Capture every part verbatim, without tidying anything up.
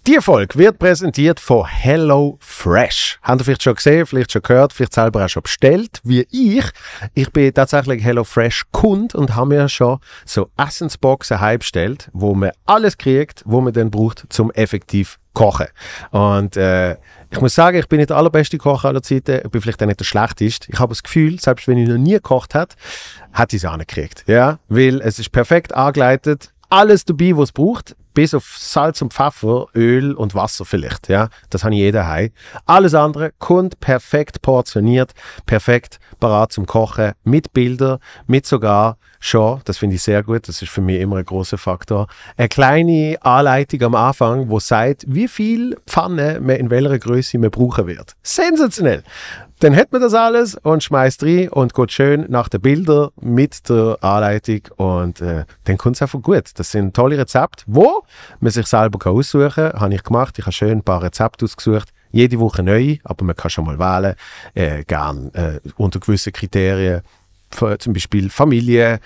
Die Folge wird präsentiert von HelloFresh. Habt ihr vielleicht schon gesehen, vielleicht schon gehört, vielleicht selber auch schon bestellt, wie ich. Ich bin tatsächlich HelloFresh-Kunde und habe mir schon so Essensboxen heimbestellt, wo man alles kriegt, wo man dann braucht, zum effektiv kochen. Und äh, ich muss sagen, ich bin nicht der allerbeste Koch aller Zeiten, ich bin vielleicht auch nicht der schlechteste. Ich habe das Gefühl, selbst wenn ich noch nie gekocht habe, hat ich es auch nicht gekriegt. Ja? Weil es ist perfekt angeleitet, alles dabei, was es braucht, bis auf Salz und Pfeffer, Öl und Wasser vielleicht. Ja? Das habe ich jeder heim. Alles andere kommt perfekt portioniert, perfekt parat zum Kochen, mit Bildern, mit sogar schon, das finde ich sehr gut, das ist für mich immer ein großer Faktor, eine kleine Anleitung am Anfang, wo sagt, wie viel Pfanne man in welcher Größe man brauchen wird. Sensationell! Dann hat man das alles und schmeißt rein und geht schön nach den Bildern mit der Anleitung und äh, dann kommt es einfach gut. Das sind tolle Rezepte, wo man sich selber aussuchen kann. Habe ich gemacht. Ich habe schön ein paar Rezepte ausgesucht. Jede Woche neu, aber man kann schon mal wählen. Äh, gern äh, unter gewissen Kriterien. Zum Beispiel Familie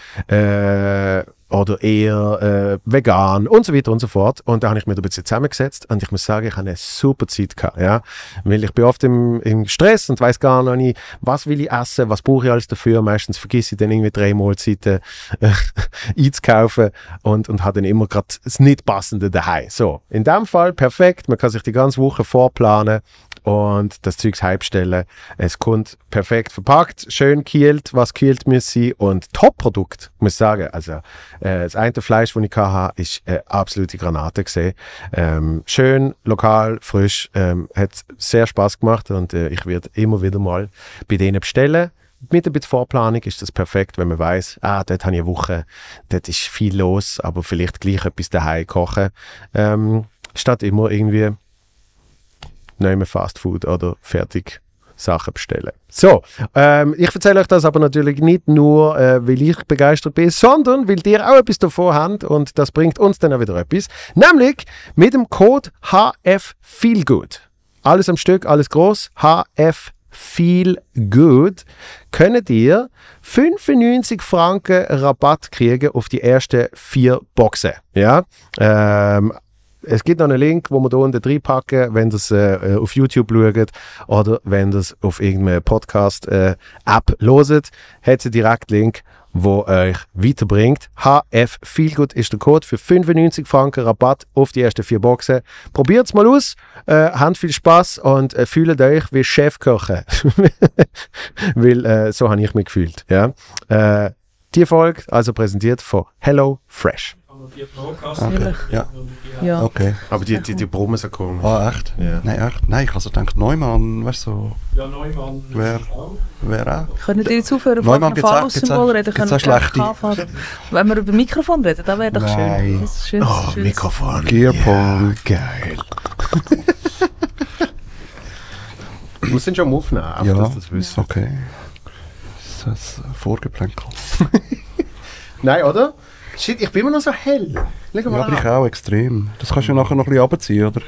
äh, oder eher äh, vegan und so weiter und so fort. Und da habe ich mir ein bisschen zusammengesetzt und ich muss sagen, ich habe eine super Zeit gehabt. Ja? Weil ich bin oft im, im Stress und weiß gar noch nicht, was will ich essen, was brauche ich alles dafür. Meistens vergesse ich dann irgendwie drei Mahlzeiten äh, einzukaufen und, und habe dann immer gerade das Nicht-Passende daheim. So, in dem Fall perfekt, man kann sich die ganze Woche vorplanen und das Zeugs heimstellen. Es kommt perfekt verpackt, schön gekühlt, was gekühlt muss sein und Top-Produkt, muss ich sagen. Also äh, das eine Fleisch, das ich hatte, ist äh, absolute Granate gesehen. Ähm, schön, lokal, frisch, ähm, hat sehr Spaß gemacht und äh, ich werde immer wieder mal bei denen bestellen. Mit ein bisschen Vorplanung ist das perfekt, wenn man weiss, ah, dort habe ich eine Woche, dort ist viel los, aber vielleicht gleich etwas daheim kochen. Ähm, statt immer irgendwie nehmen Fast Food oder fertig Sachen bestellen. So, ähm, ich erzähle euch das aber natürlich nicht nur, äh, weil ich begeistert bin, sondern weil ihr auch etwas davon habt und das bringt uns dann auch wieder etwas. Nämlich mit dem Code H F Feelgood. Alles am Stück, alles groß. H F Feelgood könnt ihr fünfundneunzig Franken Rabatt kriegen auf die ersten vier Boxen. Ja, ähm, es gibt noch einen Link, wo wir hier unten reinpacken, wenn ihr es äh, auf YouTube schaut oder wenn ihr es auf irgendeiner Podcast-App äh, hört, hat es einen Direktlink, der euch weiterbringt. H F Feelgood ist der Code für fünfundneunzig Franken Rabatt auf die ersten vier Boxen. Probiert es mal aus, äh, habt viel Spaß und äh, fühlt euch wie Chefköche. Weil äh, so habe ich mich gefühlt. Ja? Äh, die Folge also präsentiert von HelloFresh. Okay. Ja. Ja. Okay. Aber die, die, die Brummen sind komisch. Ah, echt? Ja. Nein, echt? Nein, ich habe so gedacht, Neumann, weißt du, so. Ja, Neumann. Wer, wer auch? Können die jetzt aufhören, von einem Phallus-Symbol reden? Gibt's auch schlechte? Wenn wir über Mikrofon reden, dann wäre doch schön. Das ist schön. Oh, schön. Mikrofon. Gearpong. Ja, geil. Wir sind schon am Aufnehmen, einfach, ja, dass das wissen. Okay. Das ist ein Vorgeplänkel. Nein, oder? Shit, ich bin immer noch so hell. Leg mal Ja, aber an. ich auch extrem. Das kannst du ja nachher noch ein bisschen runterziehen, oder?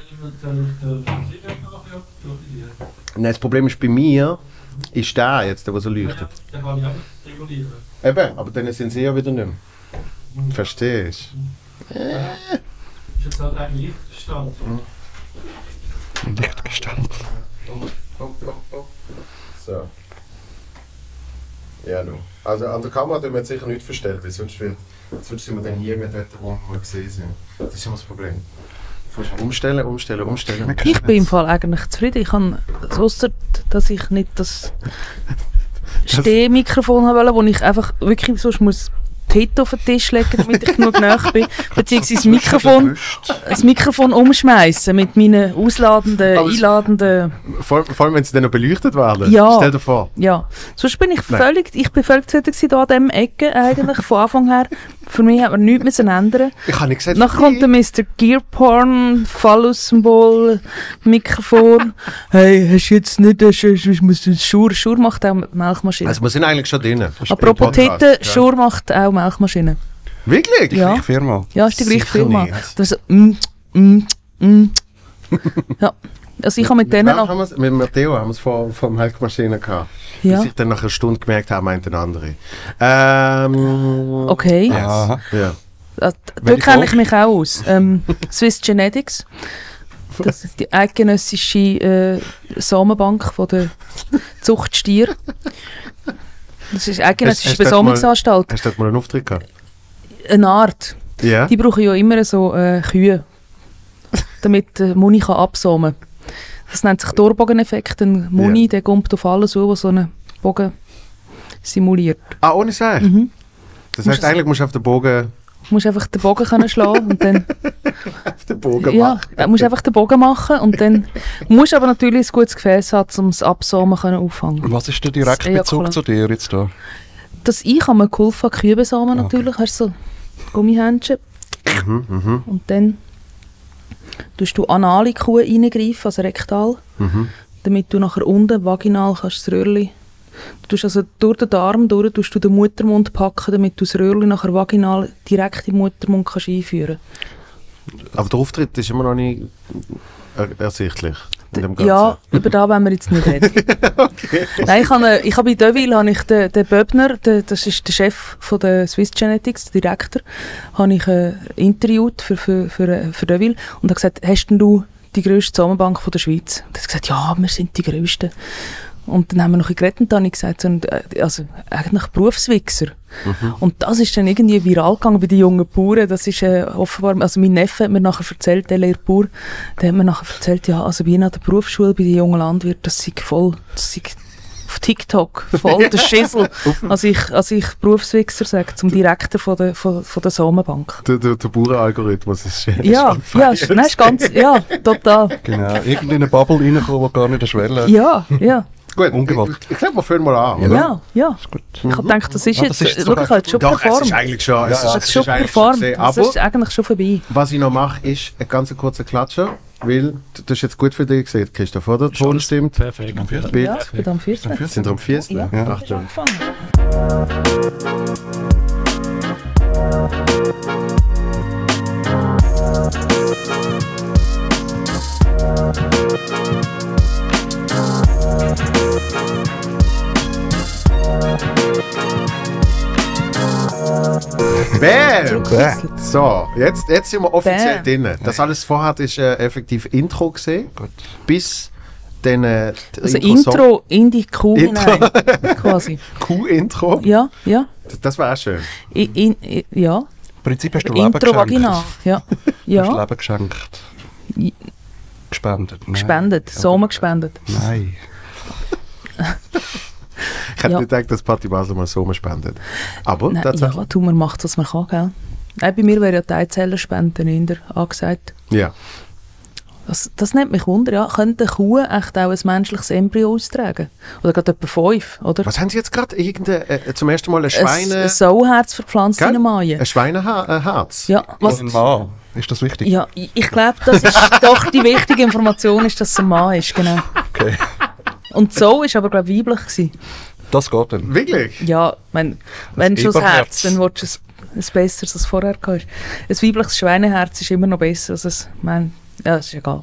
Nein, das Problem ist bei mir, ist der jetzt, der, der so leuchtet. Den kann ich auch nicht regulieren. Eben, aber dann sind sie ja wieder nicht mehr. Verstehst du? Ist jetzt halt ein Lichtstand. Lichtgestalt. Oh, oh, oh. So. Ja, nun. Also an der Kamera tun wir jetzt sicher nicht verstellen, weil sonst, wird, sonst sind wir dann hier mit dort, wo wir gesehen sind. Das ist immer das Problem. Umstellen, umstellen, umstellen. Ich bin im Fall eigentlich zufrieden. Ich kann, ausser dass ich nicht das Stehmikrofon habe, wo ich einfach wirklich sonst muss die Hit auf den Tisch legen, damit ich genug nahe bin, beziehungsweise das Mikrofon, das Mikrofon umschmeißen mit meinen ausladenden, Aber einladenden... Vor, vor allem, wenn sie dann noch beleuchtet werden. Ja. Stell dir vor. Ja, sonst bin ich Nein. völlig, ich bin völlig zufrieden gewesen, hier an diesem Ecke eigentlich, von Anfang her. Für mich hat man nichts müssen ändern. Ich habe nicht gesagt, Nachher kommt der Mister Gearporn, Phallus-Symbol, Mikrofon. Hey, hast du jetzt nicht, hast, hast, musst du Schur, Schur macht auch Milchmaschine. Also wir sind eigentlich schon drin. Apropos Titten, Schur macht auch Milchmaschine. Wirklich? Die Ja. gleiche Firma. Ja, ist die gleiche Sicher Firma. nicht. Das ist, mm, mm, mm. Ja, also ich habe mit denen Mit, noch... haben wir's- mit Matteo haben wir es vor, vor der Melkmaschine gehabt. Ja. Bis ich dann nach einer Stunde gemerkt habe, meint ein andere. Ähm, Okay, Aha. Ja. äh, Welche dort kenne ich Folge? mich auch aus. Ähm, Swiss Genetics. Das ist die eidgenössische äh, Samenbank von der Zucht Stier. Das ist eidgenössische Hast- hast du dort mal- Besamungsanstalt. Hast du dort mal einen Auftritt gehabt? Eine Art. Ja. Die brauchen ja immer so äh, Kühe, damit der Muni kann absamen kann. Das nennt sich Torbogeneffekt. Ein Muni, Ja. der kommt auf alles zu, was so einen Bogen simuliert. Ah, ohne Seil? Mhm. Das Musst heisst, eigentlich musst du auf den Bogen, Du musst einfach den Bogen können schlagen und dann... auf den Bogen Ja, machen. du musst einfach den Bogen machen und dann musst aber natürlich ein gutes Gefäß haben, um das Absamen können auffangen. Was ist der Direktbezug Das zu dir jetzt da? Dass ich habe mir geholfen, Kühe besamen natürlich, hast du so Gummihändchen Mhm, mhm, und dann tust du anale Kuh reingreifen, also rektal, mhm. damit du nachher unten vaginal kannst das Röhrli, du tust also durch den Darm durch, tust du den Muttermund packen, damit du das Röhrli nachher vaginal direkt in den Muttermund kannst einführen. Aber der Auftritt ist immer noch nicht er ersichtlich. In dem Ganzen. Ja, über das wollen wir jetzt nicht reden. Nein, ich habe, ich habe bei Deville habe ich den, den Böbner, den, das ist der Chef von der Swiss Genetics, der Direktor, habe ich äh, interviewt für, für, für, für Deville und habe gesagt, hast denn du die grösste Samenbank von der Schweiz? Und er hat gesagt, ja, wir sind die Grössten. Und dann haben wir noch geredet und dann habe ich gesagt, so, äh, also eigentlich Berufswichser. Mhm. Und das ist dann irgendwie viral gegangen bei den jungen Bauern. Das ist äh, offenbar, also mein Neffe hat mir nachher erzählt, der Lehrbauer, der hat mir nachher erzählt, ja, also wie nach der Berufsschule bei den jungen Landwirten, das sei voll, das sei auf TikTok voll der Schissel. als ich, als ich Berufswichser sage, zum Direktor von der, von, von der Samenbank. Der, der, der Bauernalgorithmus ist, ist Ja, schon ja, fein. nein, ist ganz, ja, total. Genau, irgendwie in eine Bubble reinkommen, die gar nicht eine Schwelle. Ja, ja, Gut, Ungewollt. ich, ich glaube, wir fangen mal an, oder? ja, ja. Ist gut. Ich habe gedacht, das ist Ah, jetzt, das ist schau, so ich habe jetzt schon Doch, es performt. ist eigentlich schon, es Ja, ist, ja, es Das ist schon ist eigentlich schon performt. gesehen. Das Aber ist eigentlich schon vorbei. was ich noch mache, ist ein ganz kurzer Klatscher, weil das ist jetzt gut für dich gesehen, Christoph, oder? Der Ton stimmt, Perfekt. Bild. Ja, ich bin am vierzehn. Sind wir am vierten? Ja. Ja. Achtung. Angefangen. Bam! Bäh. So, jetzt, jetzt sind wir offiziell Bam. drin. Das alles vorher ist äh, effektiv Intro gesehen, Gut. bis dann äh, die Also Intro-Song- Intro in die Kuh Intro. hinein, quasi. Q-Intro. Ja, ja, Das, das wäre auch schön. I, in, i, ja. Im Prinzip hast du Leben Intro geschenkt. vaginal, ja. Du hast Ja, Leben geschenkt. I- Gespendet. Nein. gespendet, Samen gespendet. Nein. Ich hätte Ja. nicht gedacht, dass Patti Basel mal so spendet. Aber Nein, tatsächlich. ja, tu, man macht, was man kann, gell? Nein, bei mir wäre ja die Eizellenspende eher angesagt. Ja. Das, das nimmt mich wunder, ja. Könnte eine Kuh echt auch ein menschliches Embryo austragen? Oder gerade etwa fünf, oder? Was haben Sie jetzt gerade? Irgendein, äh, zum ersten Mal ein Ein, Schweine... ein Sauherz verpflanzt in Gell? eine Maie. Ein Schweineherz? Ja, was, Was ein Mann. Ist das wichtig? ja, ich, ich glaube, das ist doch die wichtige Information, ist, dass es ein Mann ist, genau. Okay. Und so ist aber, glaube ich, weiblich gewesen. Das geht dann. Wirklich? Ja, mein, wenn schon das Eberherz. Herz, dann willst du ein, ein besseres als vorher gehabt. Ein weibliches Schweineherz ist immer noch besser als ein, mein, ja, ist egal.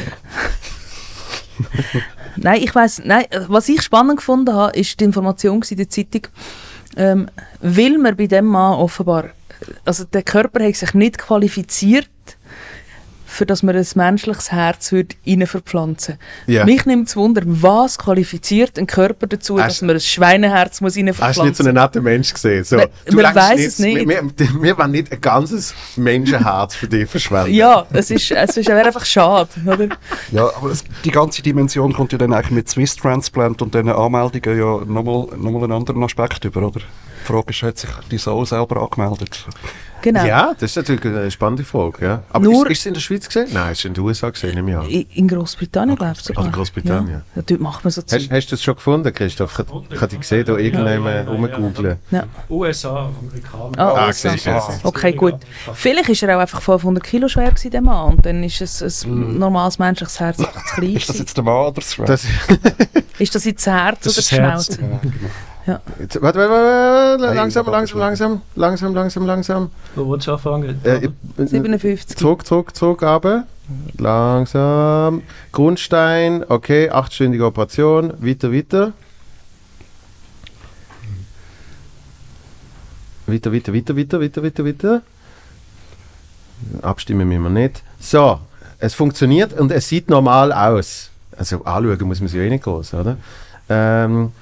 Nein, ich weiss, nein, was ich spannend gefunden habe, ist die Information in der Zeitung, ähm, weil man bei dem Mann offenbar, also der Körper hat sich nicht qualifiziert, für dass man ein menschliches Herz würde rein verpflanzen. Ja. Mich nimmt es Wunder, was qualifiziert ein Körper dazu, Hast- dass man ein Schweineherz muss rein Hast du nicht so verpflanzen einen netten Mensch gesehen? So, Man- du man längst weiss es nicht. Wir, wir, wir wollen nicht ein ganzes Menschenherz für dich verschwenden. Ja, es ist, es ist wäre einfach schade, oder? Ja, aber es, die ganze Dimension kommt ja dann eigentlich mit Swiss Transplant und diesen Anmeldungen ja nochmal noch mal einen anderen Aspekt über, oder? Die Frage ist, hat sich die Soul selber angemeldet? Genau. Ja, das ist natürlich eine spannende Frage. Ja. Aber Nur- ist, ist es in der Schweiz gesehen? Nein, es ist in den U S A gesehen, nehme ich an. I- In Großbritannien, glaube ich sogar. Also Großbritannien. Ja, ja, dort macht man so Hast, Zeug. hast du das schon gefunden, Christoph? Ich, ich habe dich gesehen, da irgendjemand Ja, ja, ja, rumgoogeln. Ja. U S A, Amerikaner. Ah, Ah, U S A. siehst du jetzt. Okay, gut. Vielleicht war er auch einfach fünfhundert Kilo schwer, gewesen, der Mann. Und dann ist es ein normales menschliches Herz einfach zu klein. Ist das gewesen. jetzt der Mann oder das Schwein? Das, Ist das jetzt das Herz Das oder ist die das Herz. Schnauze? jetzt, warte, warte, warte, Nein, langsam, das langsam, ist langsam, langsam, langsam, langsam. Wo willst du anfangen? Äh, ich- siebenundfünfzig. Zurück, zurück, zurück, aber. Langsam. Grundstein, okay, achtstündige Operation, weiter, weiter. Weiter, weiter, weiter, weiter, weiter, weiter, weiter. Abstimmen müssen wir nicht. So, es funktioniert und es sieht normal aus. Also anschauen muss man sich ja eh nicht groß, oder? Ähm,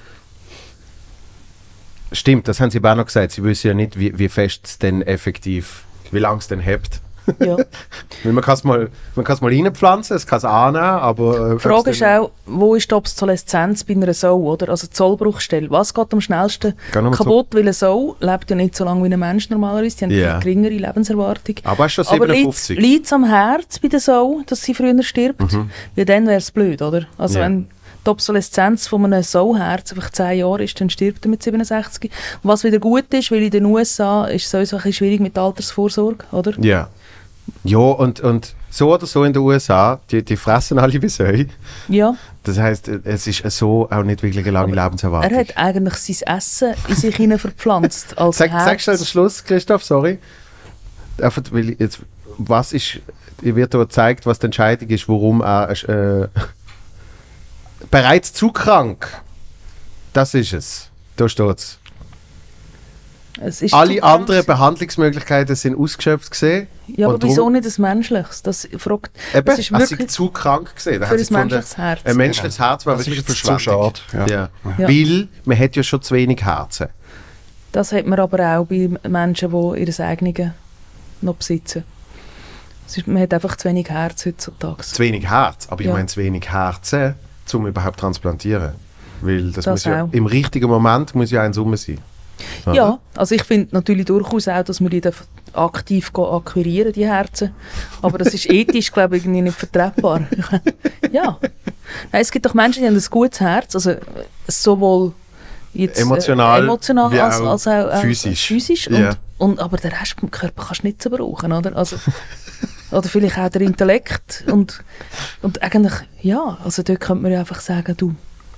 stimmt, das haben sie aber auch noch gesagt. Sie wissen ja nicht, wie, wie fest es denn effektiv, wie lange es denn hebt. Ja. Weil man kann es mal, man kann es mal reinpflanzen, es kann es annehmen, aber... Äh, Die Frage ist auch, wo ist die Obsoleszenz bei einer Sau, oder? Also die Zollbruchstelle. Was geht am schnellsten kaputt? Weil eine Sau lebt ja nicht so lange wie ein Mensch normalerweise. Die haben Yeah. eine geringere Lebenserwartung. Aber ist schon Aber siebenundfünfzig? liegt es am Herz bei der Sau, dass sie früher stirbt? Mhm. Weil dann wäre es blöd, oder? Also Ja. wenn die Obsoleszenz von einem Sauherz einfach zehn Jahre ist, dann stirbt er mit siebenundsechzig. Was wieder gut ist, weil in den U S A ist es sowieso ein bisschen schwierig mit Altersvorsorge, oder? Ja. Ja, und, und so oder so in den U S A, die, die fressen alle wie Säue. Ja. Das heisst, es ist so auch nicht wirklich eine lange Lebenserwartung. Er hat eigentlich sein Essen in sich hinein verpflanzt. Als Sag, Herz. sag schnell den Schluss, Christoph, sorry. Einfach, weil jetzt, was ist, ihr wird da gezeigt, was die Entscheidung ist, warum er äh, bereits zu krank. Das ist es. Da steht es. Es ist Alle zu anderen krank. Behandlungsmöglichkeiten sind ausgeschöpft gesehen. Ja, aber und wieso darum- nicht ein menschliches? Das fragt, Eben, das ist er sei wirklich zu krank gesehen. Da für hat ein sie gefunden, menschliches Herz. Ein menschliches Herz war Das wirklich ist jetzt zu verschwendet. schade. Ja. Ja. Ja. Weil man hat ja schon zu wenig Herzen. Das hat man aber auch bei Menschen, die ihr eigenes noch besitzen. Es ist, man hat einfach zu wenig Herz heutzutage. Zu wenig Herz, aber ich Ja. meine zu wenig Herzen, um überhaupt transplantieren. Weil das, Das muss ja auch. im richtigen Moment muss ja ein Summe sein. Oder? Ja, also ich finde natürlich durchaus auch, dass wir die dürfen aktiv go- akquirieren, die Herzen. Aber das ist ethisch, glaube ich, irgendwie nicht vertretbar. Ja. Nein, es gibt doch Menschen, die haben ein gutes Herz, also äh, sowohl jetzt, Emotional äh, emotional wie als, auch als auch äh, physisch. physisch und, Ja. und, aber den Rest vom Körper kannst du nicht so brauchen, oder? Also, oder vielleicht auch der Intellekt und, und eigentlich, ja, also dort könnte man ja einfach sagen, du,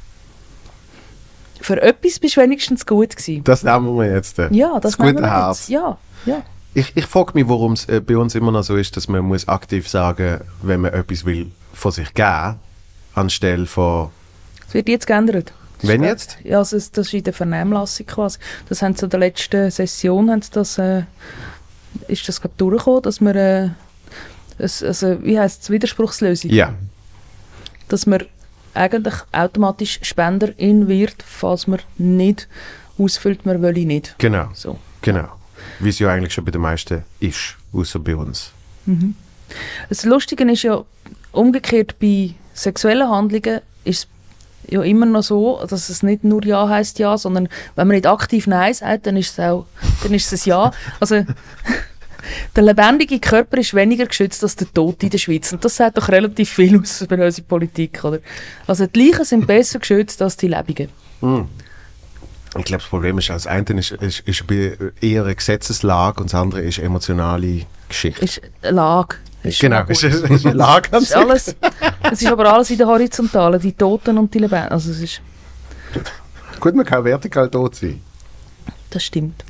für etwas bist du wenigstens gut gewesen. Das nehmen wir jetzt. äh, Ja, das, das gute nehmen wir Herz. jetzt. Ja, ja. Ich, ich frage mich, warum es äh, bei uns immer noch so ist, dass man muss aktiv sagen, wenn man etwas will von sich geben, anstelle von Es wird jetzt geändert. wenn jetzt? Ja, also es- das ist in der Vernehmlassung quasi. Das haben sie in der letzten Session, haben sie das, äh, ist das glaube durchgekommen, dass man, äh, es, also, wie heisst es, Widerspruchslösung, Ja. dass man eigentlich automatisch Spenderin wird, falls man nicht ausfüllt, man will nicht. Genau. So. Genau. Wie es ja eigentlich schon bei den meisten ist, außer bei uns. Das Lustige ist ja, umgekehrt bei sexuellen Handlungen ist es ja immer noch so, dass es nicht nur Ja heisst Ja, sondern wenn man nicht aktiv Nein sagt, dann ist es auch dann ist es ein Ja. Also der lebendige Körper ist weniger geschützt als der Tote in der Schweiz. Und das sagt doch relativ viel aus über unsere Politik. Oder? Also die Leichen sind besser geschützt als die Lebenden. Mm. Ich glaube, das Problem ist, das eine ist, ist, ist bei eher eine Gesetzeslage und das andere ist emotionale Geschichte. Ist eine Lage. Ist schon Genau, mal ist, gut. ist eine Lage an Es ist, sich. alles, es ist aber alles in der Horizontalen, die Toten und die Lebenden. Also es ist, Gut, man kann vertikal tot sein. das stimmt.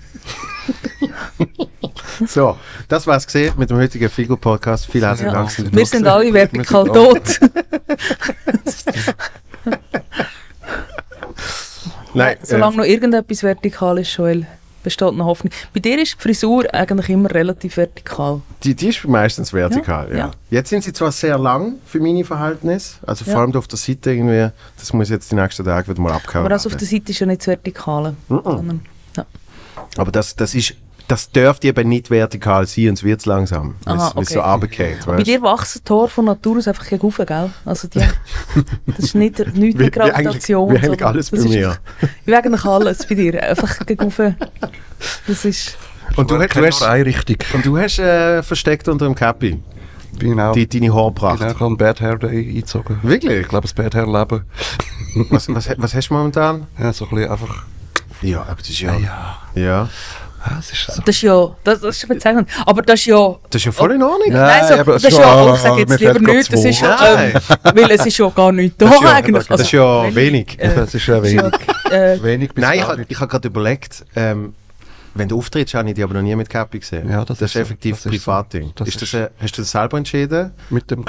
So, das war es gesehen mit dem heutigen Figur-Podcast. Vielen herzlichen Ja. Dank. sind Wir sind alle vertikal sind tot. Nein, Solange äh, noch irgendetwas vertikal ist, Joel, besteht noch Hoffnung. Bei dir ist die Frisur eigentlich immer relativ vertikal. die, die ist meistens vertikal, Ja, ja. ja. Jetzt sind sie zwar sehr lang für meine Verhältnisse, also Ja. vor allem auf der Seite irgendwie, das muss jetzt die nächsten Tage wieder mal abgehauen Aber das auf werden. der Seite ist ja nicht das Vertikale. Mhm. Sondern, ja. Aber das, das ist, das dürfte eben nicht vertikal sein, sonst wird es langsam, weil Aha, es weil es okay. so runtergeht. Bei weißt? dir wachsen die Haare von Natur aus einfach gegen oben, gell? Also die, das ist nicht, nicht Wie- mit wie Gravitation. eigentlich- wie eigentlich sondern alles das bei ist mir. einfach- Wie eigentlich alles bei dir. Einfach gegen oben. Das ist... Und du, hast- du hast, eine Richtung. und du hast äh, versteckt unter dem Käppi Bin auch, die, deine Haarpracht. bin auch an Bad Hair Day eingezogen. Wirklich? Ich glaube, das Bad Hair Leben. Was, was, was hast du momentan? Ja, so ein bisschen einfach. Ja, aber das ist ja... Ja, Ja. ja es ist so. Das ist ja... Das, das ist bezeichnend. Aber das ist ja... Das ist ja voll in Ordnung. Ja. Nein, so, aber das es ist ist ja... ja- Oh, ich sage jetzt mir lieber fällt grad nichts, das zwei. ist ja... Nein. Ähm, weil es ist ja gar nichts da Das ist ja, eigentlich. das ist ja wenn ich- wenig. äh, Das ist ja ist wenig. ja, äh, Wenig bis Nein, ich, gar ha- nicht. ich habe gerade überlegt, ähm, wenn du auftrittst, habe ich dich aber noch nie mit Käppi gesehen. Ja, das das ist ist so. effektiv Das ist Privatding. so. Das Ist das, ist- äh, hast du das selber entschieden? Mit dem Käppli.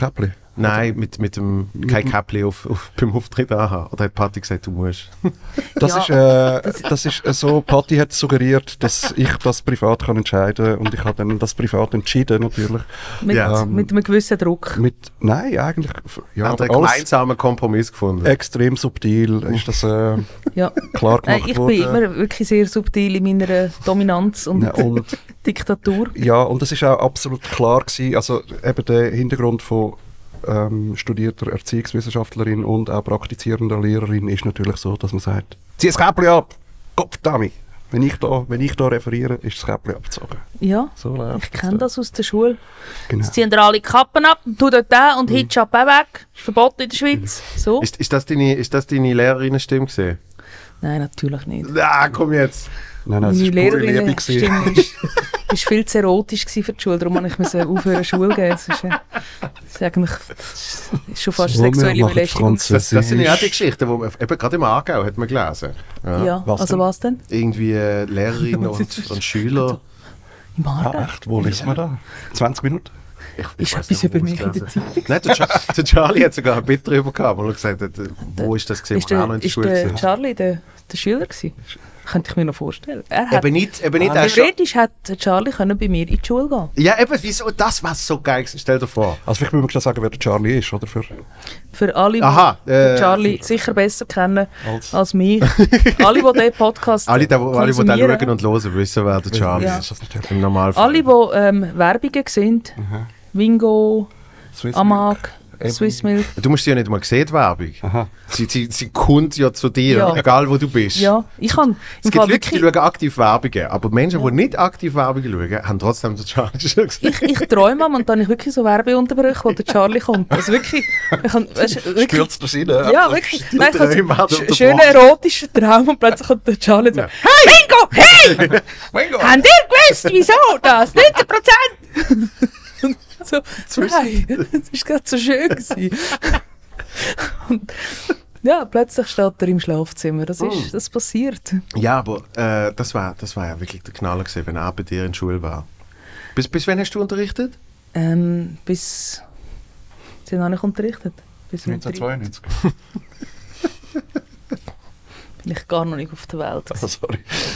Nein, mit, mit dem kein Käppli auf, auf, beim Auftritt anhaben. Oder hat Patti gesagt, du musst? Das, Ja. ist, äh, das ist äh, so, Patti hat suggeriert, dass ich das privat kann entscheiden kann. Und ich habe dann das privat entschieden, natürlich. Mit, Ja. mit einem gewissen Druck. Mit, nein, eigentlich, ja, Haben wir aber einen alles gemeinsamen Kompromiss gefunden? extrem subtil ist das äh, Ja. klar Nein, gemacht ich worden. bin immer wirklich sehr subtil in meiner Dominanz und, Ja, und Diktatur. Ja, und es ist auch absolut klar gewesen, also eben der Hintergrund von ähm, studierter Erziehungswissenschaftlerin und auch praktizierender Lehrerin ist natürlich so, dass man sagt, zieh das Käppli ab, Kopfdami. Wenn ich da, wenn ich da referiere, ist das Käppli abgezogen. Ja, So läuft ich kenne das aus der Schule. Genau. Jetzt ziehen dir alle die Kappen ab, tu dort den und Hijab auch weg. Ist verboten in der Schweiz. So? Ist, ist, das deine, ist das deine Lehrerinnenstimme gesehen? Nein, natürlich nicht. Ah, komm jetzt! Nein, nein, es Meine war pure Liebe. Lehrerinnen gewesen. Stimme ist, ist viel zu erotisch gewesen für die Schule, darum musste ich aufhören Schule geben. Es ist, äh, es ist eigentlich es ist schon fast So, wir sexuelle machen Belästigung. Das, das sind ja auch die Französisch. Geschichten, die man eben gerade im Aargau hat man gelesen. Ja. Ja, Was also denn? was denn? Irgendwie äh, Lehrerinnen und, und Schüler. Im Aargau? Ah, echt? Wo liest man da? zwanzig Minuten? Ich, Ist weiss etwas nicht, wo über man mich es in der gelesen Zeitung? hat. Nein, der, Char der Charlie hat sogar ein Bit drüber gehabt, wo er gesagt hat, äh, wo ist das gesehen, Ist wo er auch der, noch in der ist Schule der gesehen. Charlie der, der Schüler gewesen? Könnte ich mir noch vorstellen. Er hat, Eben nicht, eben nicht. Ah, er ist schon- theoretisch hätte Charlie können bei mir in die Schule gehen. Ja, eben, wieso? Das war so geil. gewesen. Stell dir vor. Also vielleicht müssen wir schnell sagen, wer der Charlie ist, oder? Für, Für alle, die Aha, den äh, Charlie sicher besser kennen als, als mich. alle, die diesen Podcast Alle, die, alle, die da konsumieren. schauen und hören, wissen, wer der Charlie Ja. ist. Im Normalfall. Alle, die ähm, Werbungen sind, Aha. Wingo, Swiss Amag, Eben. Swiss Milk. Du musst sie ja nicht mal sehen, die Werbung. Aha. Sie, sie, sie kommt ja zu dir, Ja. egal wo du bist. Ja, ich kann Es im gibt Fall Leute, die wirklich... schauen aktiv Werbungen, aber Menschen, Ja. die nicht aktiv Werbungen schauen, haben trotzdem den Charlie schon gesehen. Ich, ich träume am und dann habe ich wirklich so Werbeunterbrüche, wo der Charlie kommt. Also wirklich... Ich kann, weißt, du, wirklich Spürst du das rein? ja, wirklich. Nein, ich habe Träume werden so sch- unterbrochen. schönen erotischen Traum und plötzlich kommt der Charlie und sagt, hey, Bingo, hey! Mein Gott! Habt ihr gewusst, wieso das? neunzig Prozent! so, nein, das war gerade so schön. Gewesen. Und, ja, plötzlich steht er im Schlafzimmer. Das, ist, das passiert. Ja, aber äh, das, war, das war ja wirklich der Knaller gewesen, wenn er bei dir in der Schule war. Bis, bis wann hast du unterrichtet? Ähm, bis... Sie haben noch nicht unterrichtet. Bis mit drei neunzehnhundertzweiundneunzig. bin ich gar noch nicht auf der Welt. Oh, sorry.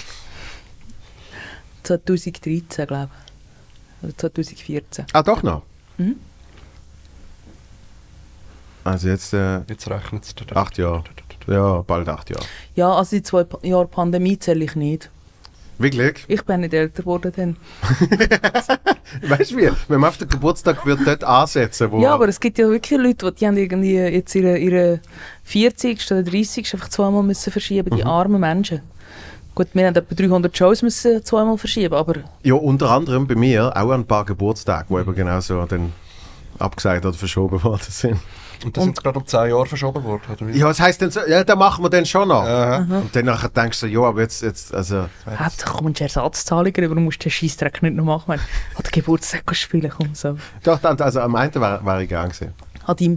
zwanzig dreizehn, glaube ich. Oder zwanzig vierzehn. Ah, doch noch? Mhm. Also jetzt äh, Jetzt rechnet es. acht Jahre. Ja, bald acht Jahre. Ja, also die zwei pa Jahre Pandemie zähle ich nicht. Wirklich? Ich bin nicht älter geworden dann. Weißt du wie? Wenn man auf den Geburtstag wird dort ansetzen, wo... Ja, aber es gibt ja wirklich Leute, die, die haben irgendwie jetzt ihre, ihre vierzigsten oder dreißigsten einfach zweimal müssen verschieben, die Mhm. armen Menschen. Gut, wir haben etwa dreihundert Shows müssen zweimal verschieben, aber Ja, unter anderem bei mir auch ein paar Geburtstage, die eben genau so dann abgesagt oder verschoben worden sind. Und das sind gerade um zehn Jahre verschoben worden, oder wie? Ja, das heisst dann so, ja, dann machen wir dann schon noch. Aha. Und dann nachher denkst du so, ja, aber jetzt, jetzt also... hat kommst du Ersatzzahlungen über, du musst den Scheissdreck nicht noch machen. An den Geburtstag spielen, komm so. Doch, dann, also am einen war, war ich gern gewesen. An deinem...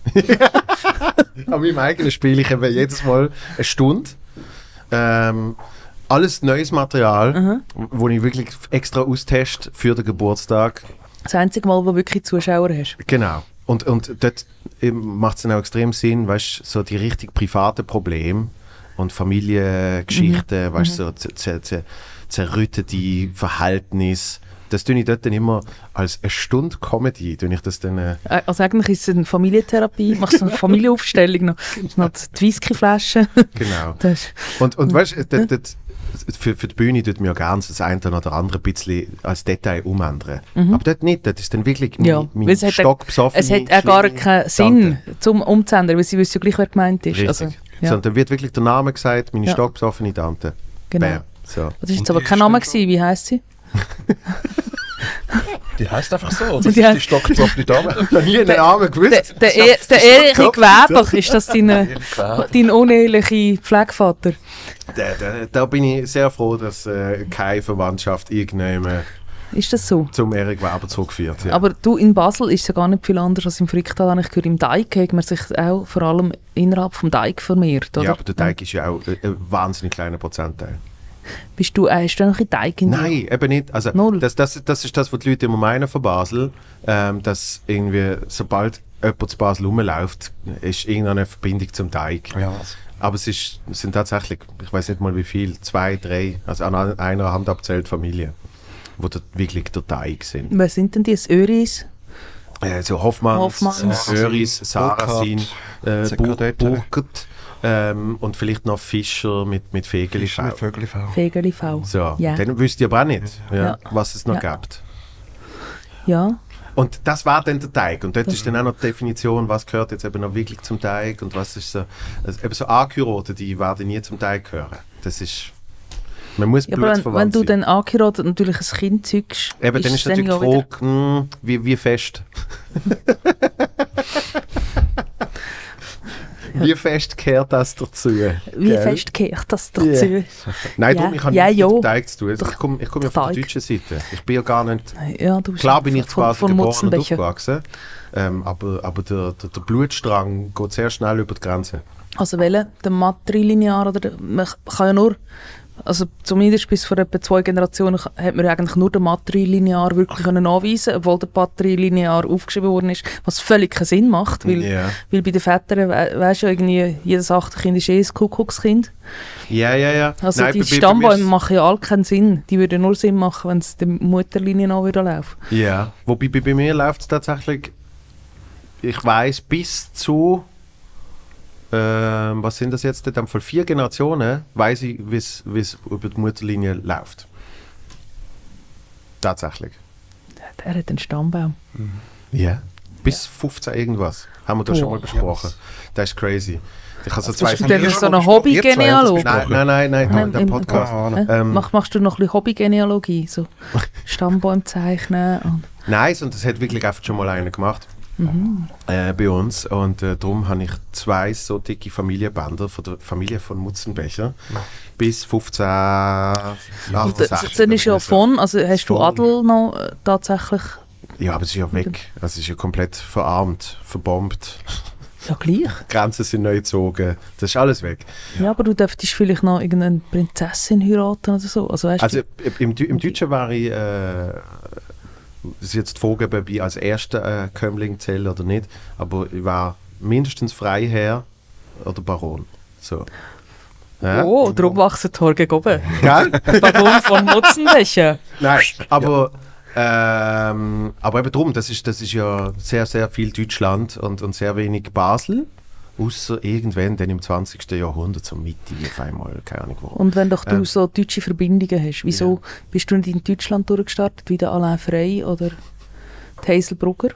An meinem eigenen Spiel, ich habe jedes Mal eine Stunde. Ähm, alles neues Material, Mhm. wo ich wirklich extra austeste für den Geburtstag. Das einzige Mal, wo du wirklich Zuschauer hast. Genau. Und, und dort macht es dann auch extrem Sinn, weißt, so die richtig privaten Probleme und Familiengeschichten, weißt, so zer- zer- zer- zerrüttete Verhältnisse. Das tue ich dort dann immer als eine Stunde Comedy, tue ich das dann... Äh, Äh, Also eigentlich ist es eine Familientherapie. Machst so eine Familienaufstellung noch. Noch die Whiskyflaschen. genau. Das ist- Und, und weißt du, dort- dort- für, für die Bühne tut mir ja gerne das eine oder andere ein bisschen als Detail umändern. Aber dort nicht, das ist dann wirklich Ja, mein, mein weil es hat- stockbesoffene, Es hat auch gar schlimme keinen Sinn, Tante. zum umzuändern, weil sie wissen ja gleich, wer gemeint ist. Richtig. Also, ja, Sondern dann wird wirklich der Name gesagt, meine Ja. stockbesoffene Tante. genau. Bam. So. Das ist jetzt Und aber die kein ist Name dann gewesen. Wie heisst sie? Die heisst einfach so. Das Die ist die heisst- stockbesoffene Dame. Ich habe nie einen Namen Der, gewusst. der, e der eheliche Kopf- Geweber, ist das dein, äh, dein uneheliche Pflegevater? Da, da, da bin ich sehr froh, dass äh, keine Verwandtschaft irgendjemand Ist das so? zum Erik Weber zurückführt. Ja. Aber du, in Basel ist es ja gar nicht viel anders als im Fricktal. Habe ich gehört, im Teig hat man sich auch vor allem innerhalb vom Teig vermehrt, oder? ja, aber der Teig ist ja auch ein, ein wahnsinnig kleiner Prozentteil. Bist du, äh, hast du noch ein Teig in dir? Nein, eben nicht. Also, Null. das, das, das ist das, was die Leute immer meinen von Basel, ähm, dass irgendwie, sobald jemand zu Basel rumläuft, ist irgendeine Verbindung zum Teig. Ja. Aber es, ist, es sind tatsächlich, ich weiß nicht mal wie viel, zwei, drei, also an einer Hand abzählt Familien, die dort wirklich der Teig sind. Wer sind denn die? Das Öris? Äh, so Hoffmanns, Hoffmanns. äh, Öris, Sarasin, äh, Z K Bur dort. Burkert ähm, und vielleicht noch Fischer mit, mit Fegeli-V. Mit Vögeli-V. Fegeli V. So, Ja. dann wüsste ich aber auch nicht, ja, Ja. was es noch Ja. gibt. Ja. Und das war dann der Teig. Und dort ist dann auch noch die Definition, was gehört jetzt eben noch wirklich zum Teig und was ist so. Also eben so Angehörte, die werden nie zum Teig gehören. Das ist. Man muss Ja, aber wenn, wenn blutsverwandt du sein. dann angeheiratet natürlich ein Kind zeugst, Eben, dann ist natürlich die auch wieder- Frage, mh, wie, wie fest. Wie fest gehört das dazu? Wie gell? fest gehört das dazu? Ja. Nein, Ja. darum, ich habe Ja, nichts jo. mit dem Teig zu tun. Also Doch, ich komme ich komm ja von der Teig. deutschen Seite. Ich bin ja gar nicht... Ja, du bist Klar bin ich von, quasi von geboren und Mutzenbecher. aufgewachsen, ähm, aber, aber der, der, der Blutstrang geht sehr schnell über die Grenze. Also welcher? Der Matrilinear oder der, man kann ja nur, also zumindest bis vor etwa zwei Generationen hat man ja eigentlich nur den Matrilinear wirklich können anweisen, obwohl der Patrilinear aufgeschrieben worden ist, was völlig keinen Sinn macht, weil, Ja. weil bei den Vätern, we weisst du ja irgendwie, jedes achte Kind ist eh ein Kuckuckskind. Ja, ja, ja. Also Nein, die bei- bei- bei mir Stammbäume ist- machen ja alle keinen Sinn, die würden nur Sinn machen, wenn es der Mutterlinie an würde laufen. Ja, wobei bei, bei mir läuft es tatsächlich, ich weiß bis zu, ähm, was sind das jetzt, in dem Fall vier Generationen, weiß ich, wie es über die Mutterlinie läuft. Tatsächlich. Der hat einen Stammbaum. Ja. Bis fünfzehn irgendwas. Haben wir da schon Boah. mal besprochen. Das ist crazy. Ich habe so zwei Bist du Familien- denn so ein Ihr zwei Hobby-Genealoge? habt Nein, nein, nein, nein, Nein, der im- Podcast. Ah, Äh, Ähm, Mach, machst du noch ein bisschen Hobby-Genealogie? So Stammbäume zeichnen? Und Nein, und das hat wirklich einfach schon mal einer gemacht. Äh, bei uns. Und äh, darum habe ich zwei so dicke Familienbänder von der Familie von Mutzenbecher bis fünfzehn, Und achtzehn, das, das ist ja von, also hast du Von- Adel noch äh, tatsächlich, Ja, aber es ist ja weg. Es ist ja komplett verarmt, verbombt. ja gleich. Grenzen sind neu gezogen. Das ist alles weg. Ja, aber du dürftest vielleicht noch irgendeine Prinzessin heiraten oder so. Also, weißt Also du, im, Deu- im Deutschen war ich, äh, das ist jetzt die Frage, ob ich als erster äh, Kömmling zähle oder nicht, aber ich war mindestens Freiherr oder Baron. So. Ja? oh, darum wachsen die Haare gegen oben. Gell? Baron von Mutzenbecher. Nein, aber, ähm, aber eben drum, das ist, das ist ja sehr, sehr viel Deutschland und, und sehr wenig Basel. Außer irgendwann dann im zwanzigsten Jahrhundert, so Mitte auf einmal, keine Ahnung wo. Und wenn doch du Ähm. so deutsche Verbindungen hast, wieso bist du nicht in Deutschland durchgestartet, wie der Alain Frey oder die Hazel Brugger?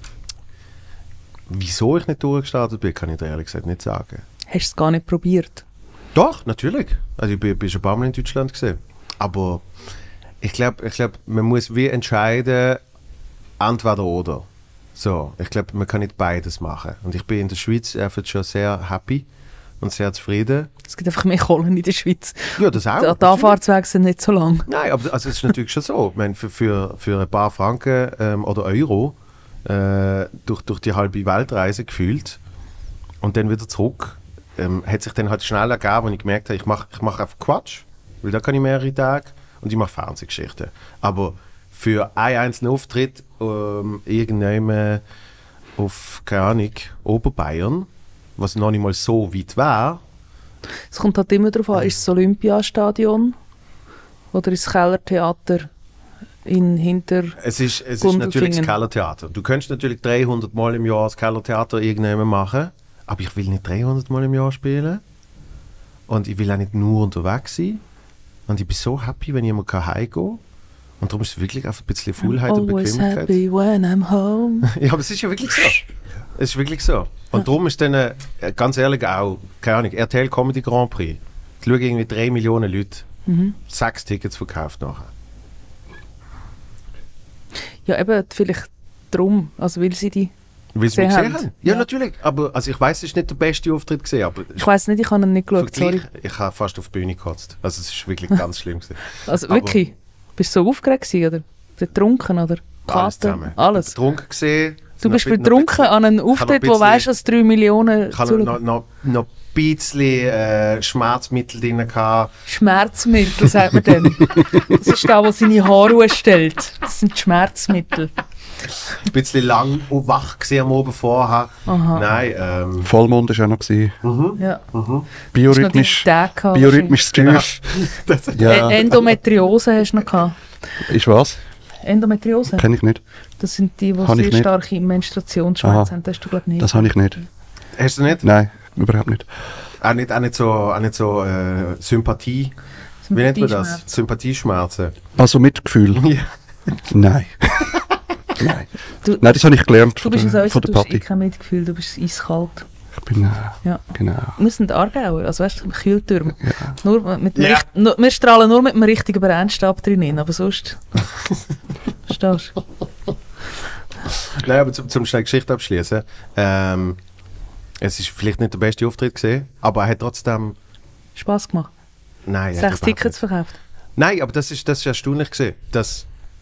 Wieso ich nicht durchgestartet bin, kann ich dir ehrlich gesagt nicht sagen. Hast du es gar nicht probiert? Doch, natürlich. Also ich bin, bin schon ein paar Mal in Deutschland gesehen. Aber ich glaube, ich glaub, man muss wie entscheiden, entweder oder. So, ich glaube, man kann nicht beides machen. Und ich bin in der Schweiz einfach schon sehr happy und sehr zufrieden. Es gibt einfach mehr Kohlen in der Schweiz. Ja, das auch. Die die Anfahrtswege sind nicht so lang. Nein, aber also es ist natürlich schon so. Ich meine, für, für, für ein paar Franken ähm, oder Euro äh, durch, durch die halbe Weltreise gefühlt und dann wieder zurück, ähm, hat sich dann halt schnell ergeben, als ich gemerkt habe, ich mache ich mach einfach Quatsch, weil da kann ich mehrere Tage und ich mache Fernsehgeschichten. Aber für einen einzelnen Auftritt ähm, irgendwann auf, keine Ahnung, Oberbayern, was noch nicht mal so weit war, Es kommt halt immer darauf an, ist es das Olympiastadion oder ist das Kellertheater in hinter... Es ist, es ist Gundelfingen. natürlich das Kellertheater. Du könntest natürlich dreihundert Mal im Jahr das Kellertheater irgendwann machen, aber ich will nicht dreihundert Mal im Jahr spielen. Und ich will auch nicht nur unterwegs sein. Und ich bin so happy, wenn ich mal heimgehen kann. Und darum ist es wirklich einfach ein bisschen Faulheit und Always Bequemlichkeit. happy when I'm home. Ja, aber es ist ja wirklich so. Es ist wirklich so. Und darum ist dann, äh, ganz ehrlich, auch, keine Ahnung, R T L Comedy Grand Prix. Da schauen irgendwie drei Millionen Leute. Mhm. Sechs Tickets verkauft nachher. Ja, eben, vielleicht darum, also weil sie die... Weil sie mich Gesehen gesehen haben. haben? Ja, Ja. natürlich. Aber also ich weiß, es ist nicht der beste Auftritt gesehen, aber Ich weiss nicht, ich habe ihn nicht geschaut, sorry. Vergleich, ich habe fast auf die Bühne gekotzt. Also es ist wirklich ganz schlimm gewesen. Also Aber- wirklich? Bist du so aufgeregt gewesen, oder? Betrunken, oder? Alles Kater? zusammen. Alles? Betrunken gesehen, Du bist noch ein betrunken bisschen- an einem noch ein Auftritt, wo bisschen- weißt, dass drei Millionen Ich hatte zuschauen. noch, noch, noch ein bisschen äh, Schmerzmittel drin. Gehabt. Schmerzmittel, sagt man dem. Das ist da, wo seine Haare ausstellt. Das sind Schmerzmittel. Ein bisschen lang und wach gewesen am Oben vorher. Aha. Nein, ähm, Vollmond war auch noch. Gewesen. Ja. Biorhythmisch, Hast du noch biorhythmisch Stief. deinen Ja, Tag? Ä- Endometriose hast du noch gehabt. ist was? Endometriose? Kenne ich nicht. Das sind die, die Habe ich sehr nicht. starke Menstruationsschmerzen Aha. haben. Das hast du, glaube ich, nicht. Das habe ich nicht. hast du nicht? Nein, überhaupt nicht. Auch nicht, auch nicht so, auch nicht so äh, Sympathie. Wie nennt man das? Sympathieschmerzen. Sympathieschmerzen. Also Mitgefühl? Ja. Nein. Nein. Du- Nein, das habe ich gelernt Du von bist der, uns von du der hast eh Patti. kein Mitgefühl, du bist eiskalt. Ich bin, äh, Ja. genau. Wir sind Aargauer, also weißt du, Kühltürme. Ja. Nur mit dem Ja. richt- nur, wir strahlen nur mit einem richtigen Brennstab drin, aber sonst... Verstehst du? Nein, aber zum, zum schnell Geschichte abschließen. Ähm, es ist vielleicht nicht der beste Auftritt gesehen, aber er hat trotzdem. Spass gemacht. Nein, er hat Sechs überhaupt Tickets nicht. verkauft. Nein, aber das ist, das ist erstaunlich gesehen, dass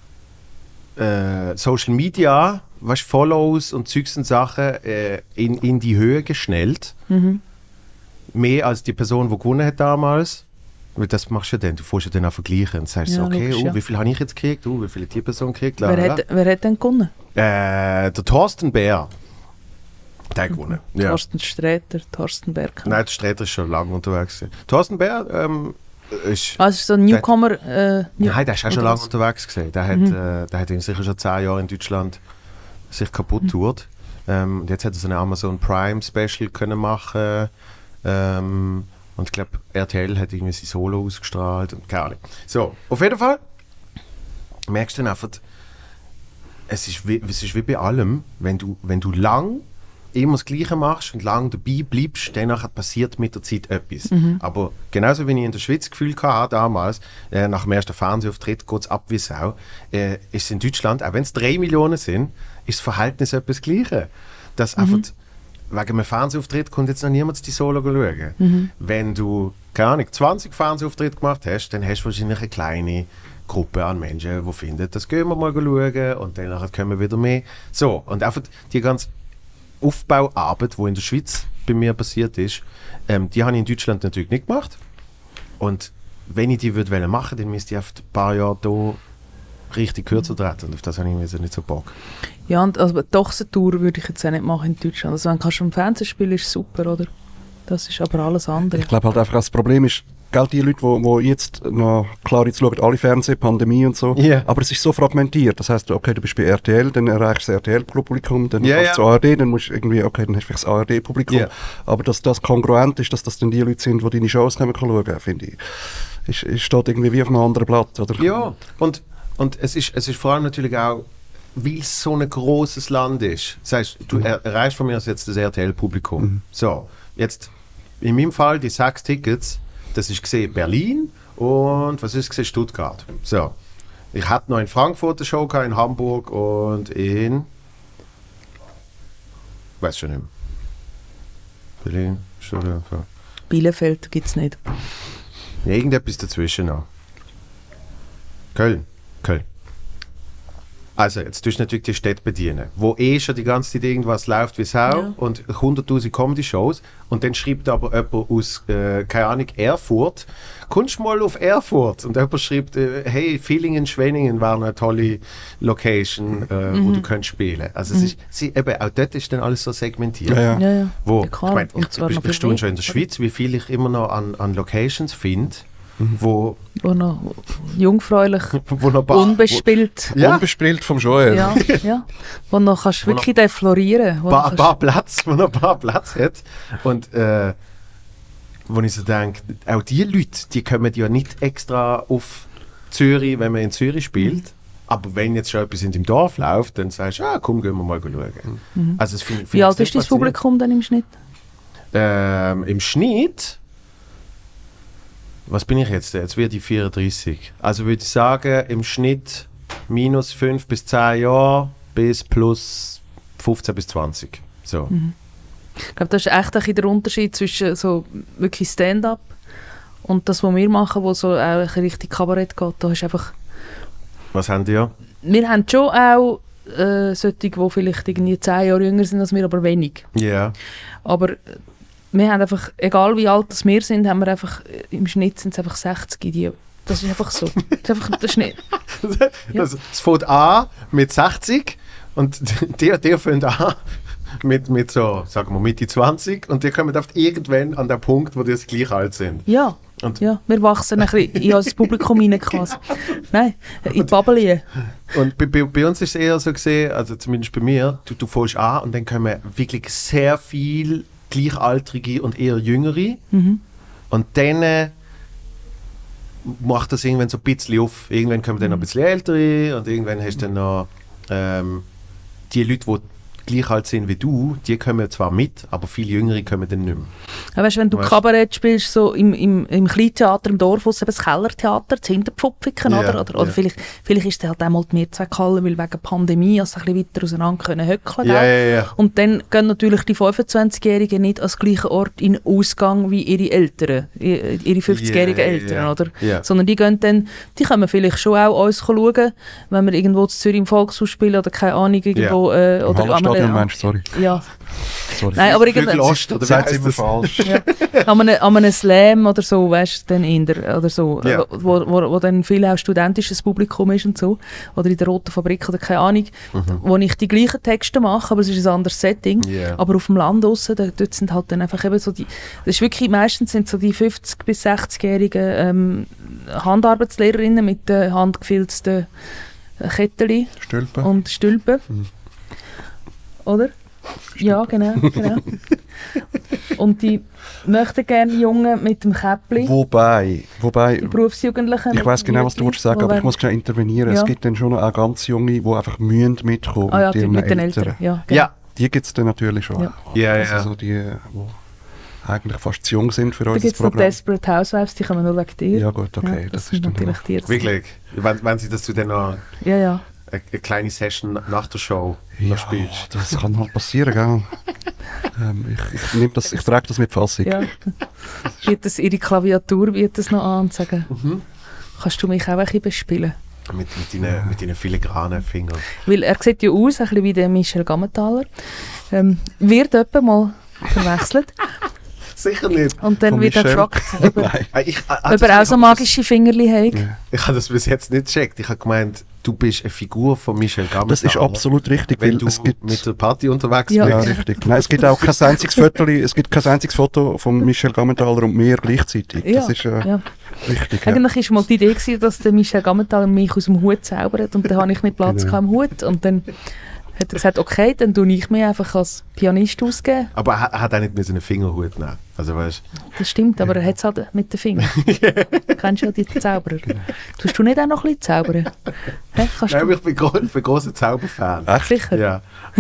äh, Social Media, weißt, Follows und Zeugs und Sachen äh, in, in die Höhe geschnellt. Mhm. Mehr als die Person, die gewonnen hat damals. Weil das machst du ja dann. Du fährst ja dann auch vergleichen und sagst Ja, so, okay, logisch, oh, ja. wie viel habe ich jetzt gekriegt? Oh, wie viel hat die Person gekriegt? La, Wer la, la. hat, wer hat denn gewonnen? Äh, der Thorsten Bär. Der hat gewonnen. Ja. Thorsten Sträter, Thorsten Berg. Nein, der Sträter ist schon lange unterwegs. gewesen. Thorsten Bär ähm, ist. Also so ein Newcomer... Äh, New- Nein, der ist auch schon oder lange was? unterwegs gewesen. Der hat, Mhm. äh, der hat ihn sicher schon zehn Jahre in Deutschland sich kaputt Mhm. tourt. Ähm, und jetzt hat er so ein Amazon Prime Special können machen. Ähm, und ich glaube, R T L hat irgendwie sein Solo ausgestrahlt und keine Ahnung. So, auf jeden Fall merkst du dann einfach, es ist wie, es ist wie bei allem, wenn du, wenn du lang immer das Gleiche machst und lang dabei bleibst, dann passiert mit der Zeit etwas. Aber genauso wie ich in der Schweiz das Gefühl hatte damals, äh, nach dem ersten Fernsehauftritt geht es ab wie Sau, äh, ist es in Deutschland, auch wenn es drei Millionen sind, ist das Verhältnis etwas Gleiche. Dass einfach wegen einem Fernsehauftritt kommt jetzt noch niemand die Solo schauen. Mhm. Wenn du, keine Ahnung, zwanzig Fernsehauftritte gemacht hast, dann hast du wahrscheinlich eine kleine Gruppe an Menschen, die finden, das gehen wir mal schauen und dann nachher kommen wieder mehr. So, und einfach die ganze Aufbauarbeit, die in der Schweiz bei mir passiert ist, ähm, die habe ich in Deutschland natürlich nicht gemacht. Und wenn ich die würde machen, dann müsste ich einfach ein paar Jahre hier richtig kürzer treten. Und auf das habe ich mir nicht so Bock. Ja, und also die Ochsentour würde ich jetzt auch nicht machen in Deutschland. Also wenn du im Fernsehen spielen, ist super, oder? Das ist aber alles andere. Ich glaube halt einfach, das Problem ist, gell, die Leute, die wo jetzt noch, klar, jetzt schauen alle Fernsehen, Pandemie und so, Ja. aber es ist so fragmentiert. Das heisst, okay, du bist bei R T L, dann erreichst du das R T L-Publikum, dann Ja, kannst ja. du zu A R D, dann musst du irgendwie, okay, dann hast du vielleicht das A R D-Publikum. Ja. Aber dass das kongruent ist, dass das dann die Leute sind, die deine Shows kommen kann schauen, finde ich, ist, ist, steht irgendwie wie auf einem anderen Blatt. Oder? Ja, und, und es, ist, es ist vor allem natürlich auch, weil es so ein großes Land ist. Das heißt, du er, erreichst von mir aus jetzt das R T L-Publikum. Mhm. So, jetzt in meinem Fall die sechs Tickets, das ist gesehen Berlin und was ist gesehen Stuttgart. So, ich hatte noch in Frankfurt eine Show gehabt, in Hamburg und in weiß schon nicht mehr. Berlin, Stuttgart. So. Bielefeld gibt es nicht. Irgendetwas dazwischen noch. Köln. Köln. Also, jetzt tust du natürlich die Städte bedienen, wo eh schon die ganze Zeit irgendwas läuft wie Sau Ja. und hunderttausend Comedy-Shows und dann schreibt aber jemand aus, äh, keine Ahnung, Erfurt, kommst du mal auf Erfurt? Und jemand schreibt, äh, hey, Villingen, Schwenningen wäre eine tolle Location, äh, wo du könntest spielen. Also, es ist, sie, eben, auch dort ist dann alles so segmentiert. Ja, ja. Ja, ja. Wo, Ja, klar. ich meine, Und ich, zwar ich, noch ich viel staune mehr, schon in der oder? Schweiz, wie viel ich immer noch an, an Locations finde, wo, Wo noch jungfräulich, wo noch Bar- unbespielt. Ja. Unbespielt vom Joel. Ja, ja. Wo noch kannst Wo wirklich deflorieren. wo Wo ein noch paar Platz, wo noch ein paar Platz hat. Und äh, wo ich so denke, auch die Leute, die kommen ja nicht extra auf Zürich, wenn man in Zürich spielt. Aber wenn jetzt schon etwas in dem Dorf läuft, dann sagst du, ah, komm, gehen wir mal schauen. Also, das find, find Wie ich alt sehr ist das faszinierend. Publikum dann im Schnitt? Ähm, Im Schnitt, was bin ich jetzt? Jetzt werde ich vierunddreißig. Also würde ich sagen, im Schnitt minus fünf bis zehn Jahre bis plus fünfzehn bis zwanzig. So. Ich glaube, das ist echt ein bisschen der Unterschied zwischen so wirklich Stand-up und das, was wir machen, wo so auch ein bisschen Richtung Kabarett geht. Da ist einfach, Was haben die ja? wir haben schon auch äh, solche, die vielleicht irgendwie zehn Jahre jünger sind als wir, aber wenig. Ja. Aber äh, wir haben einfach, egal wie alt das wir sind, haben wir einfach, im Schnitt sind es einfach sechzig. Die, das ist einfach so. Das ist einfach der Schnitt. Ja. Also, es fängt an mit sechzig und die, die fangen an mit, mit so, sagen wir, Mitte zwanzig und die kommen oft irgendwann an den Punkt, wo die gleich alt sind. Ja. Und Ja, wir wachsen ein bisschen in unser Publikum rein quasi. Nein, in die Babbelie. Und bei, bei, bei uns ist es eher so gesehen, also zumindest bei mir, du, du fängst an und dann kommen wirklich sehr viel Gleichaltrige und eher Jüngere. Mhm. Und dann äh, macht das irgendwann so ein bisschen auf. Irgendwann kommen dann noch ein bisschen ältere und irgendwann hast du dann noch ähm, die Leute, die gleich alt sind wie du, die kommen zwar mit, aber viele Jüngere kommen dann nicht mehr. Ja, weißt, wenn du Weißt- Kabarett spielst, so im, im, im Kleintheater im Dorf, aus das Kellertheater, das Hinterpfupfiken, Ja, oder? Oder, oder ja. vielleicht, vielleicht ist es halt einmal die Mehrzweckhalle, weil wegen Pandemie also ein bisschen weiter auseinander können höckeln. Ja, gell? ja, ja. Und dann gehen natürlich die fünfundzwanzigjährigen nicht an den gleichen Ort in den Ausgang wie ihre Eltern, i- ihre fünfzigjährigen Ja, ja, Eltern, ja. oder? Ja. Sondern die gehen dann, die können vielleicht schon auch uns schauen, wenn wir irgendwo in Zürich im Volkshaus spielen oder keine Ahnung, irgendwo... Äh, Im oder an Hallenstadion einem- meinst du, sorry. Ja, sorry. nein, aber Flügel irgendwann... Ost, oder wie Sagt heisst immer das? falsch. Ja. an, einem, an einem Slam oder so, weißt du, dann in der, oder so, Ja. äh, wo, wo, wo dann viel auch studentisches Publikum ist und so, oder in der Roten Fabrik oder keine Ahnung, wo ich die gleichen Texte mache, aber es ist ein anderes Setting. Ja. Aber auf dem Land draussen, da, dort sind halt dann einfach eben so die, das ist wirklich, meistens sind so die fünfzig- bis sechzigjährigen ähm, Handarbeitslehrerinnen mit den handgefilzten Kettchen Stülpen. und Stülpen. Oder? Ja, genau. genau. Und die möchten gerne die Jungen mit dem Käppli, Wobei, wobei, die Berufsjugendlichen. ich mit weiss dem genau, was du Liedli, willst sagen, wo aber ich werden- muss schnell intervenieren. Ja. Es gibt dann schon noch auch ganz Junge, die einfach mühen mitkommen Ah ja, mit die ihren mit den Eltern. Eltern. Ja, genau. Ja, Die gibt es dann natürlich schon. Ja. ja, Also ja. so die, die eigentlich fast zu jung sind für Da unser gibt es noch Programm. Desperate Housewives, die kommen nur wegen dir. Ja gut, okay, Ja, das, sind ist dann natürlich noch. die. das- Wirklich. Wenn, wenn sie das du dann noch Ja, ja. eine, eine kleine Session nach der Show noch Ja, spielst. das kann halt passieren, gell? ähm, ich, ich, nehm das, ich trage das mit Fassung. ja. Wird das ihre Klaviatur wird das noch an und sagen, Mhm. kannst du mich auch ein bisschen bespielen? Mit, mit, deinen, mit deinen filigranen Fingern. Weil er sieht ja aus, ein bisschen wie der Michel Gammenthaler. Ähm, wird jemand mal verwechselt Sicher nicht. und dann Von wird er Michel? gefragt, ob er, Nein. Äh, Ich, äh, ob also, er auch ich so hab magische Fingerli hat. Ja. Das, ich habe das bis jetzt nicht gecheckt. Ich habe gemeint, du bist eine Figur von Michel Gammenthaler. Das ist absolut richtig, Wenn weil du es gibt... mit der Party unterwegs Ja. Ja, bist. richtig. Nein, es gibt auch kein einziges Foto, es gibt kein einziges Foto von Michel Gammenthaler und mir gleichzeitig. Ja, Das ist äh, ja. richtig. Ja. Eigentlich war mal die Idee, gewesen, dass der Michel Gammenthaler mich aus dem Hut zaubert und dann habe ich nicht Platz Genau. gehabt im Hut und dann hat er gesagt, okay, dann tue ich mich einfach als Pianist ausgeben. Aber er, er hat auch nicht mit seinen Fingerhut nehmen. Also weißt Das stimmt, aber er hat es halt mit den Fingern. Du kennst ja die Zauberer. Tust du nicht auch noch ein bisschen zaubern? Hä? Kannst Nein, du? aber ich bin, gro ich bin großer Zauberfan. Echt? Sicher. Ja.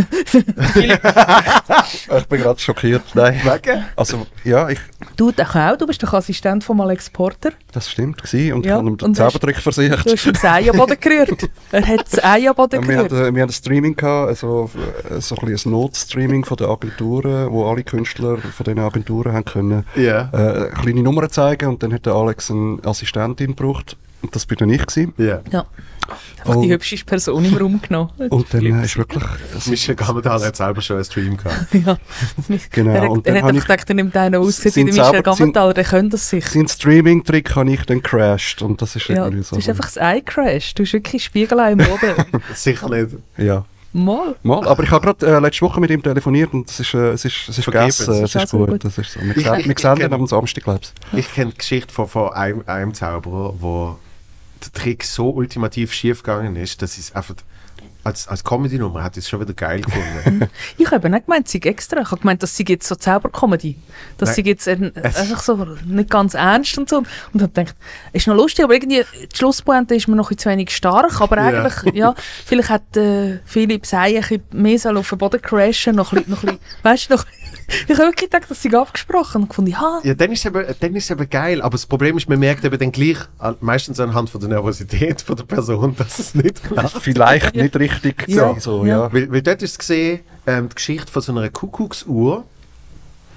Ich bin gerade schockiert. Nein. Wegen? Also, ja, ich, Du doch auch, du bist doch Assistent von Alex Porter. das stimmt gewesen und Ja, ich habe ihm den und hast- Zaubertrick versucht. Du hast ihm das Ei am Boden gerührt. Er hat das Ei am Boden Ja, wir, hatten, gerührt. wir hatten ein Streaming, gehabt, also, äh, so ein, bisschen ein Notstreaming von den Agenturen, wo alle Künstler von diesen Agenturen haben können, Ja. äh, kleine Nummern zeigen und dann hat der Alex eine Assistentin gebraucht und das bin dann ich gewesen. Ja. Ja. Einfach die Oh. hübscheste Person im Raum genommen. Und dann äh, ist wirklich... es- Michel Gammenthaler hat selber schon einen Stream gehabt. Ja. Genau, Er, und er dann hat habe doch ich- gedacht, er nimmt einen aus, wie Sein der Michel Zauber- Gammenthaler, der könnte das sicher. Sein Streaming-Trick habe ich dann crashed und das ist Ja, irgendwie das so... ist einfach das Ei crashed. Du hast wirklich Spiegelei im Boden. Sicher nicht. ja. Mal. Mal, aber ich habe gerade äh, letzte Woche mit ihm telefoniert und es ist, äh, es ist, es ist Vergebens. gegessen, es Das ist ist also gut. gut. Das ist so. Wir, Ich- sehen- ich- wir ich sehen kenn- ihn am Samstag, glaube ich. Ich kenne die Geschichte von, von einem, einem Zauberer, wo der Trick so ultimativ schief gegangen ist, dass es einfach als, als Comedy-Nummer hat es schon wieder geil gefunden. Ich habe nicht gemeint, sie sei extra. Ich habe gemeint, dass sie jetzt so Zaubercomedy. Dass Nein. sie jetzt ein, Es- einfach so nicht ganz ernst und so. Und habe gedacht, ist noch lustig, aber irgendwie die Schlusspointe ist mir noch ein bisschen zu wenig stark. Aber Ja. eigentlich, ja, vielleicht hat äh, Philipp Sey ein bisschen mehr soll auf den Boden crashen, noch ein bisschen, noch ein bisschen, weißt du, noch, ich habe wirklich gedacht, dass sie abgesprochen und gefunden, ja, Ja, dann ist, es eben, dann ist es eben geil, aber das Problem ist, man merkt eben dann gleich, an- meistens anhand von der Nervosität von der Person, dass es nicht klappt. Vielleicht nicht richtig Ja. so, Ja. ja. Weil, weil dort ist gesehen, ähm, die Geschichte von so einer Kuckucksuhr,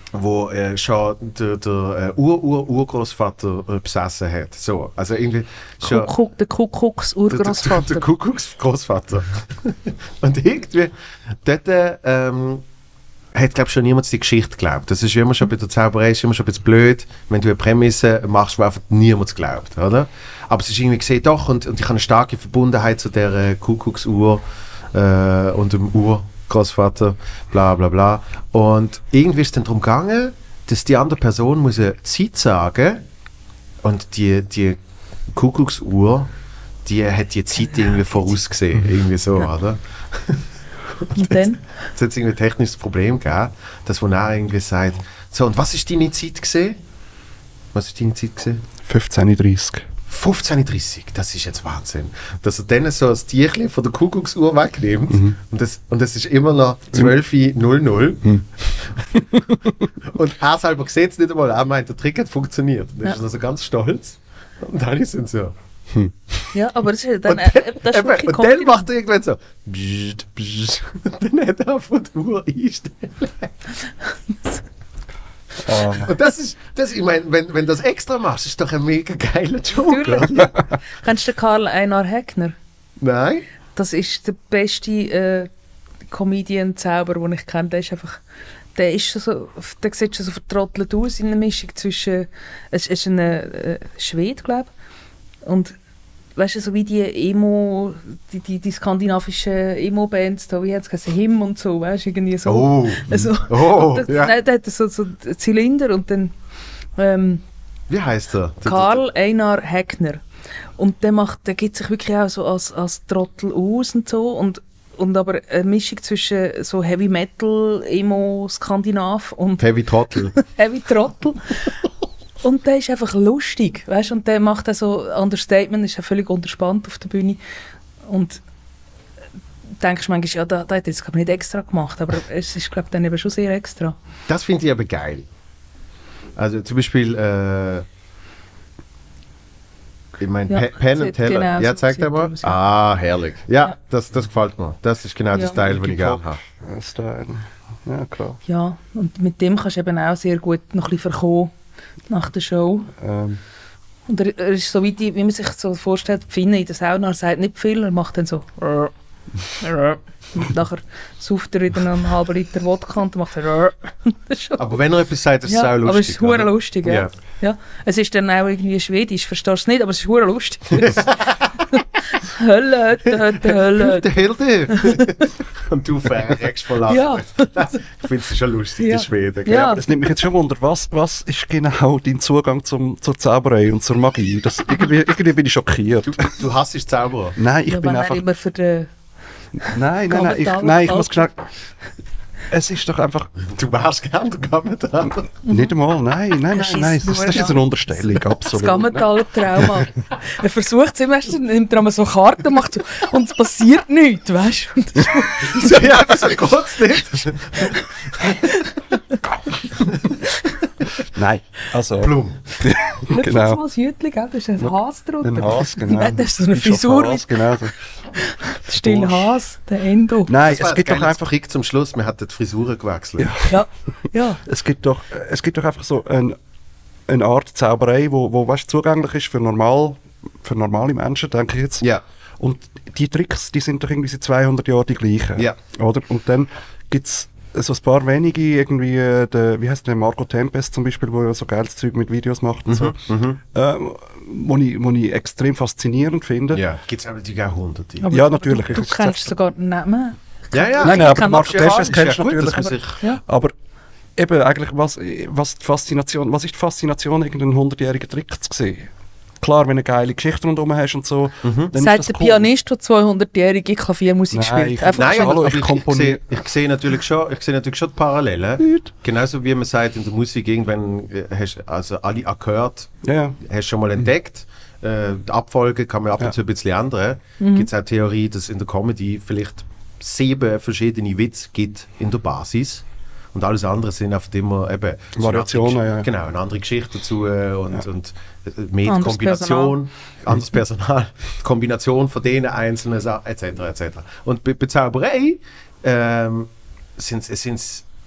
wo äh, schon der, der äh, Ur-Ur-Urgroßvater äh, besessen hat. So, also irgendwie schon... Kuckuck, der Kuckucks-Urgroßvater. Der, der, der Kuckucks-Großvater. Und irgendwie, dort ähm, hat, glaube ich, schon niemand die Geschichte geglaubt. Das ist immer schon bei der Zauberei ist immer schon ein bisschen blöd, wenn du eine Prämisse machst, wo einfach niemand glaubt, oder? Aber es ist irgendwie gesehen, doch, und, und ich habe eine starke Verbundenheit zu der äh, Kuckucksuhr äh, und dem Urgroßvater, bla bla bla. Und irgendwie ist es dann darum gegangen, dass die andere Person muss eine Zeit sagen und die, die Kuckucksuhr, die hat die Zeit irgendwie vorausgesehen, irgendwie so, Ja. oder? Und dann? Jetzt hat es irgendwie ein technisches Problem gegeben, dass wo er irgendwie sagt, so, und was ist deine Zeit gesehen? Was ist deine Zeit gesehen? fünfzehn Uhr dreißig. fünfzehn Uhr dreißig, das ist jetzt Wahnsinn. Dass er dann so das Tierchen von der Kuckucksuhr wegnimmt Mhm. und, das, und das ist immer noch zwölf Uhr null null. Mhm. Und er selber sieht es nicht einmal, er meint, der Trick hat funktioniert. Und dann Ja. ist er so ganz stolz. Und dann sind so. Ja, aber das ist, dann, Und äh, dann, das ist eben, wirklich und dann Comedy. macht er irgendwann so. Bzzzt, bzzzt. Und dann hat er von der Uhr einstellen. Ah. Und das ist, das, ich meine, wenn, wenn du das extra machst, ist doch ein mega geiler Joke. Natürlich. oder? Kennst du den Karl Einar Heckner? Nein? Das ist der beste äh, Comedian-Zauber, den ich kenne. Der ist einfach... Der ist schon so... Der sieht schon so vertrottelt aus in einer Mischung zwischen... Es ist ein äh, Schwede, glaube ich. Und... Weißt du, so wie die Emo... Die, die, die skandinavischen Emo-Bands, da, wie hat es Him und so, weißt du, irgendwie so... Oh. Also, Oh, und der, ja. nein, der hat so, so einen Zylinder und dann... Ähm, Wie heißt er? Der- Karl Einar Heckner. Und der macht, der gibt sich wirklich auch so als, als Trottel aus und so. Und, und aber eine Mischung zwischen so Heavy Metal, Emo, Skandinav und Heavy Trottel. Heavy Trottel. Und der ist einfach lustig, weißt? Und der macht auch so Understatement, ist ja völlig unterspannt auf der Bühne. Und denkst du manchmal, ja, da, da hat er jetzt glaub ich, nicht extra gemacht, aber es ist, glaube ich, dann eben schon sehr extra. Das finde ich aber geil. Also zum Beispiel, äh, ich meine, Ja, Pe- Penn and sieht Teller. genau Ja, so zeig sieht dir mal. aus, ja. Ah, herrlich. Ja, Ja. Das, das gefällt mir. Das ist genau Ja. der Style, den ich gerne habe. Äh, Style. Ja, klar. Ja, und mit dem kannst du eben auch sehr gut noch ein bisschen verkommen nach der Show. Ähm, Und er, er ist so wie, die, wie man sich so vorstellt, die Finne in der Sauna, er sagt nicht viel, er macht dann so und nachher sauft er wieder noch einen halben Liter Wodka und dann macht er Das ist schon- Aber wenn er etwas sagt, ist es ja, auch lustig. aber es ist hure oder? lustig, ja. Ja. Ja. Es ist dann auch irgendwie Schwedisch, verstehst du es nicht, aber es ist hure lustig. Hölle, Hölle, Hölle. Der Hilde! Und du verreckst vor Lachen. Ja. Ich finde es schon lustig, Ja. die Schweden. gell? Ja. Das nimmt mich jetzt schon wunder, was, was ist genau dein Zugang zum, zur Zauberei und zur Magie? Das, irgendwie, irgendwie bin ich schockiert. Du, du hasst Zauberer. Nein, ich Ja, bin wenn er einfach... immer für den... Nein, nein, nein, ich, Kommentar- nein, ich muss schnell... Es ist doch einfach... Du wärst gern der Kommentar. Nicht einmal, nein, nein, nein, Nein, nein, das, das ist jetzt eine Unterstellung, Das absolut. Gammentaler Trauma. Er versucht es immer, erst, dann nimmt er einmal so Karten macht so, und es passiert nichts, weißt du? Und das ist- Ja, wieso geht's nicht? Nein, also... Blum. Nicht Genau. mal das Jütli, gell? Da ist ein Has drunter. Ein Has, genau. Nein, das ist so eine Ein Schopf Frisur, Has, genau. so. still Has, der Endo. Nein, Das war es gibt doch ein einfach... Trick zum Schluss, wir hatten die Frisuren gewechselt. Ja, ja. Es gibt doch, es gibt doch einfach so ein, eine Art Zauberei, wo, wo weißt, zugänglich ist für, normal, für normale Menschen, denke ich jetzt. Ja. Und die Tricks, die sind doch irgendwie seit zweihundert Jahren die gleichen. Ja. Oder? Und dann gibt es so ein paar wenige, irgendwie, äh, der, wie heißt der, Marco Tempest zum Beispiel, der ja so geiles Zeug mit Videos macht und so, Mhm. ähm, wo, ich, wo ich extrem faszinierend finde. Ja, gibt es aber natürlich auch hunderte. Aber Ja, natürlich. Du, du Ich- kennst sogar den Namen. Ja, ja. Nein, nein, aber kann Marco Ja, Tempest ist kennst ja du gut, natürlich. dass man sich- Ja. Aber eben eigentlich, was, was, die Faszination, was ist die Faszination, irgendeinen hundertjährigen Trick zu sehen? Klar, wenn du eine geile Geschichte rundherum hast und so, dann ist Sagt das der cool. Pianist, der zweihundertjährige Klaviermusik Nein, spielt. ich- Einfach Nein, schon. aber, Hallo, aber ich ich, ich, komponiere. sehe, ich sehe natürlich schon, ich sehe natürlich schon die Parallelen. Genauso wie man sagt, in der Musik irgendwann äh, hast also alle Akkorde Ja, ja. hast du schon mal entdeckt. Äh, die Abfolge kann man ab und Ja. zu ein bisschen ändern. Gibt es auch Theorie, dass in der Comedy vielleicht sieben verschiedene Witze gibt in der Basis. Und alles andere sind einfach immer eben Variationen, eine andere, ja. Genau, eine andere Geschichte dazu äh, und, und äh, mehr Anderes Kombination, anderes Personal, Kombination von denen einzelnen Sachen, et cetera et cetera. Und bei, bei Zauberei ähm, sind es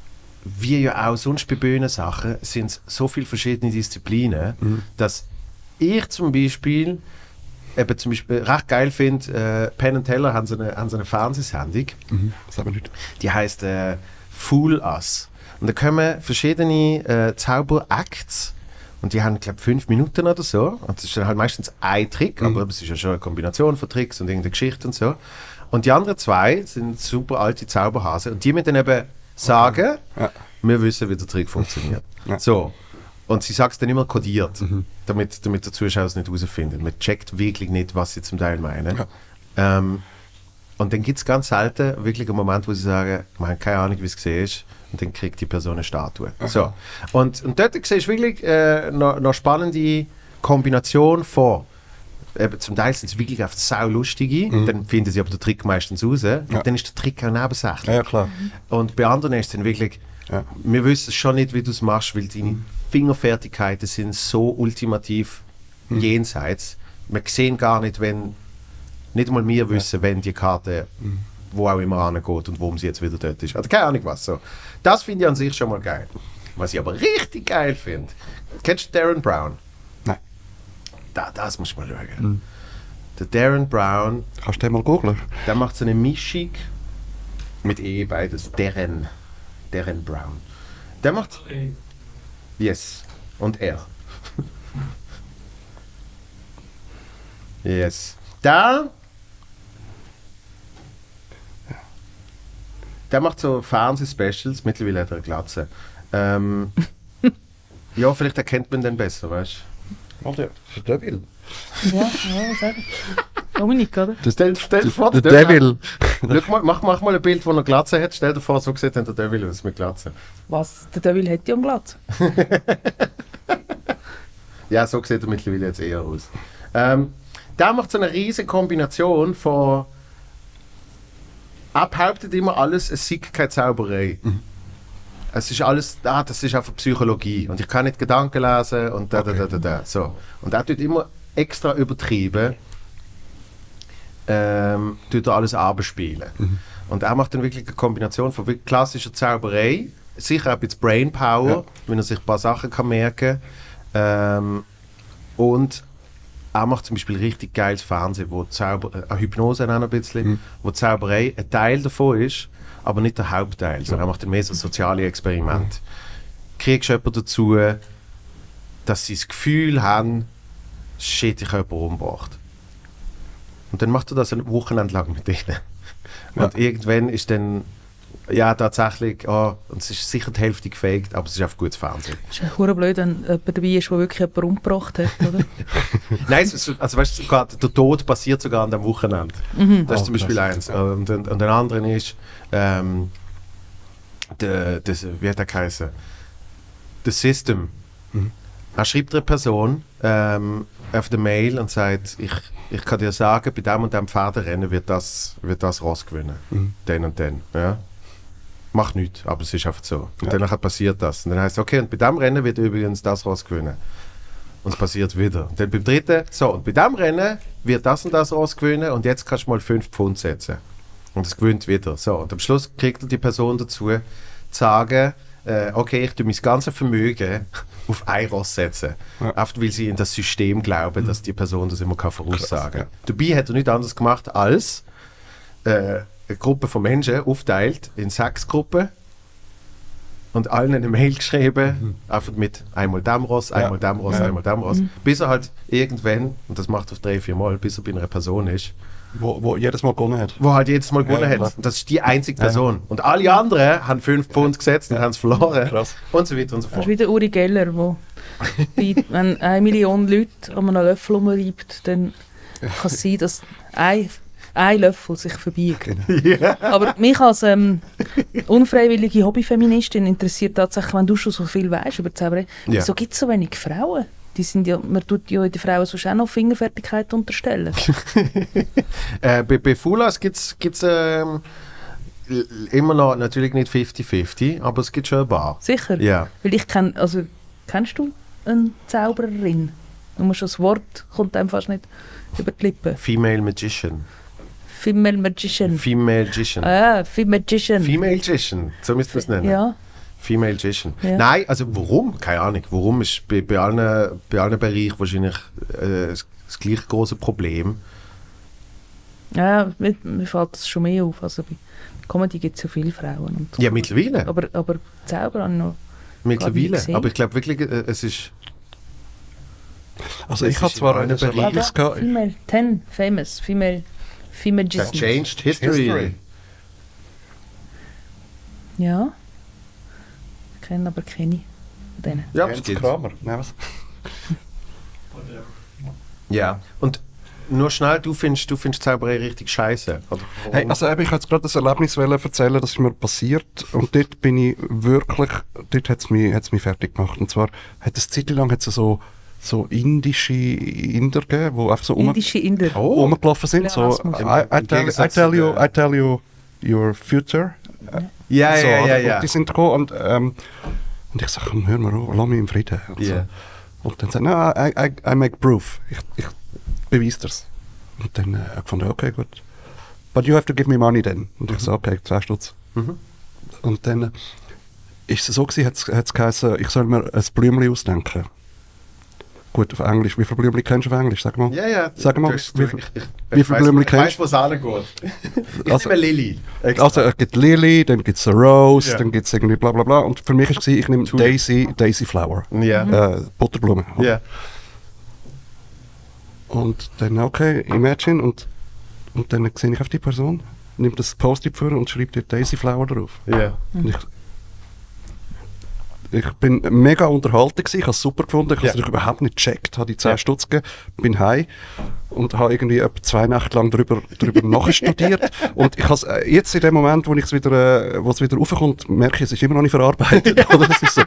wie ja auch sonst bei Bühnensachen, sind es so viele verschiedene Disziplinen, Mhm. dass ich zum Beispiel eben zum Beispiel recht geil finde, äh, Penn and Teller haben so eine, haben so eine Fernsehsendung, Mhm. Das haben wir nicht. die heißt äh, Fool Us. Und da kommen verschiedene äh, Zauberacts und die haben, glaube ich, fünf Minuten oder so. Und das ist dann halt meistens ein Trick, Mhm. aber es ist ja schon eine Kombination von Tricks und irgendeine Geschichte und so. Und die anderen zwei sind super alte Zauberhasen und die müssen dann eben sagen, Ja. wir wissen, wie der Trick funktioniert. Ja. So. Und sie sagt es dann immer kodiert, Mhm. damit, damit der Zuschauer es nicht herausfindet. Man checkt wirklich nicht, was sie zum Teil meinen. Ja. Ähm, und dann gibt es ganz selten wirklich einen Moment, wo sie sagen, wir haben keine Ahnung, wie es gesehen ist. Und dann kriegt die Person eine Statue. So. Und, und dort siehst du wirklich äh, noch, noch spannende Kombination von, eben, zum Teil sind es wirklich auf sau lustige, Mhm. dann finden sie aber den Trick meistens raus. Und dann ist der Trick auch nebensächlich. Ja, ja, klar. Und bei anderen ist es dann wirklich, Ja. wir wissen schon nicht, wie du es machst, weil deine Fingerfertigkeiten sind so ultimativ Mhm. jenseits. Wir sehen gar nicht, wenn, nicht mal wir wissen, wenn die Karte, Mhm. wo auch immer angeht und warum sie jetzt wieder dort ist. Also keine Ahnung was. So. Das finde ich an sich schon mal geil. Was ich aber richtig geil finde, kennst du Darren Brown? Nein. Da, das musst du mal schauen. Mhm. Der Darren Brown, Kannst du den mal googeln? der macht so eine Mischung mit E beides. Darren. Darren Brown. Der macht Ey, Yes. Und er. Yes. Da. Der macht so Fernsehspecials. Mittlerweile hat er eine Glatze. Ähm, ja, vielleicht erkennt man den besser, weißt Warte, der will. Ja, ja, sag. Dominik, oder? du? Stell, stell dir vor, Der der Devil. Schau mal, mach, mach mal ein Bild, wo er Glatze hat. Stell dir vor, so sieht dann der Devil aus mit Glatze. Was? Der Devil hat ja einen Glatz. Ja, so sieht er mittlerweile jetzt eher aus. Ähm, der macht so eine riesige Kombination von. Er behauptet immer alles, es sei keine Zauberei. Es ist alles, ah, das ist einfach Psychologie. Und ich kann nicht Gedanken lesen und da, da, da, da, da. So. Und er tut immer extra übertrieben, ähm, tut er alles abspielen. Und er macht dann wirklich eine Kombination von wirklich klassischer Zauberei, sicher auch ein bisschen Brainpower, Ja. wenn er sich ein paar Sachen kann merken kann. Ähm, und er macht zum Beispiel richtig geiles Fernsehen, wo Zauber, äh, Hypnose auch noch ein bisschen, Mhm. wo Zauberei ein Teil davon ist, aber nicht der Hauptteil, sondern er macht dann mehr so soziale Experimente. Kriegst du jemanden dazu, dass sie das Gefühl haben, shit, ich habe jemanden umgebracht. Und dann macht er das ein Wochenende lang mit denen. Und Ja. irgendwann ist dann, ja, tatsächlich, oh, und es ist sicher die Hälfte gefaked, aber es ist einfach gutes Fernsehen. Es ist ja blöd, wenn jemand dabei ist, der wirklich jemanden umgebracht hat, oder? Nein, es ist, also weißt du, sogar, der Tod passiert sogar an dem Wochenende. Das ist Oh, zum Beispiel krass. eins. Und, und, und der andere ist, ähm, der, das, wie hat er geheißen? The System. Mhm. Er schreibt einer Person ähm, auf der Mail und sagt, ich, ich kann dir sagen, bei dem und dem Pferderennen wird das, wird das Ross gewinnen. Mhm. Den und den. Ja? Macht nichts, aber es ist einfach so. Und Ja. danach passiert das. Und dann heißt es, okay, und bei dem Rennen wird übrigens das Ross gewinnen. Und es passiert wieder. Und dann beim dritten, so, und bei dem Rennen wird das und das Ross gewinnen und jetzt kannst du mal fünf Pfund setzen. Und es gewinnt wieder. So, und am Schluss kriegt er die Person dazu, zu sagen, äh, okay, ich tue mein ganzes Vermögen auf ein Ross setzen. Ja. Einfach weil sie in das System glauben, dass die Person das immer kann voraussagen kann. Krass, Dabei hat er nichts anderes gemacht als äh, eine Gruppe von Menschen aufteilt in sechs Gruppen und allen eine Mail geschrieben, einfach mit einmal dem Ross, einmal dem Ross, Ja. einmal dem Ross, bis er halt irgendwann, und das macht er drei, vier Mal, bis er bei einer Person ist, Wo, wo jedes Mal gewonnen hat. wo halt jedes Mal gewonnen Ja, hat. klar. Und das ist die einzige Person. Und alle anderen haben fünf Pfund gesetzt und haben es verloren. Krass. Und so weiter und so Das ist fort. wie der Uri Geller, wo bei, wenn eine Million Leute an einem Löffel rumreibt, dann kann es sein, dass ein, ein Löffel sich verbiegt. Aber mich als ähm, unfreiwillige Hobbyfeministin interessiert tatsächlich, wenn du schon so viel weißt über Zauberei, Ja. wieso gibt es so wenig Frauen? Die sind ja, man tut ja den Frauen sonst auch noch Fingerfertigkeit unterstellen. Äh, bei, bei Fulas gibt es ähm, l- immer noch, natürlich nicht fifty fifty, aber es gibt schon ein paar. Sicher? Ja. Weil ich kenn, also, kennst du eine Zaubererin? Du musst das Wort, kommt einem fast nicht über die Lippen. Female Magician. Female Magician. Female Magician. Ah, Female Magician. Female Magician, so müsste man es nennen. Ja. Female Magician. Ja. Nein, also warum? Keine Ahnung. Warum ist bei, bei, allen, bei allen Bereichen wahrscheinlich äh, das, das gleich große Problem. Ja, mir, mir fällt das schon mehr auf. Also bei Comedy gibt es ja viele Frauen. Und so. Ja, mittlerweile. Aber, aber selber habe ich noch Mittlerweile. gesehen. Aber ich glaube wirklich, äh, es ist... Also Das ich habe ist zwar in eine allen Bereichen. Erlebnis gehabt. Female ten, famous, female, female That Magician. changed history. History. Ja. Ich kenne aber keine von denen. Ja, es Jens gibt. Kramer. Nein, was? Ja. Und nur schnell, du findest, du findest Zauberei richtig scheiße. Oder warum? Hey, also eben, ich wollte jetzt gerade das Erlebnis wollen erzählen, das ist mir passiert und dort bin ich wirklich, dort hat es mich, hat's mich fertig gemacht. Und zwar hat es eine Zeit lang hat's so, so indische Inder gegeben, die einfach so um, Indische Inder. Oh. rumgelaufen sind. So, Pleonasmus. I, I, Im tell, I, Gegensatz tell zu you, der- I tell you your future. Ja, so, ja, ja, oder? ja. Und die sind gekommen und, ähm, und ich sage, hör mal auf, lass mich im Frieden. Und, Ja. so. Und dann sagt er, no, I, I, I make proof. Ich, ich beweise das. Und dann äh, habe ich gefunden, okay, gut. But you have to give me money then. Und ich so, okay, zwei Stutz. Mhm. Und dann äh, ist es so gewesen, hat es geheißen, ich soll mir ein Blümchen ausdenken. Gut, auf Englisch. Wie viele Blümchen kennst du auf Englisch? Sag mal. Ja, ja. Sag mal, Du hast- wie ich- viel- ich- ich wie viel weiss- Blümchen Ich kennst weiß, wo es angeht. Ich Also- nehme Lilly. Also es gibt Lily, dann gibt es Rose, Ja. dann gibt es irgendwie bla bla bla. Und für mich war es, ich nehme Daisy, Daisy Flower. Ja. Äh, Butterblume. Ja. Und dann, okay, imagine. Und, und dann sehe ich auf die Person, nimmt das Post-it vor und schreibt dort Daisy Flower drauf. Ja. Und ich, ich bin mega unterhalten gewesen, ich habe es super gefunden, ich habe es Ja. natürlich überhaupt nicht gecheckt, habe die zehn Ja. Stutz gegeben, bin heim und habe irgendwie etwa zwei Nächte lang darüber, darüber nachstudiert. Und ich has, äh, jetzt in dem Moment, wo ich es wieder, äh, wo es wieder raufkommt, merke ich, es ist immer noch nicht verarbeitet. Oder? Es ist so,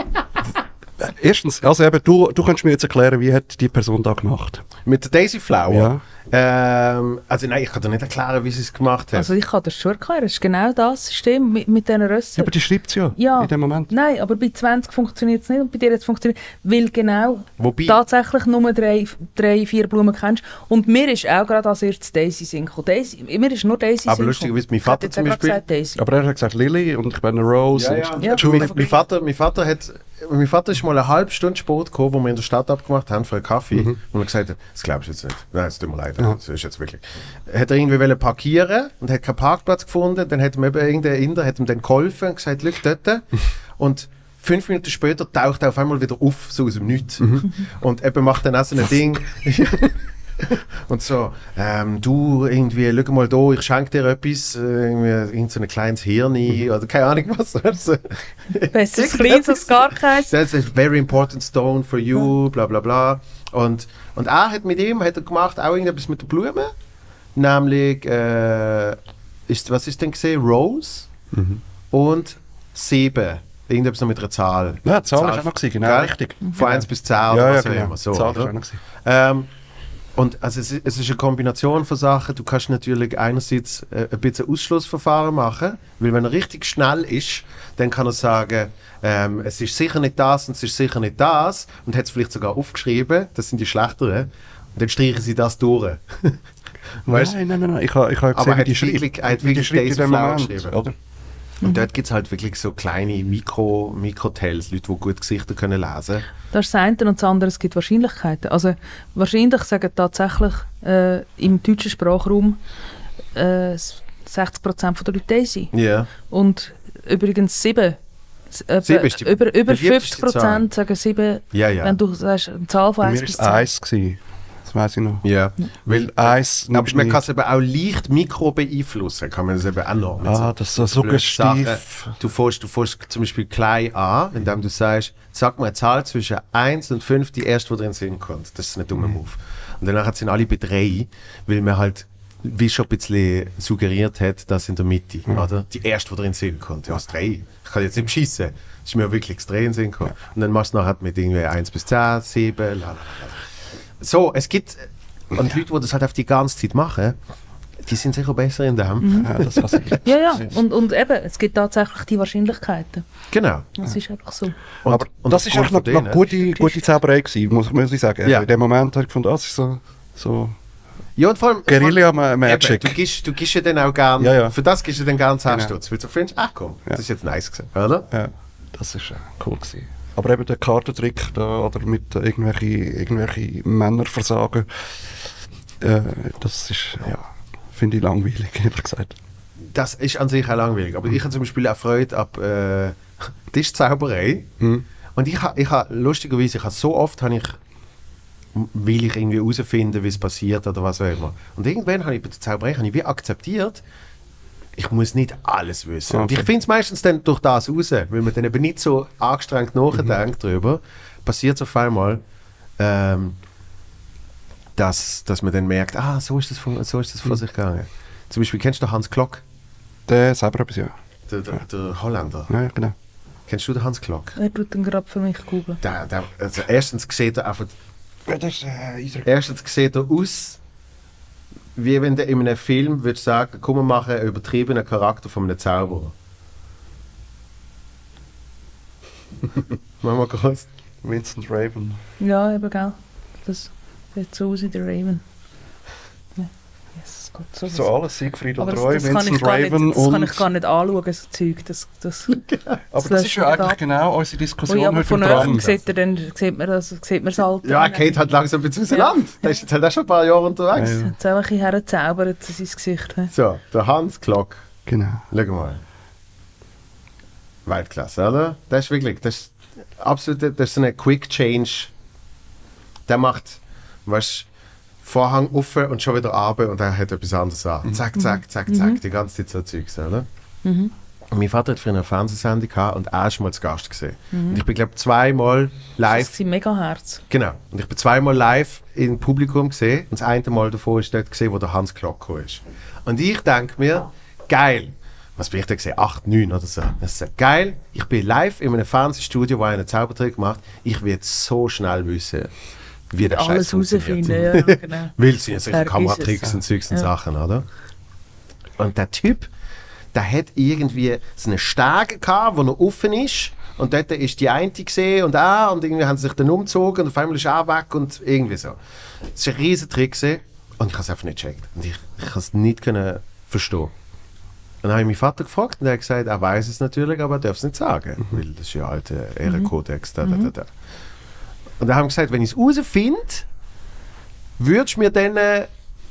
erstens, also eben, du, du kannst mir jetzt erklären, wie hat die Person da gemacht? Mit der Daisy Flower? Ja. Ähm, also nein, ich kann dir nicht erklären, wie sie es gemacht hat. Also ich kann das schon erklären. Es ist genau das System mit, mit diesen Rössern. Ja, aber die schreibt es ja, Ja. in dem Moment. Nein, aber bei zwanzig funktioniert es nicht und bei dir jetzt funktioniert weil genau Wobei- tatsächlich nur drei, drei, vier Blumen kennst. Und mir ist auch gerade als erstes Daisy Sinn gekommen. Daisy, mir ist nur Daisy Aber Sinn lustigerweise, mein gekommen. Ich hätte Vater jetzt zum auch gerade Beispiel- gesagt Daisy. Aber er hat gesagt Lily und ich bin eine Rose. Ja, ja. Und Ja. Mein, mein, Vater, mein, Vater hat, mein Vater ist mal eine halbe Stunde Sport gekommen, wo wir in der Stadt abgemacht haben für einen Kaffee. Mhm. Und er gesagt hat, das glaubst du jetzt nicht. Nein, es tut mir leid. Ja. Das ist jetzt wirklich. Hat er irgendwie wollen parkieren und hat keinen Parkplatz gefunden. Dann hat ihm eben irgendein Inder hat ihm dann geholfen und gesagt, schau dort. Und fünf Minuten später taucht er auf einmal wieder auf, so aus dem Nichts. Mhm. Und eben macht dann auch so ein Ding. Und so, ähm, du irgendwie, schau mal da, ich schenke dir etwas, äh, irgendwie, irgend so ein kleines Hirn oder keine Ahnung was. Also, Besser klein als gar keins. That's a very important stone for you, bla bla bla. Und, und er hat mit ihm hat er gemacht auch irgendetwas mit der Blume. Nämlich, äh, ist, was ist denn gesehen? Rose und sieben. Irgendetwas noch mit einer Zahl. Ja, die Zahl ist auch noch gewesen, genau, Gell? richtig. Von eins bis zehn oder Ja, ja, was auch genau. immer. So, Die Zahl ist oder? auch noch gewesen. Ähm, und also es, ist- es ist eine Kombination von Sachen. Du kannst natürlich einerseits äh, ein bisschen Ausschlussverfahren machen, weil wenn er richtig schnell ist, dann kann er sagen, ähm, es ist sicher nicht das und es ist sicher nicht das und hat es vielleicht sogar aufgeschrieben, das sind die schlechteren. Und dann streichen sie das durch. Weißt? Nein, nein, nein, nein. Ich habe ich ha Aber gesehen, er wie hat die schreibt. wirklich- er hat wie die wirklich schreibt in Daisy dem Flower Moment, geschrieben. oder? Und dort gibt es halt wirklich so kleine Mikro, Mikrotells, Leute, die gut Gesichter können lesen. Das ist das eine und das andere, es gibt Wahrscheinlichkeiten. Also wahrscheinlich sagen tatsächlich äh, im deutschen Sprachraum äh, sechzig Prozent der Leute Daisy. Ja. Und übrigens sieben. S- etwa- Sieben ist die über über beliebteste fünfzig Prozent sagen sieben, Ja, ja. wenn du sagst, eine Zahl von Bei eins mir bis war es zehn. eins. Gewesen. Das weiß ich noch. Ja. Weil, Eins aber nimmt man mich- kann es eben auch leicht mikro beeinflussen, kann man es eben auch noch. mit Ah, das ist so blöden suggestiv. Sachen. Du fährst, du fährst zum Beispiel klein an, indem du sagst, sag mal eine Zahl zwischen eins und fünf, die erste, die dir in den Sinn kommt. Das ist ein dummer Move. Und danach sind alle bei drei, weil man halt wie schon ein bisschen suggeriert hat, dass in der Mitte, oder? Die erste, die dir in den Sinn kommt. Ja, das drei. Ich kann jetzt nicht schießen. Das ist mir wirklich das drei in den Sinn gekommen. Und dann machst du nachher mit irgendwie eins bis zehn, sieben, lalala. So, es gibt, und Leute, die das halt auf die ganze Zeit machen, die sind sicher besser in dem. Ja, das kann ich. Ja, ja. Und, und eben, es gibt tatsächlich die Wahrscheinlichkeiten. Genau. Das ist einfach so. Und, Aber und das ist aufgrund auch noch, von noch denen- gute, gute Zauberei gewesen, muss, muss ich sagen. Ja. In dem Moment habe ich gefunden, das ist so, so Ja, und vor allem, Guerilla vor allem- Magic. Eben, du, gibst, du gibst ja dann auch gerne, Ja, ja. für das gibst du dann gerne zehn Genau. Stutz, weil du findest, ach komm, Ja. das ist jetzt nice gewesen, oder? Ja. Das war äh, cool gewesen. Aber eben der Kartentrick da, oder mit äh, irgendwelche, irgendwelche Männerversagen, äh, das ist, ja, finde ich langweilig, ehrlich gesagt. Das ist an sich auch langweilig. Aber ich habe zum Beispiel auch Freude ab äh, Tischzauberei. Mhm. Und ich habe, ich ha, lustigerweise, ich habe so oft, habe ich, will ich irgendwie herausfinden, wie es passiert oder was auch immer. Und irgendwann habe ich bei der Zauberei habe ich wie akzeptiert, ich muss nicht alles wissen. Okay. Und ich finde es meistens dann durch das raus, weil man dann eben nicht so angestrengt nachdenkt mhm. darüber, passiert es auf einmal, ähm, dass, dass man dann merkt, ah, so ist das von, so ist das vor mhm. sich gegangen. Zum Beispiel, kennst du Hans Klock? Der selber etwas, ja. Der, der, der Holländer. Ja, genau. Kennst du den Hans Klock? Er tut den gerade für mich googeln. Der, der, also erstens sieht er einfach... Ja, das ist, äh, erstens sieht er aus, wie wenn du in einem Film würdest sagen, komm, wir machen einen übertriebenen Charakter von einem Zauberer. Mach mal kurz. Vincent Raven. Ja, eben, gell. Das sieht so aus wie der Raven. Ja. Yes, Gott, so, so alles, Siegfried und aber Roy, das, das Vincent kann Raven nicht, das und... kann ich gar nicht anschauen, so Zeug. Das, das, aber das, das ist ja eigentlich ab. genau unsere Diskussion oh ja, aber heute von im Neuem Tram. sieht, er dann, sieht man das, sieht man es halt. Ja, Kate hat langsam ein bisschen auseinander. Der ist jetzt halt auch schon ein paar Jahre unterwegs. Ja, ja. Jetzt auch ein bisschen hergezaubert in sein Gesicht. He? So, der Hans Klock. Genau. Schau mal. Weltklasse, oder? Das ist wirklich, das ist absolut, das ist so eine Quick Change. Der macht, weißt du, Vorhang offen und schon wieder runter und er hat etwas anderes an. Mhm. Zack, zack, zack, zack, mhm. die ganze Zeit so Zeugs, oder? Mhm. Und mein Vater hat früher eine Fernsehsendung gehabt und er ist mal zu Gast gesehen. Mhm. Und ich bin, glaube ich, zweimal live... Das ist sein Megaherz. Genau. Und ich bin zweimal live im Publikum gesehen und das eine Mal davor ist dort gesehen, wo der Hans Klock gekommen ist. Und ich denke mir, geil, was bin ich da gesehen? acht, neun oder so. Das ist geil, ich bin live in einem Fernsehstudio, wo einer einen Zaubertrick macht. Ich will so schnell wissen, wie der Scheiß funktioniert. Ja, genau. Weil es sind ja solche Vergiss Kameratricks es. und Zeugs und Ja. Sachen, oder? Und der Typ, der hat irgendwie so eine Stege gehabt, wo er offen ist. Und dort ist die eine gesehen und auch. Und irgendwie haben sie sich dann umgezogen und auf einmal ist er auch weg und irgendwie so. Das war ein riesen Trick gewesen. Und ich habe es einfach nicht gecheckt. Und ich, ich konnte es nicht können verstehen. Und dann habe ich meinen Vater gefragt und er hat gesagt, er weiß es natürlich, aber er darf es nicht sagen. Mhm. Weil das ist ja alter Ehrenkodex. Da, da, da, da. Und dann haben wir gesagt, wenn ich es herausfinde, würdest du mir dann äh,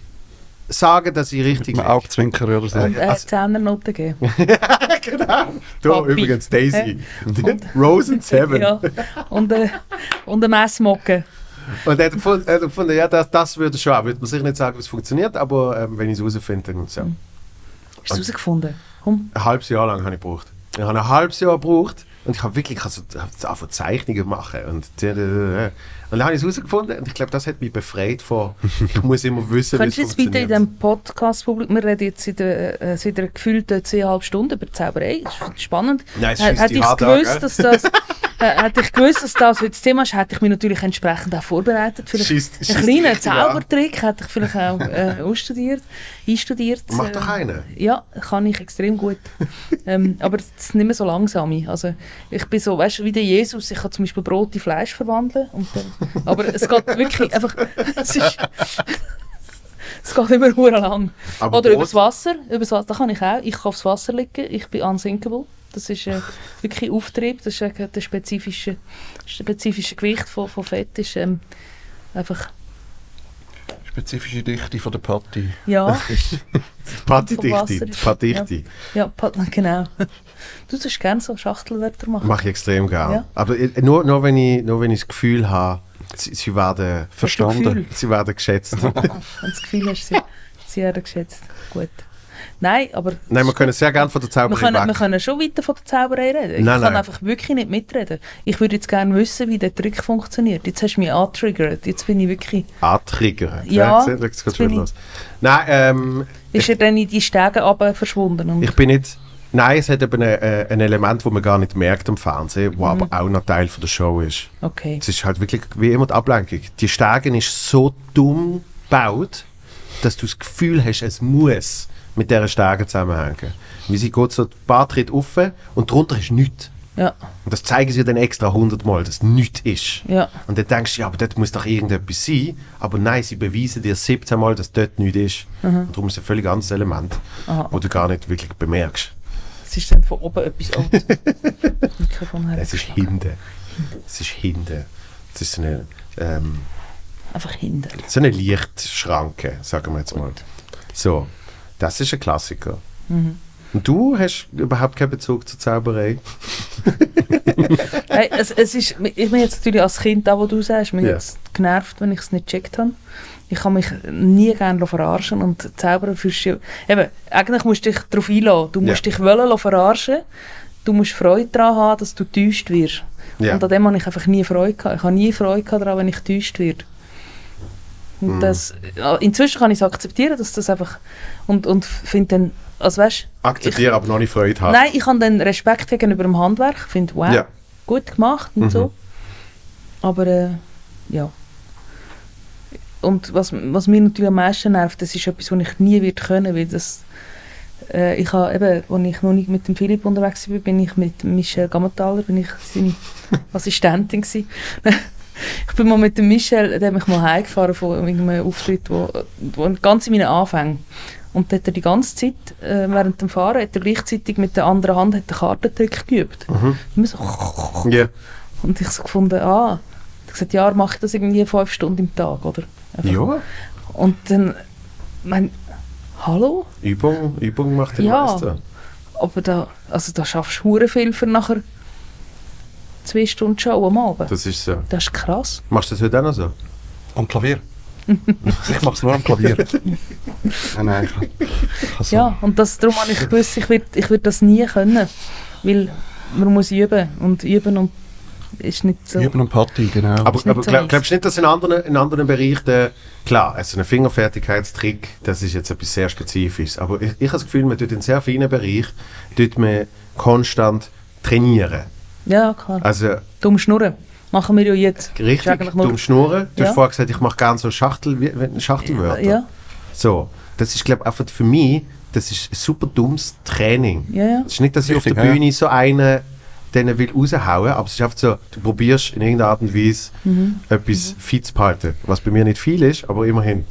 sagen, dass ich richtig Mit einem Augenzwinker oder so. Und er also- hat Zehnernoten gegeben. genau. Da Papi. übrigens Daisy. Hä? Rose and Seven. Ja. Und, äh, und eine Messmocke. Und er hat gefunden, er hat gefunden ja, das, das würde schon auch. Würde man sicher nicht sagen, wie es funktioniert, aber ähm, wenn ich es herausfinde, dann so. Hast du es herausgefunden? Komm. Ein halbes Jahr lang habe ich gebraucht. Ich habe ein halbes Jahr gebraucht und ich habe wirklich ich habe so, so angefangen Zeichnungen machen. Und, und dann habe ich es herausgefunden und ich glaube, das hat mich befreit von, ich muss immer wissen, wie es Könntest du jetzt bitte in funktioniert. diesem Podcast-Publikum, wir reden jetzt seit, äh, seit einer gefühlten zweieinhalb Stunden über Zauberei, das ist spannend. Nein, es H- schießt Hätte die ich hart an, gewusst, gell? dass das, äh, hätte ich gewusst, dass das heute das Thema ist, hätte ich mich natürlich entsprechend auch vorbereitet. Vielleicht Schießt- schießt einen die kleinen richtig an. Zaubertrick hätte ich vielleicht auch äh, ausstudiert, einstudiert. Mach äh, doch einen. Ja, kann ich extrem gut. ähm, aber es ist nicht mehr so langsam. Also, ich bin so, weißt du, wie der Jesus, ich kann zum Beispiel Brot in Fleisch verwandeln. Und dann, aber es geht wirklich einfach, es ist, es geht immer hure lang. Aber Oder Brot- übers Wasser, übers Wasser, das kann ich auch. Ich kann aufs Wasser liegen, ich bin unsinkable. Das ist äh, wirklich Auftrieb, das ist äh, der spezifische, das spezifische Gewicht von, von Fett ist ähm, einfach, Spezifische Dichte von der Patti. ja, Patti-Dichte. Wasser ist- Patti-Dichte. ja, pa- genau. Du sollst gerne so Schachtelwörter machen. Mache ich extrem gerne. Ja. Aber äh, nur, nur, wenn ich, nur wenn ich das Gefühl habe, sie, sie werden Verstanden. Gefühl? sie werden geschätzt. Wenn du das Gefühl hast, sie, sie haben geschätzt. Gut. Nein, aber Nein, wir können sehr gerne von der wir Zauberei können, wir weg. können schon weiter von der Zauberei reden. Ich Nein, kann nein. einfach wirklich nicht mitreden. Ich würde jetzt gerne wissen, wie der Trick funktioniert. Jetzt hast du mich angetriggert. Jetzt bin ich wirklich... Antriggern. Ja, jetzt geht's jetzt schon bin ich- los. Nein, ähm, Ist er dann in die Stege runter verschwunden? Und ich bin nicht... Nein, es hat eben ein, äh, ein Element, das man gar nicht merkt am Fernsehen, wo aber auch noch Teil von der Show ist. okay. Es ist halt wirklich wie immer die Ablenkung. Die Stege ist so dumm gebaut, dass du das Gefühl hast, es muss mit dieser Stege zusammenhängen. Wie sie geht so ein paar Tritte rauf und drunter ist nichts. Ja, Und das zeigen sie dann extra hundertmal, dass es nichts ist. ja. Und dann denkst du, ja, aber dort muss doch irgendetwas sein. Aber nein, sie beweisen dir siebzehn Mal, dass dort nichts ist. Und darum ist es ein völlig anderes Element, Aha. das du gar nicht wirklich bemerkst. Es ist dann von oben etwas alt. Mikrofon her. Es ist hinten. Es ist hinten. Es ist so eine, ähm, Einfach hinten. so eine Lichtschranke, sagen wir jetzt mal. So, das ist ein Klassiker. Mhm. Und du hast überhaupt keinen Bezug zur Zauberei? Hey, es, es ist, ich bin jetzt natürlich als Kind da, wo du sagst, mich Ja. jetzt genervt, wenn ich es nicht gecheckt habe. Ich kann mich nie gerne verarschen und Zauberer fühlst du, eben, eigentlich musst du dich darauf einlassen. Du musst Ja. dich wollen verarschen, du musst Freude daran haben, dass du getäuscht wirst. Ja. Und an dem habe ich einfach nie Freude gehabt. Ich habe nie Freude gehabt daran, wenn ich getäuscht werde. Und Mhm. das, ja, inzwischen kann ich es akzeptieren, dass das einfach, und, und finde dann, also weißt, Akzeptiere, aber noch nicht Freude haben. nein, ich habe dann Respekt gegenüber dem Handwerk, finde, wow, Ja. gut gemacht und Mhm. so. Aber äh, ja. Und was, was mich natürlich am meisten nervt, das ist etwas, was ich nie wird können, weil das, äh, ich habe eben, als ich noch nicht mit dem Philipp unterwegs war, bin ich mit Michel Gammertaler, bin ich seine Assistentin gewesen. Ich bin mal mit dem Michel, der hat mich mal heimgefahren von irgendeinem Auftritt, wo, wo ganz in meinen Anfängen. Und dort hat er die ganze Zeit, äh, während dem Fahren, hat er gleichzeitig mit der anderen Hand hat den Kartentrick geübt. Mhm. Immer so. Ja. Und ich so gefunden, ah, ich habe gesagt, ja, mache ich das irgendwie fünf Stunden im Tag, oder? Einfach. Ja. Und dann, mein, hallo? Übung, Übung macht den Ja. Meister. Aber da, also da schaffst du hure viel für nachher zwei Stunden Show am Abend. Das ist so. Das ist krass. Machst du das heute auch noch so? Am Klavier. Ich mache es nur am Klavier. Nein, nein, ich, ich kann so. Ja, und das, darum habe ich gewusst, ich würde ich würd das nie können. Weil man muss üben und üben und ist nicht so. Üben und Party, genau. Aber, Ist nicht aber so glaub, easy. glaubst du nicht, dass in anderen, in anderen Bereichen, klar, also ein Fingerfertigkeitstrick, das ist jetzt etwas sehr Spezifisches, aber ich, ich habe das Gefühl, man tut in sehr vielen Bereichen tut man konstant trainieren. Ja, klar. Also Dumm schnurren. Machen wir ja jetzt. Ist richtig, eigentlich nur- dumm schnurren. Du Ja. hast vorher gesagt, ich mache gerne so Schachtel, wie- Schachtelwörter. Ja, So, das ist, glaube ich, einfach für mich, das ist ein super dummes Training. ja, ja. Es ist nicht, dass ich Richtig, auf der ja. Bühne so einen denen will raushauen, aber es ist einfach so, du probierst in irgendeiner Art und Weise Mhm. etwas fit zu behalten, was bei mir nicht viel ist, aber immerhin.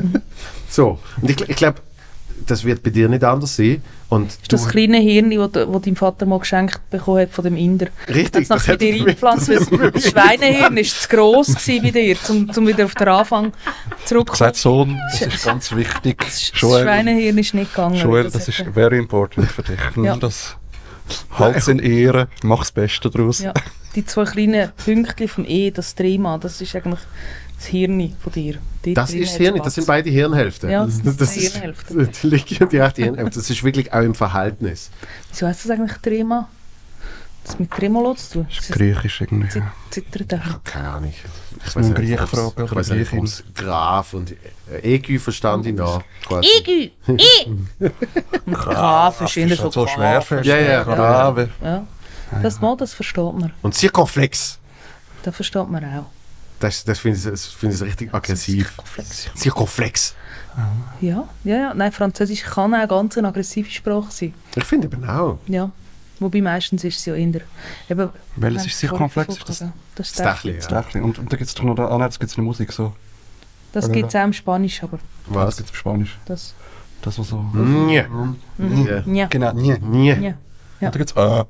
So, und ich, gl- ich glaube, das wird bei dir nicht anders sein. Und Das ist das kleine Hirn, das wo dein Vater mal geschenkt bekommen hat von dem Inder. Richtig, Das hat das es nach bei hat dir er mir- eingepflanzt, das weil hat er mir- das Schweinehirn war zu gross gewesen bei dir, um, um wieder auf den Anfang zurückzukommen. gesagt, Sohn, das ist ganz wichtig. Das Joel, Schweinehirn ist nicht gegangen. Joel, weil das ist hat- very important für dich. Nimm Ja. das. Halt's in Ehre, mach das Beste daraus. Ja, die zwei kleinen Pünktchen vom E, das Drehma, das ist eigentlich das Hirn von dir. Dort Das drin ist das hat's Hirn, Platz. das sind beide Hirnhälften. Ja, das ist das die ist, Hirnhälfte. die liegen direkt die Hirnhälfte. Das ist wirklich auch im Verhältnis. Wieso heisst das eigentlich Drehma? Das mit Tremolo zu tun? Das ist griechisch irgendwie. Zit- Ja. Zittert auch. Keine Ahnung. Ich muss einen nicht, Griechen ob's- fragen, ich oder weiß nicht, Griechin. ob es Graf und äh, Egü verstand ich noch. quasi. Igü! I! Graf ist eher so so schwer fest. Ja, ja, Grave. Ja. Das Mal, das versteht man. Und Zirkonflex. Das versteht man auch. Das, das finde ich, das find ich richtig aggressiv. Komplex. Zirkonflex. Ja, ja, ja. Nein, Französisch kann auch ganz eine aggressive Sprache sein. Ich finde eben auch. Ja. Wobei meistens ist es ja eher... Eben, Welches ist Zirkonflex? Das, das, das, Das Dächli, Das ja. Dächli. Und, und da gibt es doch noch, ah nein, das gibt es in der Musik so. das gibt es auch im Spanisch, aber Das Was? gibt es auf Spanisch. das... Das war so. Nje. Mhm. Ja. Ja. Genau, nie. Nje. Ja. Ja. Und da gibt es A.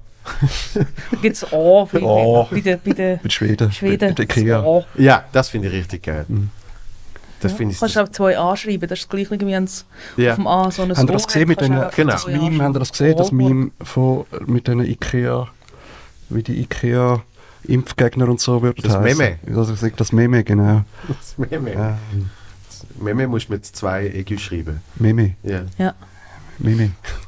Da gibt es A bei, A. bei, den, bei den Mit Schweden. Schweden. Mit Ikea. A. Ja, das finde ich richtig geil. Mhm. Das Ja. finde ich. Kannst du auch zwei A schreiben, das ist gleich wie wenn es ja. auf dem A so ein Habt ihr das O gesehen hat, mit kannst du den, auch Genau. das zwei A Meme, habt ihr das gesehen, das Meme von, mit den Ikea, wie die Ikea Impfgegner und so würden Das heissen? Meme? Also ich sag das Meme, genau. Das Meme. Ja. Meme musst du mit zwei Egü schreiben. Meme, Ja. Ja. Meme.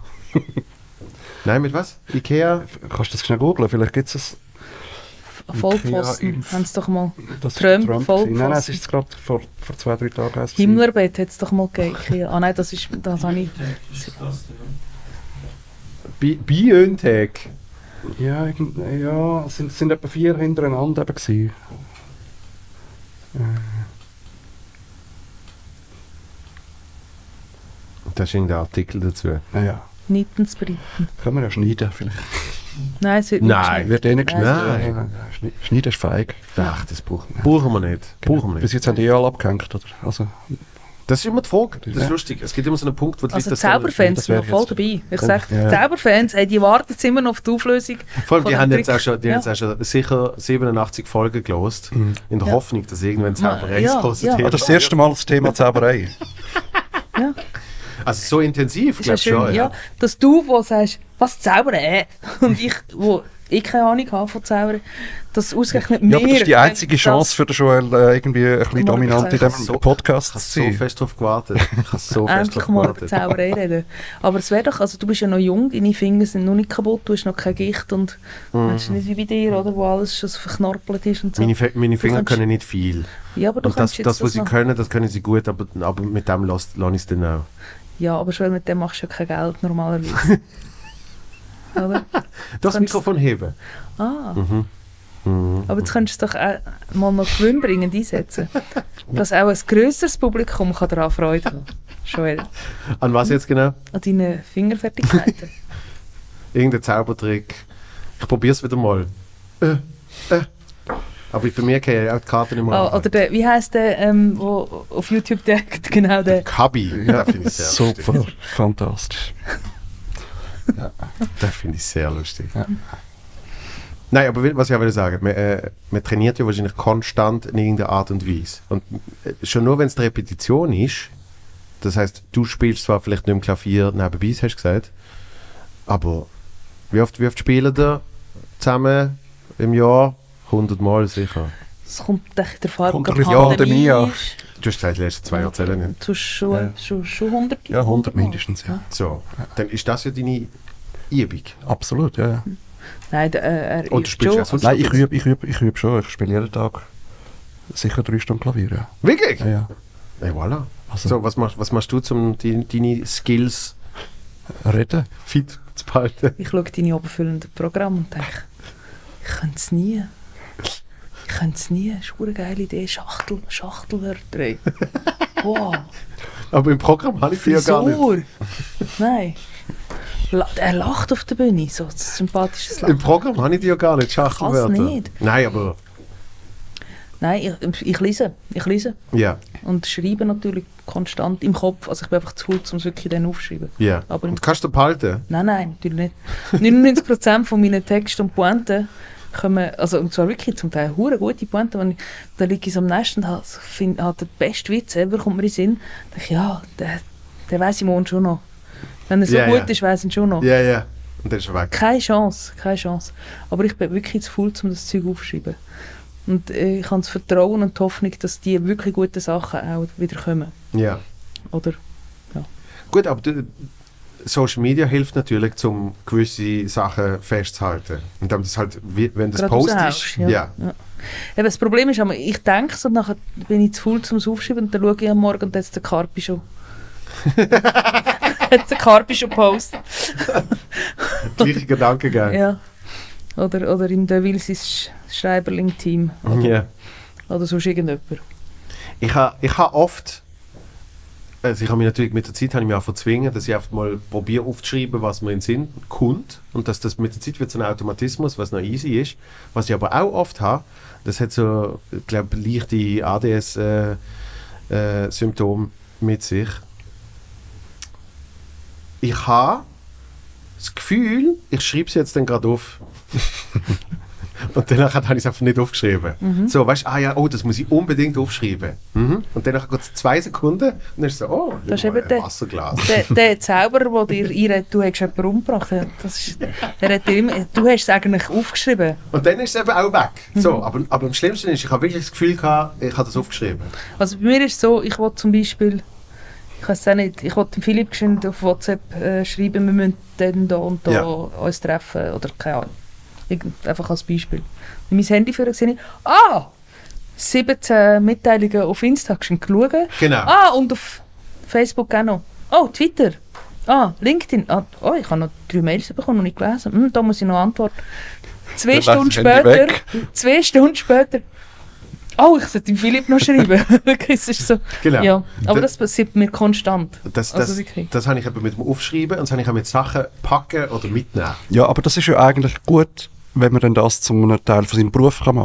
Nein, mit was? Ikea? Kannst du das schnell googeln? Vielleicht gibt es Vollpfosten, Ikea-Impf- haben sie doch mal. das. ist Trump, Trump Vollpfosten. gewesen. Nein, nein, es ist gerade vor, vor zwei, drei Tagen. heisst es. Himmlerbett hat es doch mal gegeben. Ah nein, das ist, das habe ich... Ist das, Bi- Biontech. Ja, irgend- ja, es sind, es sind etwa vier hintereinander eben gewesen. Das ist irgendein Artikel dazu. Naja, Nittens Briten. können wir ja schneiden vielleicht. Nein, es wird nicht Nein. geschnitten. Wird eh nicht geschnitten. Nein. Ja, Schne- Schneiden ist feig. Ach, das brauchen, brauchen wir nicht. Brauchen wir Bis nicht. jetzt haben die eh alle abgehängt, oder? Also, Das ist immer die Frage. Das ist lustig. Es gibt immer so einen Punkt, wo die Also Leute das Zauberfans das sind wäre noch voll jetzt- dabei. Ich Komm, sage, ja. Zauberfans, ey, die warten jetzt immer noch auf die Auflösung. Vor allem, von die dem haben jetzt Trick. auch schon, die Ja. haben jetzt auch schon sicher siebenundachtzig Folgen gelost, in der Ja. Hoffnung, dass irgendwann Zauberei Ja, großes ja. Thema Ah, das ist das erste Mal das Thema Zauberei. Ja. Also so intensiv, Ist ja glaube ich schon. schön, Ja. ja. Dass du, wo sagst, was zaubern, äh? Und ich, wo ich keine Ahnung habe von Zaubern, dass ausgerechnet Ja, mir... aber das ist die einzige das- Chance für den Joel, äh, irgendwie ein bisschen Mal dominant in gesagt, diesem so- Podcast Ich habe zu so sein. fest darauf gewartet. Ich habe so fest Endlich darauf mal über gewartet. Zauberei reden. Aber es wäre doch, also du bist ja noch jung, deine Finger sind noch nicht kaputt, du hast noch kein Gicht und weißt du nicht wie bei dir, oder, wo alles schon so verknorpelt ist und so. Meine, Fe- meine Finger kannst- können nicht viel. Ja, aber du Und das, kannst jetzt das, was sie noch... können, das können sie gut, aber, aber mit dem lasse ich es dann auch. Ja, aber schon mit dem machst du ja kein Geld normalerweise. Oder? Das Kannst- Mikrofon heben. Ah, Mhm. Mhm. aber jetzt könntest du es doch auch mal noch gewinnbringend einsetzen. Dass auch ein grösseres Publikum kann daran Freude haben. Joel, An was jetzt genau? an deinen Fingerfertigkeiten. Irgendein Zaubertrick. Ich probiere es wieder mal. Äh, äh. Aber bei mir kann ich auch die Karten nicht mehr Ah, anhalten. oder der, wie heisst der, ähm, wo auf YouTube deckt, genau der. Kabi. Ja, Das finde ich sehr lustig. super, fantastisch. Das finde ich sehr lustig. Ja. Nein, aber will- was ich auch will sagen, man, äh, man trainiert ja wahrscheinlich konstant in irgendeiner Art und Weise. Und äh, schon nur, wenn es die Repetition ist, das heißt, du spielst zwar vielleicht nicht im Klavier nebenbei, hast du gesagt, aber wie oft, wie oft spielen da zusammen im Jahr? hundert Mal sicher. Es kommt echt der Fall, Kommt ob ein bisschen Pandemie Pandemie an. ist. Du hast gesagt, die letzten zwei Jahre zählen nicht. Du hast schon, Ja. schon, schon hundert. Ja, hundert mindestens, ja. So, dann ist das ja deine Übung. Absolut, ja. ja. Nein, der, äh, er Und du übt spielst schon. auch sonst Nein, noch ich ein übe, ich übe, ich übe schon. Ich spiele jeden Tag sicher drei Stunden Klavier, ja. Wirklich? Ja, ja. Ja, voilà. Also, So, was machst, was machst du, um die, deine Skills reden. fit zu behalten? Ich schaue deine oberfüllenden Programme und denke, ich könnte es nie. Ich könnte es nie. Das ist eine geile Idee. Schachtel, Schachtelwörter. ey. Wow. Aber im Programm habe ich die ja gar nicht. Frisur. Nein. La er lacht auf der Bühne. So ein sympathisches Im Lachen. Programm habe ich die ja gar nicht, Schachtelwörter. Kann's nicht. Nein, aber Nein, ich, ich lese. Ich lese. ja, Und schreibe natürlich konstant im Kopf. Also ich bin einfach zu faul, um es wirklich dann aufzuschreiben. ja. Aber im Und kannst du behalten? Nein, nein, natürlich nicht. neunundneunzig Prozent von meinen Texten und Pointen kommen, also und zwar wirklich zum Teil hure gute Pointen, wenn ich, da liege ich so am Nest und habe find, habe den besten Witz ever, kommt mir in den Sinn, denke ich, ja, der, der weiss ich morgen schon noch. Wenn er so Ja, gut ja. ist, weiss ich ihn schon noch. Ja, ja. Und dann ist er weg. Keine Chance, keine Chance. Aber ich bin wirklich zu faul, um das Zeug aufzuschreiben. Und äh, ich habe das Vertrauen und die Hoffnung, dass die wirklich guten Sachen auch wieder kommen. Ja. Oder? Gut, aber du, Social Media hilft natürlich, um gewisse Sachen festzuhalten. Und dann das halt, wie- wenn das Gerade postest, raushaust, ja. ja. Ja. Eben, das Problem ist, aber ich denke es und nachher bin ich zu faul, um es aufzuschreiben und dann schaue ich am Morgen und dann hat der Karpi schon hat der Karpi schon gepostet. Gleiche Gedankengang. Ja. Oder, oder im Deville sein Sch- Schreiberling-Team. Ja. Oder sonst irgendjemand. Ich habe ich ha oft, also ich habe mich natürlich mit der Zeit habe ich mich auch verzwingen, dass ich einfach mal probiere aufzuschreiben, was mir in den Sinn kommt und dass das mit der Zeit wird so ein Automatismus, was noch easy ist. Was ich aber auch oft habe, das hat so, ich glaube, leichte A D S-Symptome mit sich. Ich habe das Gefühl, ich schreibe es jetzt dann gerade auf. Und danach habe ich es einfach nicht aufgeschrieben. Mhm. So, weißt du, ah ja, oh, das muss ich unbedingt aufschreiben. Mhm. Und danach geht es zwei Sekunden und dann ist es so, oh, Das ist schau mal, eben der- ein Wasserglas. Der, der Zauberer, der dir einredet, du hast jemanden umgebracht, das ist, er hat dir immer, du hast es eigentlich aufgeschrieben. Und dann ist es eben auch weg. So, Mhm. aber, aber am schlimmsten ist, ich habe wirklich das Gefühl gehabt, ich habe das aufgeschrieben. Also bei mir ist es so, ich wollte zum Beispiel, ich weiß auch nicht, ich wollte dem Philipp geschwind auf WhatsApp äh, schreiben, wir müssen dann da und da Ja. uns treffen oder keine Ahnung. Irgend, einfach als Beispiel. Und mein Handy vorher gesehen, ah, siebzehn Mitteilungen auf Insta schon geschaut. Genau. Ah, und auf Facebook auch noch. Oh, Twitter. Ah, LinkedIn. Ah, oh, ich habe noch drei Mails bekommen und nicht gelesen. Hm, da muss ich noch antworten. Zwei Dann Stunden lässt das Handy später, weg. zwei Stunden später, oh, ich sollte dem Philipp noch schreiben. Wirklich, es ist so. Genau. Ja, aber Das- das passiert mir konstant. Das, Also das, wirklich. das habe ich eben mit dem Aufschreiben und das habe ich auch mit Sachen packen oder mitnehmen. Ja, aber das ist ja eigentlich gut, wenn man dann das zu einem Teil von seinem Beruf kann machen kann.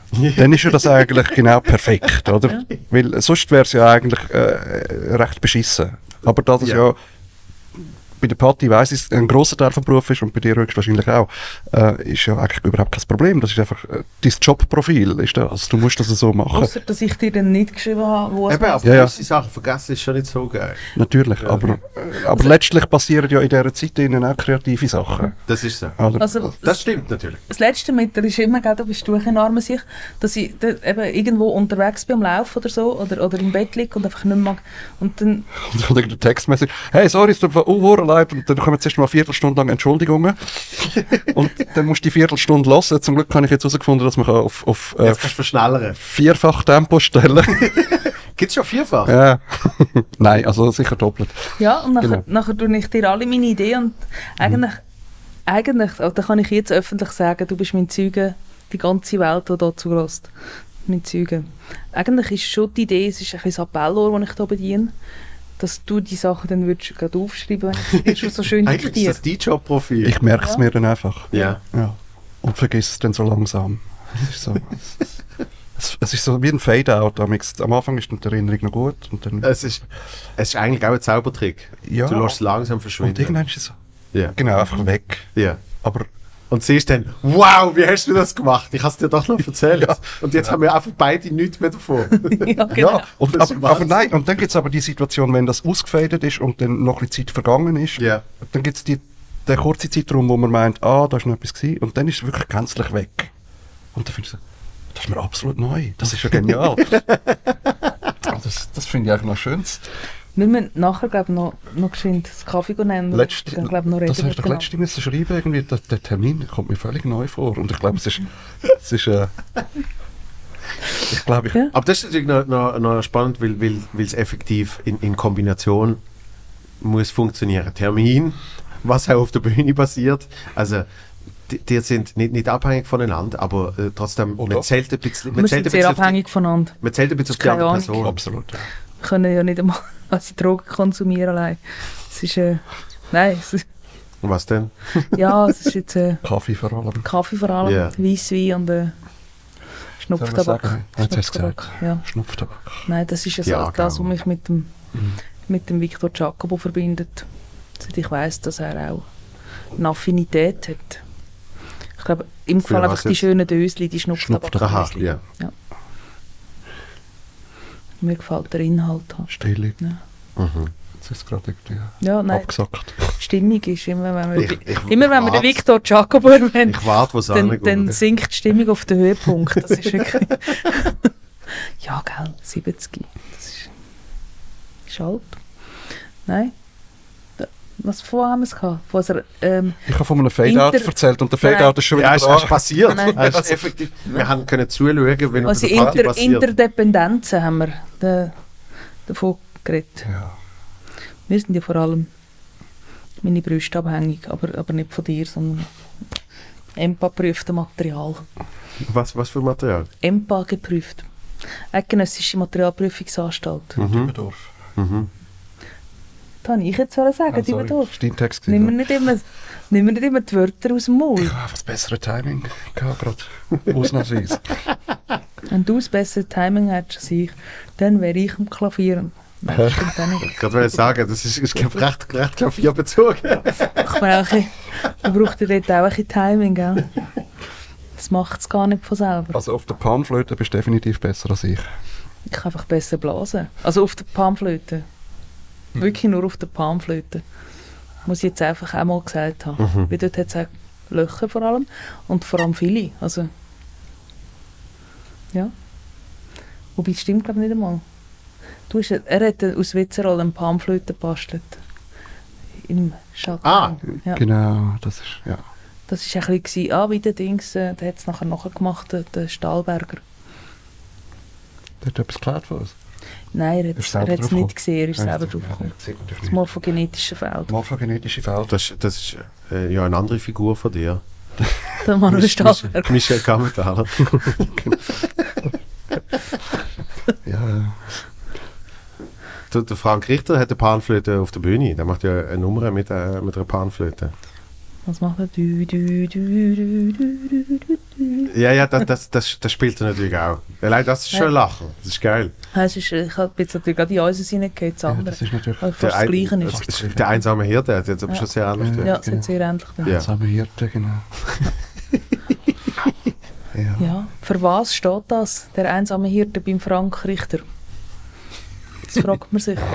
dann ist ja das eigentlich genau perfekt, oder? Ja. Weil sonst wäre es ja eigentlich äh, recht beschissen. Aber das ist Ja. ja, bei der Patti weiss ich, ein grosser Teil vom Beruf ist und bei dir höchstwahrscheinlich auch, äh, ist ja eigentlich überhaupt kein Problem. Das ist einfach äh, dein Jobprofil, ist das. Also, du musst das so machen. Ausser, dass ich dir dann nicht geschrieben habe, wo es Eben, aber Ja, ja. gewisse Sachen vergessen ist schon nicht so geil. Natürlich, aber, äh, aber letztlich passieren ja in dieser Zeit innen auch kreative Sachen. Das ist so. Oder? Also, Das stimmt natürlich. das letzte mit dir ist immer, gell, da bist du ein armer sich, dass ich da eben irgendwo unterwegs bin am Laufen oder so, oder, oder im Bett liege und einfach nicht mehr mag. Und dann, Und dann eine Textmessage, hey, sorry, es tut mir auch leid. Und dann kommen zuerst mal eine Viertelstunde lang Entschuldigungen. Und dann musst du die Viertelstunde hören. Zum Glück habe ich jetzt herausgefunden, dass man kann auf, auf äh, Jetzt kannst du verschnellern. vierfach Tempo stellen Gibt es schon vierfach? Ja. Nein, also sicher doppelt. ja, und nachher, Genau. nachher tue ich dir alle meine Ideen und eigentlich, eigentlich, also da kann ich jetzt öffentlich sagen, du bist mein Zeuge, die ganze Welt, die da zulässt. Mein Zeuge. Eigentlich ist schon die Idee, es ist ein bisschen das Appellohr, das ich hier bediene, dass du die Sachen dann würdest gerade aufschreiben, wenn ich dir schon so schön Eigentlich diktiere. ist das dein Jobprofil. Ich merke es Ja. mir dann einfach. Ja. Ja. Und vergiss es dann so langsam. Es ist so, es, es ist so wie ein Fade-out. Am am Anfang ist dann die Erinnerung noch gut. Und dann, Es ist, es ist eigentlich auch ein Zaubertrick. ja. Du lässt es langsam Und verschwinden. irgendwann ist es so, Ja. genau, einfach weg. Ja. Aber Und siehst dann, wow, wie hast du das gemacht? Ich habe es dir doch noch erzählt. Ja. Und jetzt haben wir einfach beide nichts mehr davon. ja, genau. ja, und, Das ist aber, aber Wahnsinn. nein, und dann gibt es aber die Situation, wenn das ausgefadet ist und dann noch ein bisschen Zeit vergangen ist, Ja. dann gibt es die, den kurzen Zeitraum, wo man meint, ah, da ist noch etwas gewesen, und dann ist es wirklich gänzlich weg. Und dann findest du, das ist mir absolut neu, das ist ja genial. das das finde ich eigentlich noch schön. Wir müssen nachher, glaube ich, noch, noch geschwind das Kaffee nehmen. und Letzte, dann, glaub ich, noch reden das hast du doch miteinander. letzte müssen schreiben, irgendwie, der, der Termin kommt mir völlig neu vor. Und ich glaube, es ist, es ist äh, ich glaube, ich, Ja. Aber das ist natürlich noch, noch, noch spannend, weil, weil, weil es effektiv in, in Kombination muss funktionieren. Termin, was auch auf der Bühne passiert. Also, die, die sind nicht, nicht abhängig voneinander, aber äh, trotzdem, Oh man doch. zählt ein bisschen, Wir man zählt sind ein sehr bisschen auf die, abhängig voneinander. man zählt ein bisschen auf die Keine andere Ahnung. Person. absolut. Ja. Wir können ja nicht einmal als Drogen konsumieren allein. Es ist, äh, nein, es ist, Was denn? ja, es ist jetzt äh, Kaffee vor allem. Kaffee vor allem, Ja. Weisswein und äh, Schnupftabak. Soll man sagen? Jetzt hast du Schnupftabak, gesagt. ja. Schnupftabak. Nein, das ist ja, Ja, so, das, was genau. mich mit dem, mit dem Victor Giacobo verbindet. Seit ich weiss, dass er auch eine Affinität hat. Ich glaube, im Für Fall was einfach die jetzt? schönen Dösli, die Aha, Schnupftabak. ja. Mir gefällt der Inhalt. halt. Stille. Ja. Mhm. Jetzt ist es gerade irgendwie Ja, nein, abgesackt. die Stimmung ist immer, wenn wir, Ich- ich- immer wenn wir den warte. Victor Giacobo erwähnen, Ich warte, was dann, angeht. dann sinkt die Stimmung auf den Höhepunkt. Das ist wirklich... ja, gell, siebzig. Das ist, ist alt. Nein. Da- Was vorher haben wir es gehabt? Von unserer, ähm, Ich habe von einem Fade-out Inter- erzählt und der Nein. Fade-out ist schon wieder Ja, es ist da. passiert. Nein. Es ist effektiv. Wir haben können zuschauen, wenn auf also der Party Inter passiert. Interdependenzen haben wir da, davon geredet. Ja. Wir sind ja vor allem meine Brüste abhängig, aber, aber nicht von dir, sondern E M P A-geprüfte Material. Was, was für Material? E M P A geprüft. Eidgenössische Materialprüfungsanstalt. Mhm. Dübendorf. Mhm. Das habe ich jetzt sollen sagen, Ah, die sorry. Überdorf. Das ist dein Text. Nimm mir gewesen, nicht immer, nimm mir nicht immer die Wörter aus dem Maul. Ich habe einfach das bessere Timing gehabt, gerade. Ausnahmsweise. Wenn du das bessere Timing hättest als ich, dann wäre ich am Klavieren. Nein, das stimmt auch nicht. Ich wollte gerade sagen, das ist, ist recht, recht klavierbezogen. Ich meine, auch ein bisschen- man braucht ja dort auch ein bisschen Timing, gell? Das macht es gar nicht von selber. Also auf der Panflöte bist du definitiv besser als ich. Ich kann einfach besser blasen. Also auf der Panflöte. Wirklich nur auf der Panflöte. Muss ich jetzt einfach auch mal gesagt haben. Mhm. Weil dort hat es auch Löcher vor allem. Und vor allem viele. Also, ja. Wobei, das stimmt glaube ich nicht einmal. Du hast, er hat aus Witzerl eine Panflöte gebastelt. Im Schatten. Ah. Ja. Genau, das ist, ja. Das war ein bisschen, ah, wie der Dings, äh, der hat es nachher nachgemacht, der, der Stahlberger. Der hat etwas geklaut von uns. Nein, er Ist hat selber es draufgekommen? nicht gesehen, er ist Ja, selber das- drauf ja, gekommen. das sieht natürlich Das nicht. morphogenetische Feld. Morphogenetische Feld. Das, das ist äh, ja eine andere Figur von dir. Der Manuel Mich- Stahlberger. Michel Kammentaler. Ja, ja. Der, der Frank Richter hat eine Panflöte auf der Bühne. Der macht ja eine Nummer mit, äh, mit einer Panflöte. Was macht er? Du, du, du, du, du, du, du. Ja, ja, das, das, das, das spielt er natürlich auch. Allein das ist schon Ja. ein Lachen. Das ist geil. Es ist, ich habe jetzt natürlich gerade in uns reingegeben, das Ja, andere. das ist natürlich Also fast Der, das ein, Gleiche das ist. ist der einsame Hirte, der hat jetzt aber Ja. schon sehr ähnlich. Ja. Ja. Ja, es sind sehr ähnlich. dann. Ja. einsame Hirte, genau. ja. Ja, für was steht das, der einsame Hirte beim Frank Richter? Das fragt man sich.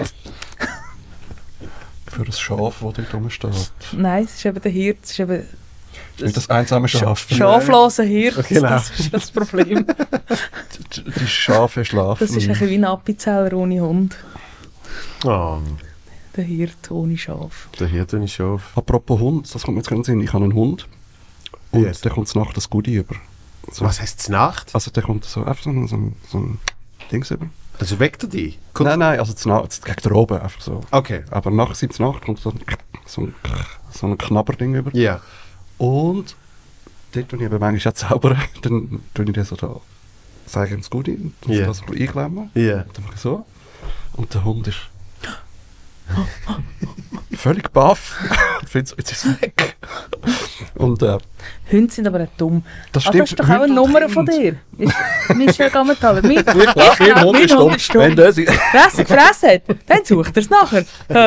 Für ein Schaf, das dort rumsteht. Nein, es ist eben der Hirte, es ist eben Nicht das einsame Schaf. schafloser Hirte, Genau. das ist das Problem. Die, die Schafe schlafen. Das ist ein bisschen wie ein Appenzeller ohne Hund. Oh, Der Hirte ohne Schaf. der Hirte ist schon auf. Apropos Hund, das kommt mir jetzt gerade in den Sinn. Ich habe einen Hund und Yes. der kommt nachts das Goodie über. So. Was heisst es Nacht? Also der kommt so einfach so, ein- so, ein- so ein Dings über. Also weckt er dich? Kommt- Nein, nein, also Nacht, gegen der oben einfach so. Okay. Aber nach siebzehn Nacht kommt so ein, so ein, so ein Knabberding über. Ja. Und dort, wenn ich eben manchmal auch zaubere, dann tue ich den so da, sage ich ihm das Goodie, und Ja. das so ein bisschen einklemmen. Ja. Dann mache ich so. Und der Hund ist völlig baff. Ich finde, jetzt ist es weg. Und äh, Hunde sind aber auch dumm. das Ah, stimmt. das ist doch auch eine Hunde und Nummer Kind. von dir. Ist Michel Gammenthaler. Mein, Ich glaube, mein Hund ist dumm. Wenn der sie... Fresse gefressen hat, dann sucht er es nachher.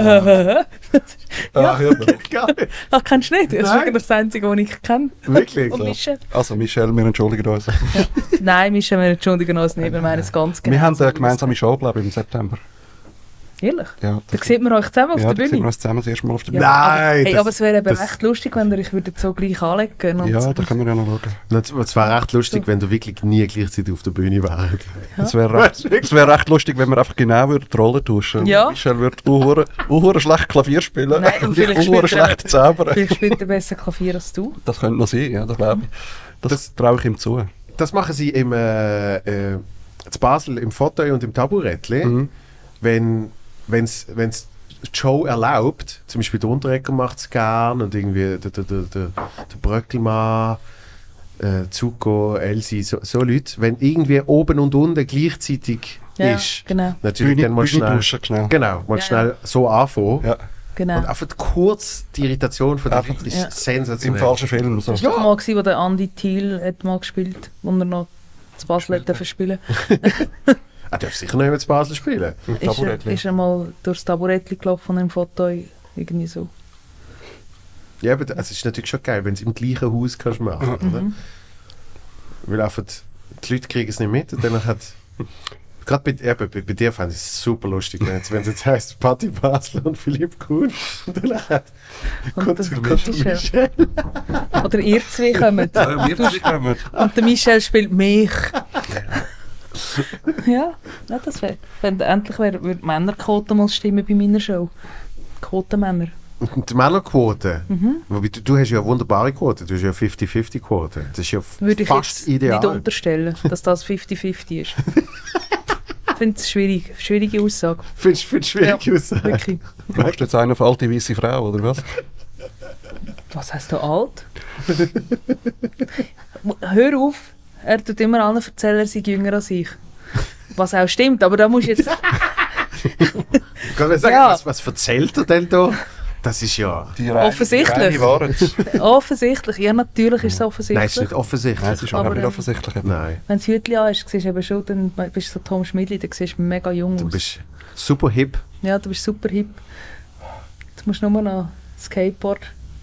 Ah, hör mir auf. Geil. Das kennst du nicht. Das ist Nein. wirklich das Einzige, was ich kenne. Wirklich? Und Michel? Also Michelle, wir entschuldigen uns. Nein, Michel, wir entschuldigen uns nicht. Wir meinen es ganz genau. Wir haben eine gemeinsame Show, glaube ich, im September. Ehrlich? Ja, Da sieht man euch zusammen auf ja, der da sehen Bühne. wir uns zusammen das erste Mal auf der Ja, Bühne. aber, Nein, hey, das- aber es wäre eben das- recht lustig, wenn ihr euch würdet so gleich anlegen und Ja, da können wir ja noch schauen. Das es wäre recht lustig, wenn du wirklich nie gleichzeitig auf der Bühne wärst. Es wäre recht, es wär recht lustig, wenn wir einfach genau würden die Rollen tauschen. Ja. Michelle würde uhure uhure schlecht Klavier spielen Nein, und und ich vielleicht uhure spielt er- schlecht zaubern. vielleicht spielt er besser Klavier als du. Das könnte noch sein, ja, das glaube ich. Das, Das- traue ich ihm zu. Das machen sie im äh, äh, zu Basel im Fauteuil und im Taburettli, Mhm. wenn wenn's wenn's die Show erlaubt, zum Beispiel der Unterrecker macht es gern und irgendwie der, der, der, der, der Bröckelmann, äh, Zuko, Elsie, so, so Leute, wenn irgendwie oben und unten gleichzeitig Ja, ist, genau. natürlich dann mal Bühne schnell, tauschen, schnell. genau, mal Ja, schnell so anfangen. Ja, genau. Und einfach kurz die Irritation von der Einfach- Leute ist Ja. im sensationell. falschen Film. So. Das war doch mal, gewesen, wo der Andy Thiel hat mal gespielt, wo er noch zu Basel hat dürfen spielen. Er darf sicher noch jemand zu Basel spielen. Im Ist er, Taburettli. ist er mal durchs Taburettli gelaufen im Foto, irgendwie so. Ja, aber es ist natürlich schon geil, wenn du es im gleichen Haus kannst machen Mhm. oder? Weil einfach die Leute kriegen es nicht mit und dann hat gerade bei, eben, bei, bei dir fand ich es super lustig, wenn es wenn es jetzt heisst Patti Basler und Philipp Kuhn und dann hat Und kommt das- der das ist ja- Michel. Oder ihr zwei kommt. Ja, wir zwei kommen. Und der Michel spielt mich. Ja, ja das wäre. Wenn endlich wär, würde die Männerquote mal stimmen bei meiner Show. Quotenmänner. Und die Männerquote, Mhm. wobei du, du hast ja eine wunderbare Quote, du hast ja eine fünfzig fünfzig Quote. Das ist ja Würde ich fast jetzt ideal. nicht unterstellen, dass das fünfzig fünfzig ist. Ich finde es schwierig. Schwierige Aussage. Findest du schwierig Ja, aus? Wirklich. Machst du jetzt eine auf alte weiße Frau, oder was? Was heißt du alt? Hör auf. Er tut immer allen erzählen, er sei jünger als ich. Was auch stimmt, aber da musst du jetzt... Kann ich sagen, Ja. was, was erzählt er denn da? Das ist ja... Die reine- Offensichtlich. Die reine Wahrheit. Offensichtlich. Ja, natürlich ist es Nein, offensichtlich. es ist nicht offensichtlich. Nein, es ist Aber, auch nicht ähm, offensichtlich. Nein, Wenn du das Hütchen an hast, siehst du eben schon, dann bist du so Tom Schmidli, dann siehst du mega jung du aus. bist super hip. Ja, du bist super hip. Jetzt musst du nur noch Skateboard.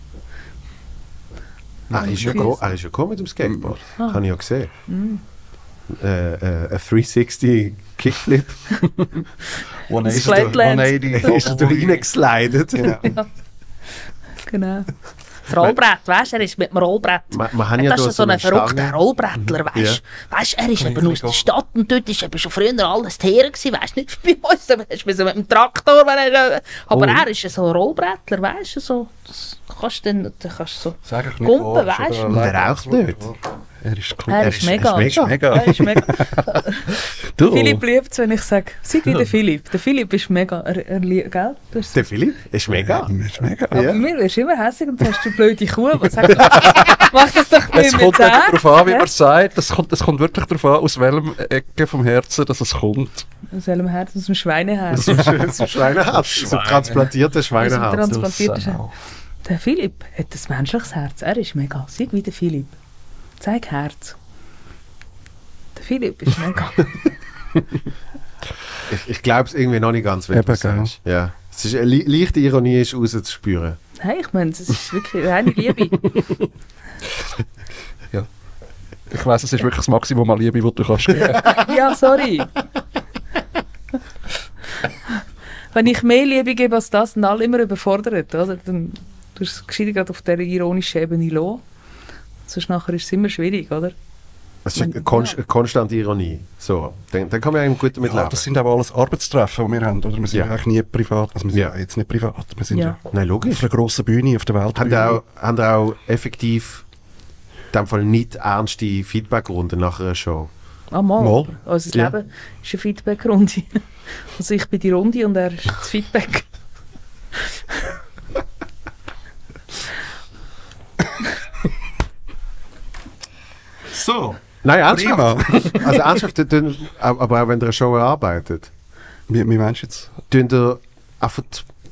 Ah, er ist ja gekommen- er ist ja gekommen mit dem Skateboard. Ah. Habe ich ja gesehen. Mm. Äh, äh, ein dreihundertsechzig Kickflip. hundertachtzig. Flatland. hundertachtzig. Da ist er da reingeslidet. Genau. Genau. Das Rollbrett, weißt du, er ist mit dem Rollbrett. Wir, wir haben ja das da ist so ein verrückter Stange. Rollbrettler, weißt du? Weißt, er ist eben aus der Stadt und dort ist eben schon früher alles Tiere gewesen, weißt du, nicht bei uns, da hast du mit dem Traktor, wenn er, äh, aber Oh. er ist so ein Rollbrettler, weißt du, so, das kannst du dann, dann kannst du so, Sag ich nicht Gumpen, wahr, weißt ist du? aber Und er raucht nicht. Er ist cool. er Er ist ist- mega. er ist Er ist mega. Er ist mega. Du. Philipp liebt es, wenn ich sage, sei wie der Philipp. Der Philipp ist mega, er, er liebt, gell? Du hast- Der Philipp ist mega. Er ist mega. Aber Ja. mir wirst du immer hässlich und sagst du blöde Kuh. Was sagst du? Mach das doch Es nicht kommt mit nicht darauf an, wie Ja. man es sagt. Es kommt, es kommt wirklich darauf an, aus welchem Ecke vom Herzen dass es kommt. Aus welchem Herz? Aus dem Schweineherz. Das ist ein so Schweineherz. So ein transplantiertes Schweineherz. Aus dem Transplantiert Du ist Sau. Der Philipp hat ein menschliches Herz. Er ist mega. Sei wie der Philipp. Zeig Herz. Der Philipp ist mega. Ich, ich glaube es irgendwie noch nicht ganz, wenn du Eben, gell. sagst. Ja. Es ist eine le leichte Ironie ist rauszuspüren. Hey, ich meine, es ist wirklich reine Liebe. Ja. Ich weiss, es ist wirklich das Maximum an Liebe, das du kannst geben. Ja, sorry. Wenn ich mehr Liebe gebe als das, sind alle immer überfordert. Oder? Dann tust du es gescheiter gerade auf dieser ironischen Ebene lassen. Sonst nachher ist es immer schwierig, oder? Es ist eine, konst eine konstante Ironie. So, dann, dann kann man eigentlich gut damit Ja, leben. das sind aber alles Arbeitstreffen, die wir haben. Oder? Wir sind Ja. ja. eigentlich nie privat. Also wir sind Ja. ja. jetzt nicht privat. Wir sind Ja. ja, Nein, auf logisch. einer grossen Bühne, auf der Haben Weltbühne. auch, haben auch effektiv in dem Fall nicht ernste Feedbackrunden nach einer Show? Ah, mal. Mal. Also das Ja. Leben ist eine Feedback-Runde. Also ich bin die Runde und er ist das Feedback. So, Nein, ernsthaft. prima. Also ernsthaft, tun- aber auch wenn ihr eine Show erarbeitet, Wie, wie meinst du jetzt? tun ihr einfach...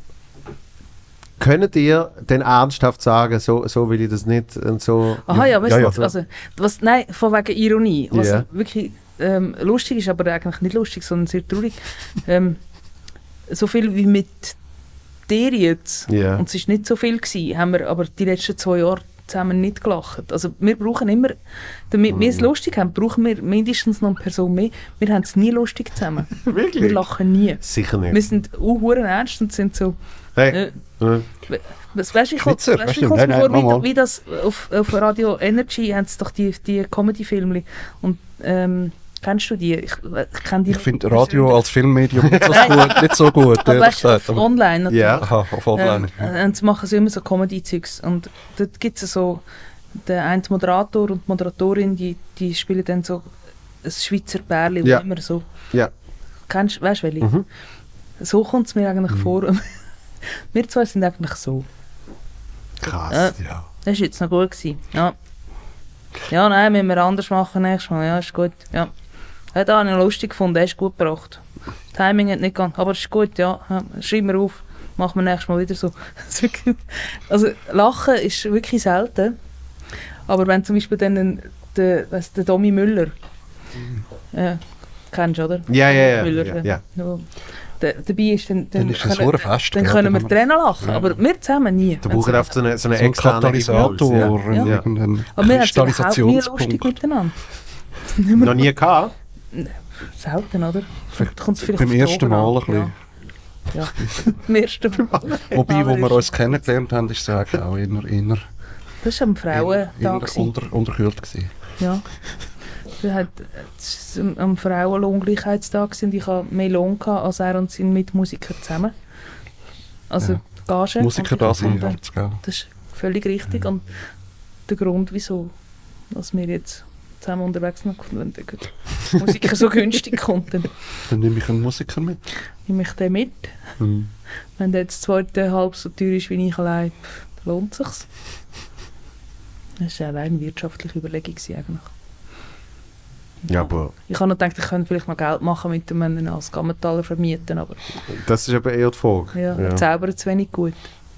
Könnt ihr denn ernsthaft sagen, so, so will ich das nicht und so... Aha, ja, weißt Ja, du, ja. was- also, was, nein, von wegen Ironie. Was Ja. wirklich ähm, lustig ist, aber eigentlich nicht lustig, sondern sehr traurig. ähm, so viel wie mit dir jetzt, Ja. und es war nicht so viel, gewesen, haben wir aber die letzten zwei Jahre zusammen nicht gelacht. Also wir brauchen immer, damit Mhm. wir es lustig haben, brauchen wir mindestens noch eine Person mehr. Wir haben es nie lustig zusammen. Wirklich? Wir lachen nie. Sicher nicht. Wir sind uh, ernst und sind so... Hey. Äh, äh, Was, weißt du, ich Schnitzer, weißt, weißt ich du? komm's Nein, mir nein, vor, mach mal. wie, wie das auf, auf Radio Energy haben sie doch die, die Comedy-Filme. Und ähm, kennst du die? Ich, ich kenne die Ich nicht finde Radio persönlich. als Filmmedium nicht so gut, nicht so gut Aber ehrlich weißt du, gesagt. auf Aber- online natürlich. Ja. Aha, auf Online. Ähm, und sie machen so immer so Comedy-Zeugs. Und dort gibt es so, der eine Moderator und die Moderatorin, die, die spielen dann so ein Schweizer Pärchen, Ja. wo immer so... Ja. Kennst, weißt du, welche? Mhm. So kommt es mir eigentlich vor. Wir zwei sind eigentlich so. Krass. Ja. Ja. Das war jetzt noch gut. Gewesen. Ja. Ja, nein, müssen wir anders machen nächstes Mal. Ja, ist gut. Ja. Ja, da habe ich lustig gefunden, er ist gut gebracht. Timing hat nicht gegangen, aber es ist gut, ja. ja. Schreib mir auf, machen wir nächstes Mal wieder so. Das ist wirklich- also Lachen ist wirklich selten. Aber wenn zum Beispiel dann ein, der, weiss, der Domi Müller, ja, kennst du, oder? Ja, ja, ja. Müller, ja, wenn- ja. ja, der, dabei ist, dann, dann, Dann ist es können, ein Fest. dann gell? können wir Dann Tränen lachen, aber wir zusammen nie. Da brauchen wir so eine, so eine so ein externe Katalysator, Impuls, ein- Ja. irgendein Aber wir haben es überhaupt nie Kristallisationspunkt. lustig miteinander. ja. Noch nie gehabt? Selten, oder? Vielleicht Kommt's vielleicht beim auf die ersten Drogen Mal an. ein bisschen. Ja, ja. Beim ersten Mal. Wobei, wo wir ist- uns kennengelernt haben, ist es eigentlich auch eher, eher, Das war am Frauentag. eher gewesen. unter, unterkühlt gewesen. Ja. Wir hatten es war am Frauenlohngleichheitstag gewesen und ich hatte mehr Lohn gehabt als er und seine Mitmusiker zusammen. Also Ja. Gage. Musiker Und da ich sind, fand, Herz, gell? das ist völlig richtig und der Grund, wieso dass wir jetzt zusammen unterwegs sind, wenn der Musiker so günstig kommt, dann Dann nehme ich einen Musiker mit. nehme ich den mit. Hm. Wenn der jetzt zweite halb so teuer ist wie ich allein, dann lohnt es sich. Das war eine rein wirtschaftliche Überlegung gewesen eigentlich. Ja, aber Ich habe noch gedacht, ich könnte vielleicht noch Geld machen mit dem, wenn ihn als Gammentaler vermieten, aber das ist aber eher die Frage. ja, er zaubert zu wenig gut.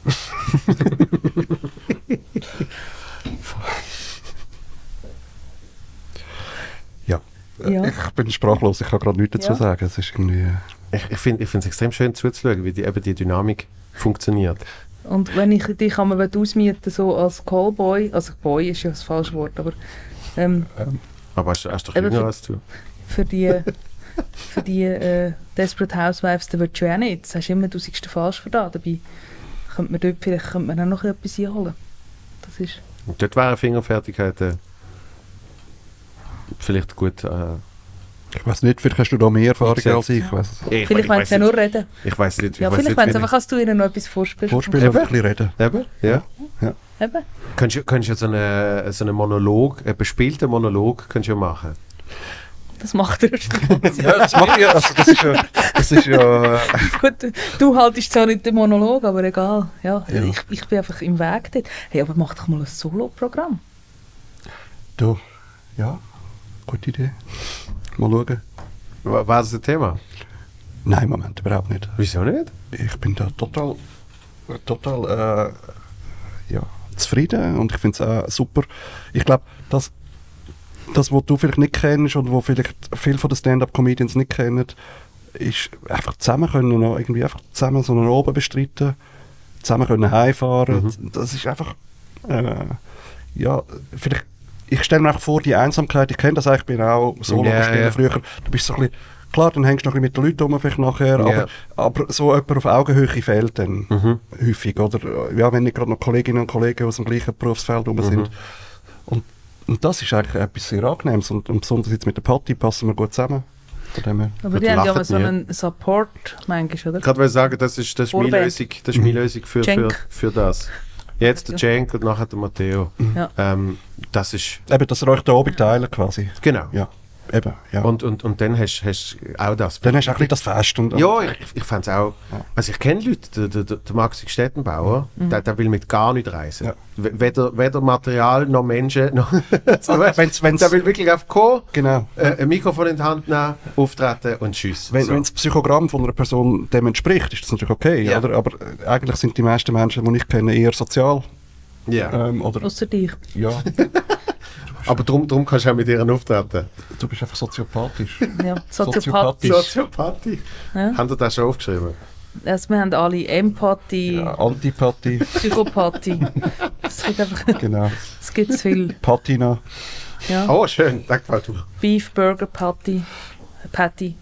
Ja. Ja. Ich bin sprachlos, ich kann gerade nichts dazu Ja. sagen. Es ist irgendwie... Ich, ich finde es extrem schön zuzuschauen, wie die, eben die Dynamik funktioniert. Und wenn ich dich einmal ausmieten so als Callboy, also Boy ist ja das falsche Wort, aber ähm, Aber hast, hast doch Eben jünger für- als du. für die, für die äh, Desperate Housewives, da willst du ja auch nicht. Das hast du immer, du siehst den falsch für da. Dabei könnte man dort vielleicht könnte man auch noch etwas einholen. Das ist... Und dort wären Fingerfertigkeiten vielleicht gut. Äh, Ich weiß nicht, vielleicht hast du da mehr Erfahrung Eingesetzt. als ich. Ich weiss es. ich, Vielleicht wollen sie ja nur reden. Ich weiß nicht. Ich Ja, weiss vielleicht nicht, wollen wie sie einfach, dass du ihnen noch etwas vorspielst. Vorspielen und ein bisschen reden. Eben, ja. Eben. Könntest du, könntest du so einen so eine Monolog, einen bespielten Monolog könntest du ja machen. Das macht er schon. Ja, das mache ich ja. Also das ist ja... Das ist ja äh, Gut, du haltest zwar nicht den Monolog, aber egal. Ja, Ja. Ich, ich bin einfach im Weg dort. Hey, aber mach doch mal ein Solo-Programm. du, ja, gute Idee. Mal schauen. War war das ein Thema? Nein, Moment, überhaupt nicht. Wieso nicht? Ich bin da total, total äh, ja, zufrieden und ich finde es auch super. Ich glaube, dass das, was du vielleicht nicht kennst und was vielleicht viele von den Stand-Up-Comedians nicht kennen, ist einfach zusammen können, noch irgendwie einfach zusammen so einen Oben bestreiten, zusammen können heimfahren. Mhm. Das ist einfach, äh, ja, vielleicht, ich stelle mir einfach vor, die Einsamkeit, ich kenne das eigentlich, ich bin auch Solo yeah, yeah. früher, du bist so ein bisschen, klar, dann hängst du noch ein bisschen mit den Leuten rum, vielleicht nachher, Yeah. aber, aber so jemand auf Augenhöhe fehlt dann Mhm. häufig, oder? Ja, wenn nicht gerade noch Kolleginnen und Kollegen aus dem gleichen Berufsfeld rum sind. Mhm. Und, und das ist eigentlich etwas sehr Angenehmes und, und besonders jetzt mit der Patti passen wir gut zusammen. Von dem her. Aber Gut, die haben ja lachen mal so nie. einen Support, manchmal, oder? Ich wollte sagen, das ist, das ist meine Vorband. Lösung, das ist meine Lösung für, für, Cenk. für das. Jetzt der Cenk und nachher der Matteo. Ja. Ähm, das ist, Eben, dass ihr euch da oben teilen quasi. genau. Ja, eben, ja. Und, und, und dann hast du auch das. dann hast du auch ein bisschen das Fest. Und, Ja, ich, ich fände es auch. Ja. Also ich kenne Leute, der, der, der Maxi Stettenbauer, der, der will mit gar nicht reisen. Ja. W- Weder, weder Material noch Menschen. Noch so, Also, wenn's- wenn's- der will wirklich auf kommen, Genau. äh, ein Mikrofon in die Hand nehmen, auftreten und tschüss. Wenn, so. wenn das Psychogramm von einer Person dem entspricht, ist das natürlich okay. Ja. Oder? Aber äh, eigentlich sind die meisten Menschen, die ich kenne, eher sozial. Ja. Ähm, oder, Ausser dich. ja, Aber darum, darum kannst du auch mit ihr auftreten. du bist einfach soziopathisch. Ja, Soziopathisch. soziopathisch. Soziopathie. Ja. Haben ihr das schon aufgeschrieben? Also wir haben alle Empathie, Ja, Antipathie, Psychopathie. Es gibt einfach, genau. es gibt zu viel. Patina. Ja. Oh, schön. Das gefällt mir. Beef Burger Patty. Patty.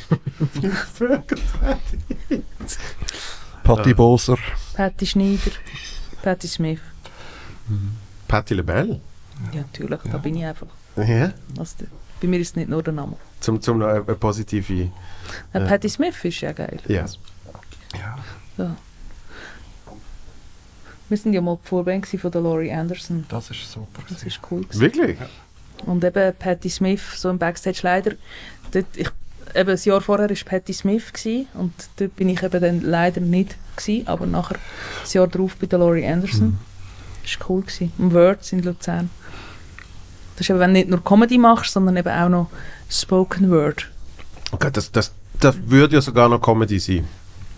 Patti Ja. Boser. Patty Schneider. Patty Smith. Patti LaBelle. Ja, natürlich, da bin ich einfach. Ja. Also, der- bei mir ist es nicht nur der Name. Zum, zum noch eine, eine positive. Ja, Ja. Patty Smith ist ja geil. Ja. Ja. Ja. Wir sind ja mal die Vorband gewesen von der Laurie Anderson. Das ist super. Das ist cool gewesen. Wirklich? Und eben Patti Smith, so im Backstage leider. Dort, ich, eben das Jahr vorher war Patti Smith gewesen, und dort bin ich eben dann leider nicht gewesen, aber nachher das Jahr darauf bei der Laurie Anderson. Mhm. Das war cool gewesen. Im Words in Luzern. Das ist eben, wenn du nicht nur Comedy machst, sondern eben auch noch Spoken Word. Okay, das, das, das würde ja sogar noch Comedy sein.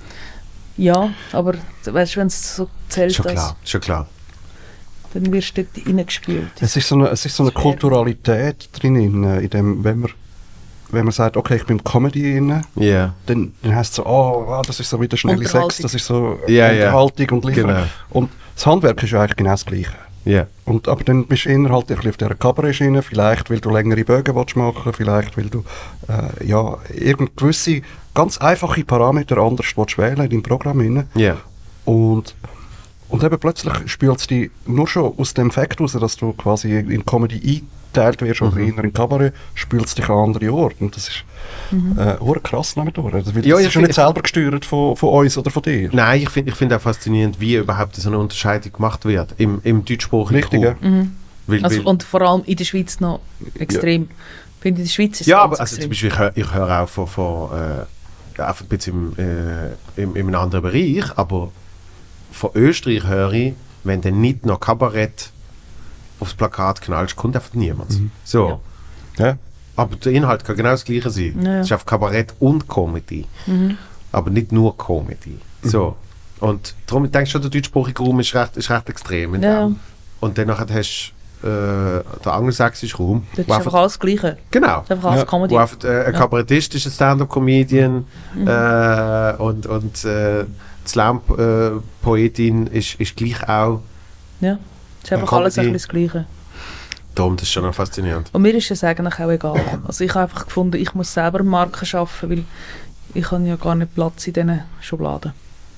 Ja, aber weißt du, wenn es so zählt, Schon als, klar, schon klar. dann wirst du dort reingespült. Es ist so eine, es ist so eine Das ist Kulturalität drin, in, in dem, wenn man, wenn man sagt, okay, ich bin im Comedy drin, Ja. dann, dann heisst es so, oh, wow, das ist so wieder schnelle Sex, Unterhaltung. das ist so Ja, ja. Unterhaltung und Liefern. Genau. Und das Handwerk ist ja eigentlich genau das Gleiche. Ja. Und, aber dann bist du eher halt ein bisschen auf dieser Kabarett-Schiene, vielleicht weil du längere Bögen willst machen, vielleicht weil du äh, ja, irgend gewisse ganz einfache Parameter anders willst wählen in deinem Programm rein. Ja. Und, und eben plötzlich spült es dich nur schon aus dem Fakt raus, dass du quasi in Comedy eingeteilt wirst oder Mhm. eher in Kabarett, spült es dich an andere Orte. Und das ist äh, hure krass nebendurch. Das, weil Ja, das ich ist schon nicht find- selber gesteuert von, von uns oder von dir. Nein, ich finde ich find auch faszinierend, wie überhaupt so eine Unterscheidung gemacht wird im, im deutschsprachigen Richtig, ja. Raum. Mhm. Weil, Also, weil, und vor allem in der Schweiz noch extrem. Ich finde, in der Schweiz ist es ja, ganz aber also zum extrem. Beispiel, ich höre ich hör auch von, von äh, einfach ein bisschen im, äh, im, in einem anderen Bereich, aber von Österreich höre ich, wenn du nicht noch Kabarett aufs Plakat knallst, kommt einfach niemand. So. Ja. Aber der Inhalt kann genau das gleiche sein. Ja, ja. Es ist auf Kabarett und Comedy. Mhm. Aber nicht nur Comedy. So. Und darum denke ich schon, der deutschsprachige Raum ist recht, ist recht extrem. In Ja. dem. Und dann nachher hast du äh, den angelsächsischen Raum. Das ist wo einfach alles das Gleiche. genau. Das ist einfach alles Ja. Comedy. Wo einfach, äh, ein Ja. Kabarettist ist ein Stand-up-Comedian äh, und, und äh, die Slam-Poetin ist, ist gleich auch. Ja. Das ist einfach Comedy. alles ein bisschen das Gleiche. Darum, das ist schon noch faszinierend. Und mir ist es eigentlich auch egal. Also ich habe einfach gefunden, ich muss selber Marken schaffen, weil ich habe ja gar nicht Platz in diesen Schubladen.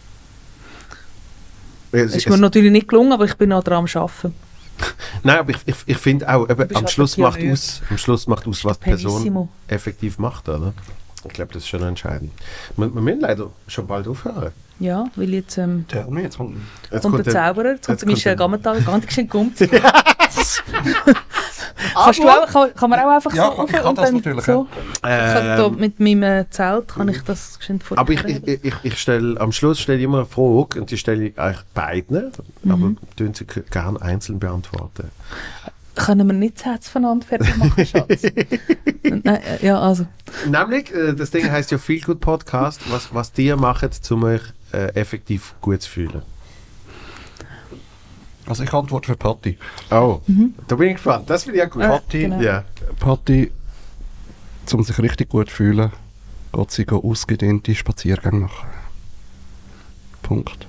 Es, Es ist mir natürlich nicht gelungen, aber ich bin noch dran am Arbeiten. nein, aber ich, ich, ich finde auch, eben, bist am, halt Schluss ein macht Pionier. aus, am Schluss macht aus, was die Person Bellissimo. effektiv macht, oder? Ich glaube, das ist schon entscheidend. Wir, wir müssen leider schon bald aufhören. Ja, weil jetzt ähm, Tell me, jetzt kommt Jetzt kommt der Zauberer, jetzt kommt jetzt der Michel kommt Gammental, gar nicht geschenkt kommt. Kannst du auch, kann, kann man auch einfach Ja, so ich kann und das dann natürlich, so. Ich kann da Ähm, mit meinem äh, Zelt kann ich das geschwind vor. aber ich, ich, ich, ich stelle am Schluss stelle ich immer eine Frage und die stelle ich eigentlich beiden, aber tun sie g- gerne einzeln beantworten. Können wir nicht das Herz voneinander fertig machen, Schatz? Nein, äh, ja, also. Nämlich, äh, das Ding heißt ja Feel Good Podcast, was, was dir macht, um euch äh, effektiv gut zu fühlen. Also ich antworte für Patti. Oh, da bin ich gespannt. Das finde ich auch gut. Patti, genau. Ja. Patti, um sich richtig gut zu fühlen, geht sie gehen ausgedehnte Spaziergänge machen. Punkt.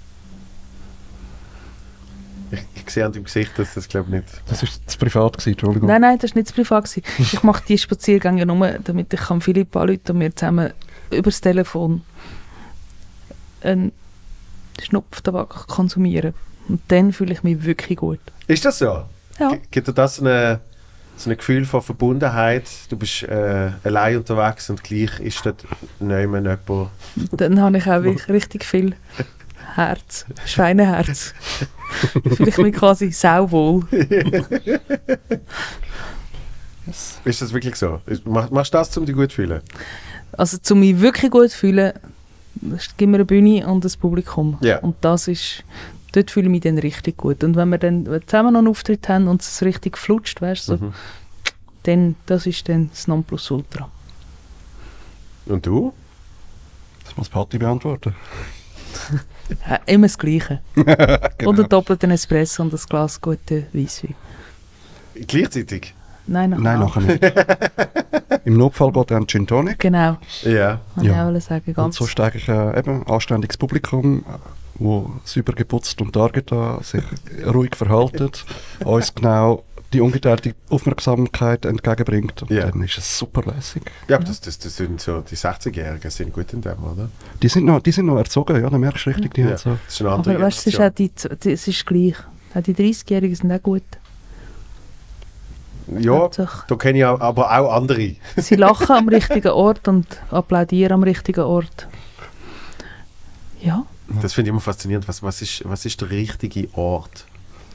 Ich, ich sehe an deinem Gesicht, dass das glaube ich nicht... Das war zu privat, gewesen, Entschuldigung. Nein, nein, das war nicht zu privat. gewesen. Ich mache die Spaziergänge nur, damit ich kann Philipp anrufen und wir zusammen über das Telefon einen Schnupftabak konsumieren. Und dann fühle ich mich wirklich gut. Ist das so? Ja. G- Gibt dir das so eine, so ein Gefühl von Verbundenheit? Du bist äh, allein unterwegs und gleich ist dort niemand jemand... Dann habe ich auch wirklich richtig viel Herz, Schweineherz. Fühle ich mich quasi sauwohl. Ist das wirklich so? Ist- mach- Machst du das, um dich gut zu fühlen? Also, um mich wirklich gut zu fühlen, gibt mir eine Bühne und ein Publikum. Ja. Und das ist, dort fühle ich mich dann richtig gut. Und wenn wir dann zusammen noch einen Auftritt haben und es richtig flutscht, weißt du, so, Mhm. dann, das ist dann das Nonplusultra. Und du? Das muss Patti beantworten. Ja, immer das Gleiche. Genau. Und einen doppelten Espresso und ein Glas guten Weisswein. Gleichzeitig? Nein, nachher. Nein, nachher nicht. Im Notfall geht dann Gin Tonic. Genau, Ja. wollte Ja. ich auch sagen. Und Ganz so steige ich äh, eben anständiges Publikum, wo sauber geputzt und dargetan sich ruhig verhaltet, uns genau die ungeteilte Aufmerksamkeit entgegenbringt. Und Ja. dann ist es super lässig. Ja, aber das, das, das sind so, die sechzigjährigen sind gut in dem, oder? Die sind noch, die sind noch erzogen, ja, dann merkst du richtig, die Ja. haben so. Das ist eine andere Aber weißt, es ist, auch die, die, es ist gleich. Auch die dreißigjährigen sind auch gut. Ja, Hauptsache, da kenne ich auch, aber auch andere. sie lachen am richtigen Ort und applaudieren am richtigen Ort. Ja, Das finde ich immer faszinierend. Was, was, ist, was ist der richtige Ort?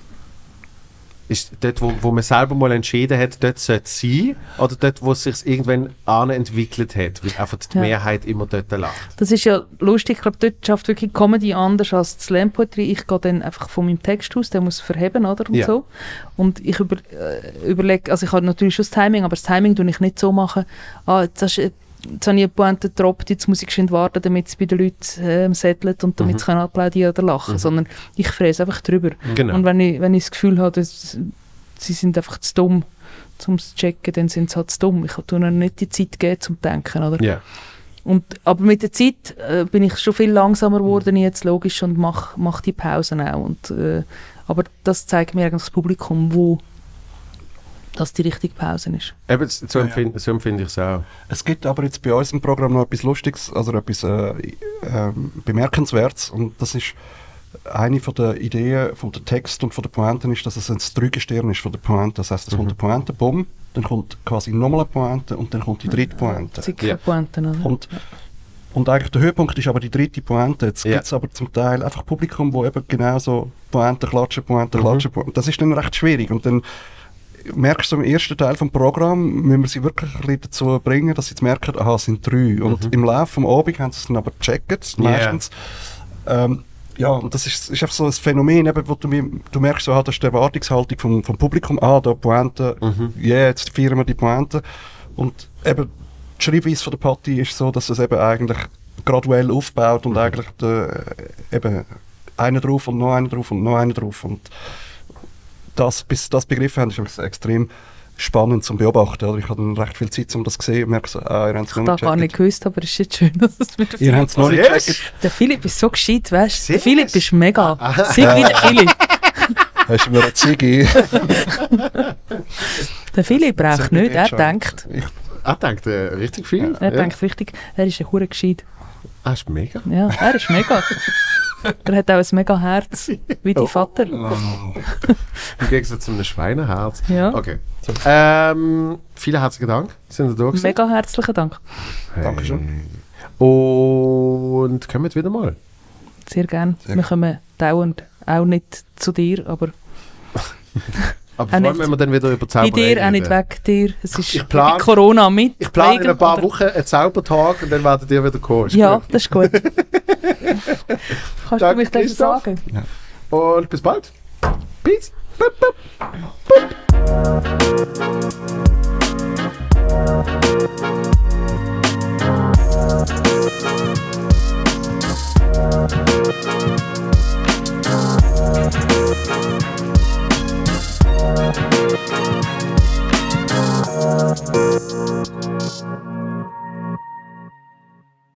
Ist dort, wo, wo man selber mal entschieden hat, dort sollte es sein? Oder dort, wo es sich irgendwann entwickelt hat? Weil einfach die Ja. Mehrheit immer dort lacht. das ist ja lustig. Ich glaube, dort schafft wirklich Comedy anders als Slam-Poetry. Ich gehe dann einfach von meinem Text aus, der muss verheben, oder? Und Ja. so. Und ich über, äh, überlege, also ich habe natürlich schon das Timing, aber das Timing tue ich nicht so machen, ah, jetzt hast du Jetzt habe ich eine Pointe getroppt, jetzt muss ich geschwind warten, damit es bei den Leuten äh, settelt und damit Mhm. sie können applaudieren oder lachen, Mhm. sondern ich fräse einfach drüber. Genau. Und wenn ich, wenn ich das Gefühl habe, dass sie sind einfach zu dumm, um es zu checken, dann sind sie halt zu dumm. Ich tue ihnen nicht die Zeit geben, zum Denken, oder? Ja. Und, aber mit der Zeit äh, bin ich schon viel langsamer geworden jetzt, logisch, und mache mach die Pausen auch. Und, äh, aber das zeigt mir eigentlich das Publikum, wo das die richtige Pause ist. Eben, so Ja, ja. empfinde so empfind ich es auch. Es gibt aber jetzt bei uns im Programm noch etwas Lustiges, also etwas äh, ähm, Bemerkenswertes. Und das ist eine von der Ideen von der Text und von der Pointe ist, dass es ein Dreigestirn ist von der Pointe. Das heisst, es kommt eine Pointe, bumm, dann kommt quasi nochmal eine Pointe und dann kommt die dritte Pointe. Zicke Ja. Pointen, oder? Und, und eigentlich der Höhepunkt ist aber die dritte Pointe. Jetzt Ja. gibt es aber zum Teil einfach Publikum, wo eben genau so Pointe klatschen, Pointe Mhm. klatschen. Pointe. Das ist dann recht schwierig. Und dann merkst du im ersten Teil des Programms, müssen wir sie wirklich ein bisschen dazu bringen, dass sie jetzt merken, aha, es sind drei. Und Mhm. im Laufe des Abends haben sie es dann aber gecheckt, meistens. Ähm, ja, und das ist, ist einfach so ein Phänomen, eben, wo du, mi- du merkst, so, ah, das ist die Erwartungshaltung vom, vom Publikum, ah, da Pointe, ja, Mhm. yeah, jetzt feiern wir die Pointe. Und eben, die Schreibweise von der Partie ist so, dass es eben eigentlich graduell aufbaut und Mhm. eigentlich der, äh, eben einer drauf und noch einer drauf und noch einer drauf. Und das, bis sie das begriffen haben, ist wirklich extrem spannend zum Beobachten. Oder? Ich hatte dann recht viel Zeit, um das zu sehen und merke so, ah, ihr habt es Ich noch habe nicht gar nicht gecheckt. gewusst, aber es ist jetzt schön, dass es mit Ihr habt es noch Also nicht yes? gecheckt. Der Philipp ist so gescheit, weißt du? Der Seriös? Philipp ist mega. Sei wie der Philipp. Hast du mir eine Ziege? Der Philipp braucht Sehr nicht, er gut, denkt. Ich, Er denkt äh, richtig viel. Er ja. denkt richtig, er ist ein hure gescheit. Ah, ist mega. Ja, er ist mega. Er hat auch ein mega Herz, wie dein Oh. Vater. Im Gegensatz zu einem Schweineherz. Ja. Okay. Ähm, vielen herzlichen Dank. Sind ihr da gewesen? Mega herzlichen Dank. Hey. Dankeschön. Und kommt wieder mal. Sehr gern. Sehr Wir kommen dauernd, auch nicht zu dir, aber Aber vor allem, nicht. wenn wir dann wieder über bei Zauberei dir auch nicht reden. weg. Dir. Es ist Ich plan- wie Corona mit. Ich plane in wegen, ein paar oder- Wochen einen Zaubertag und dann werdet ihr wieder kommen. Ist Ja, gut? das ist gut. Kannst Danke, du mich das Christoph. sagen? Und bis bald. Peace. Bup, bup. Tschüss.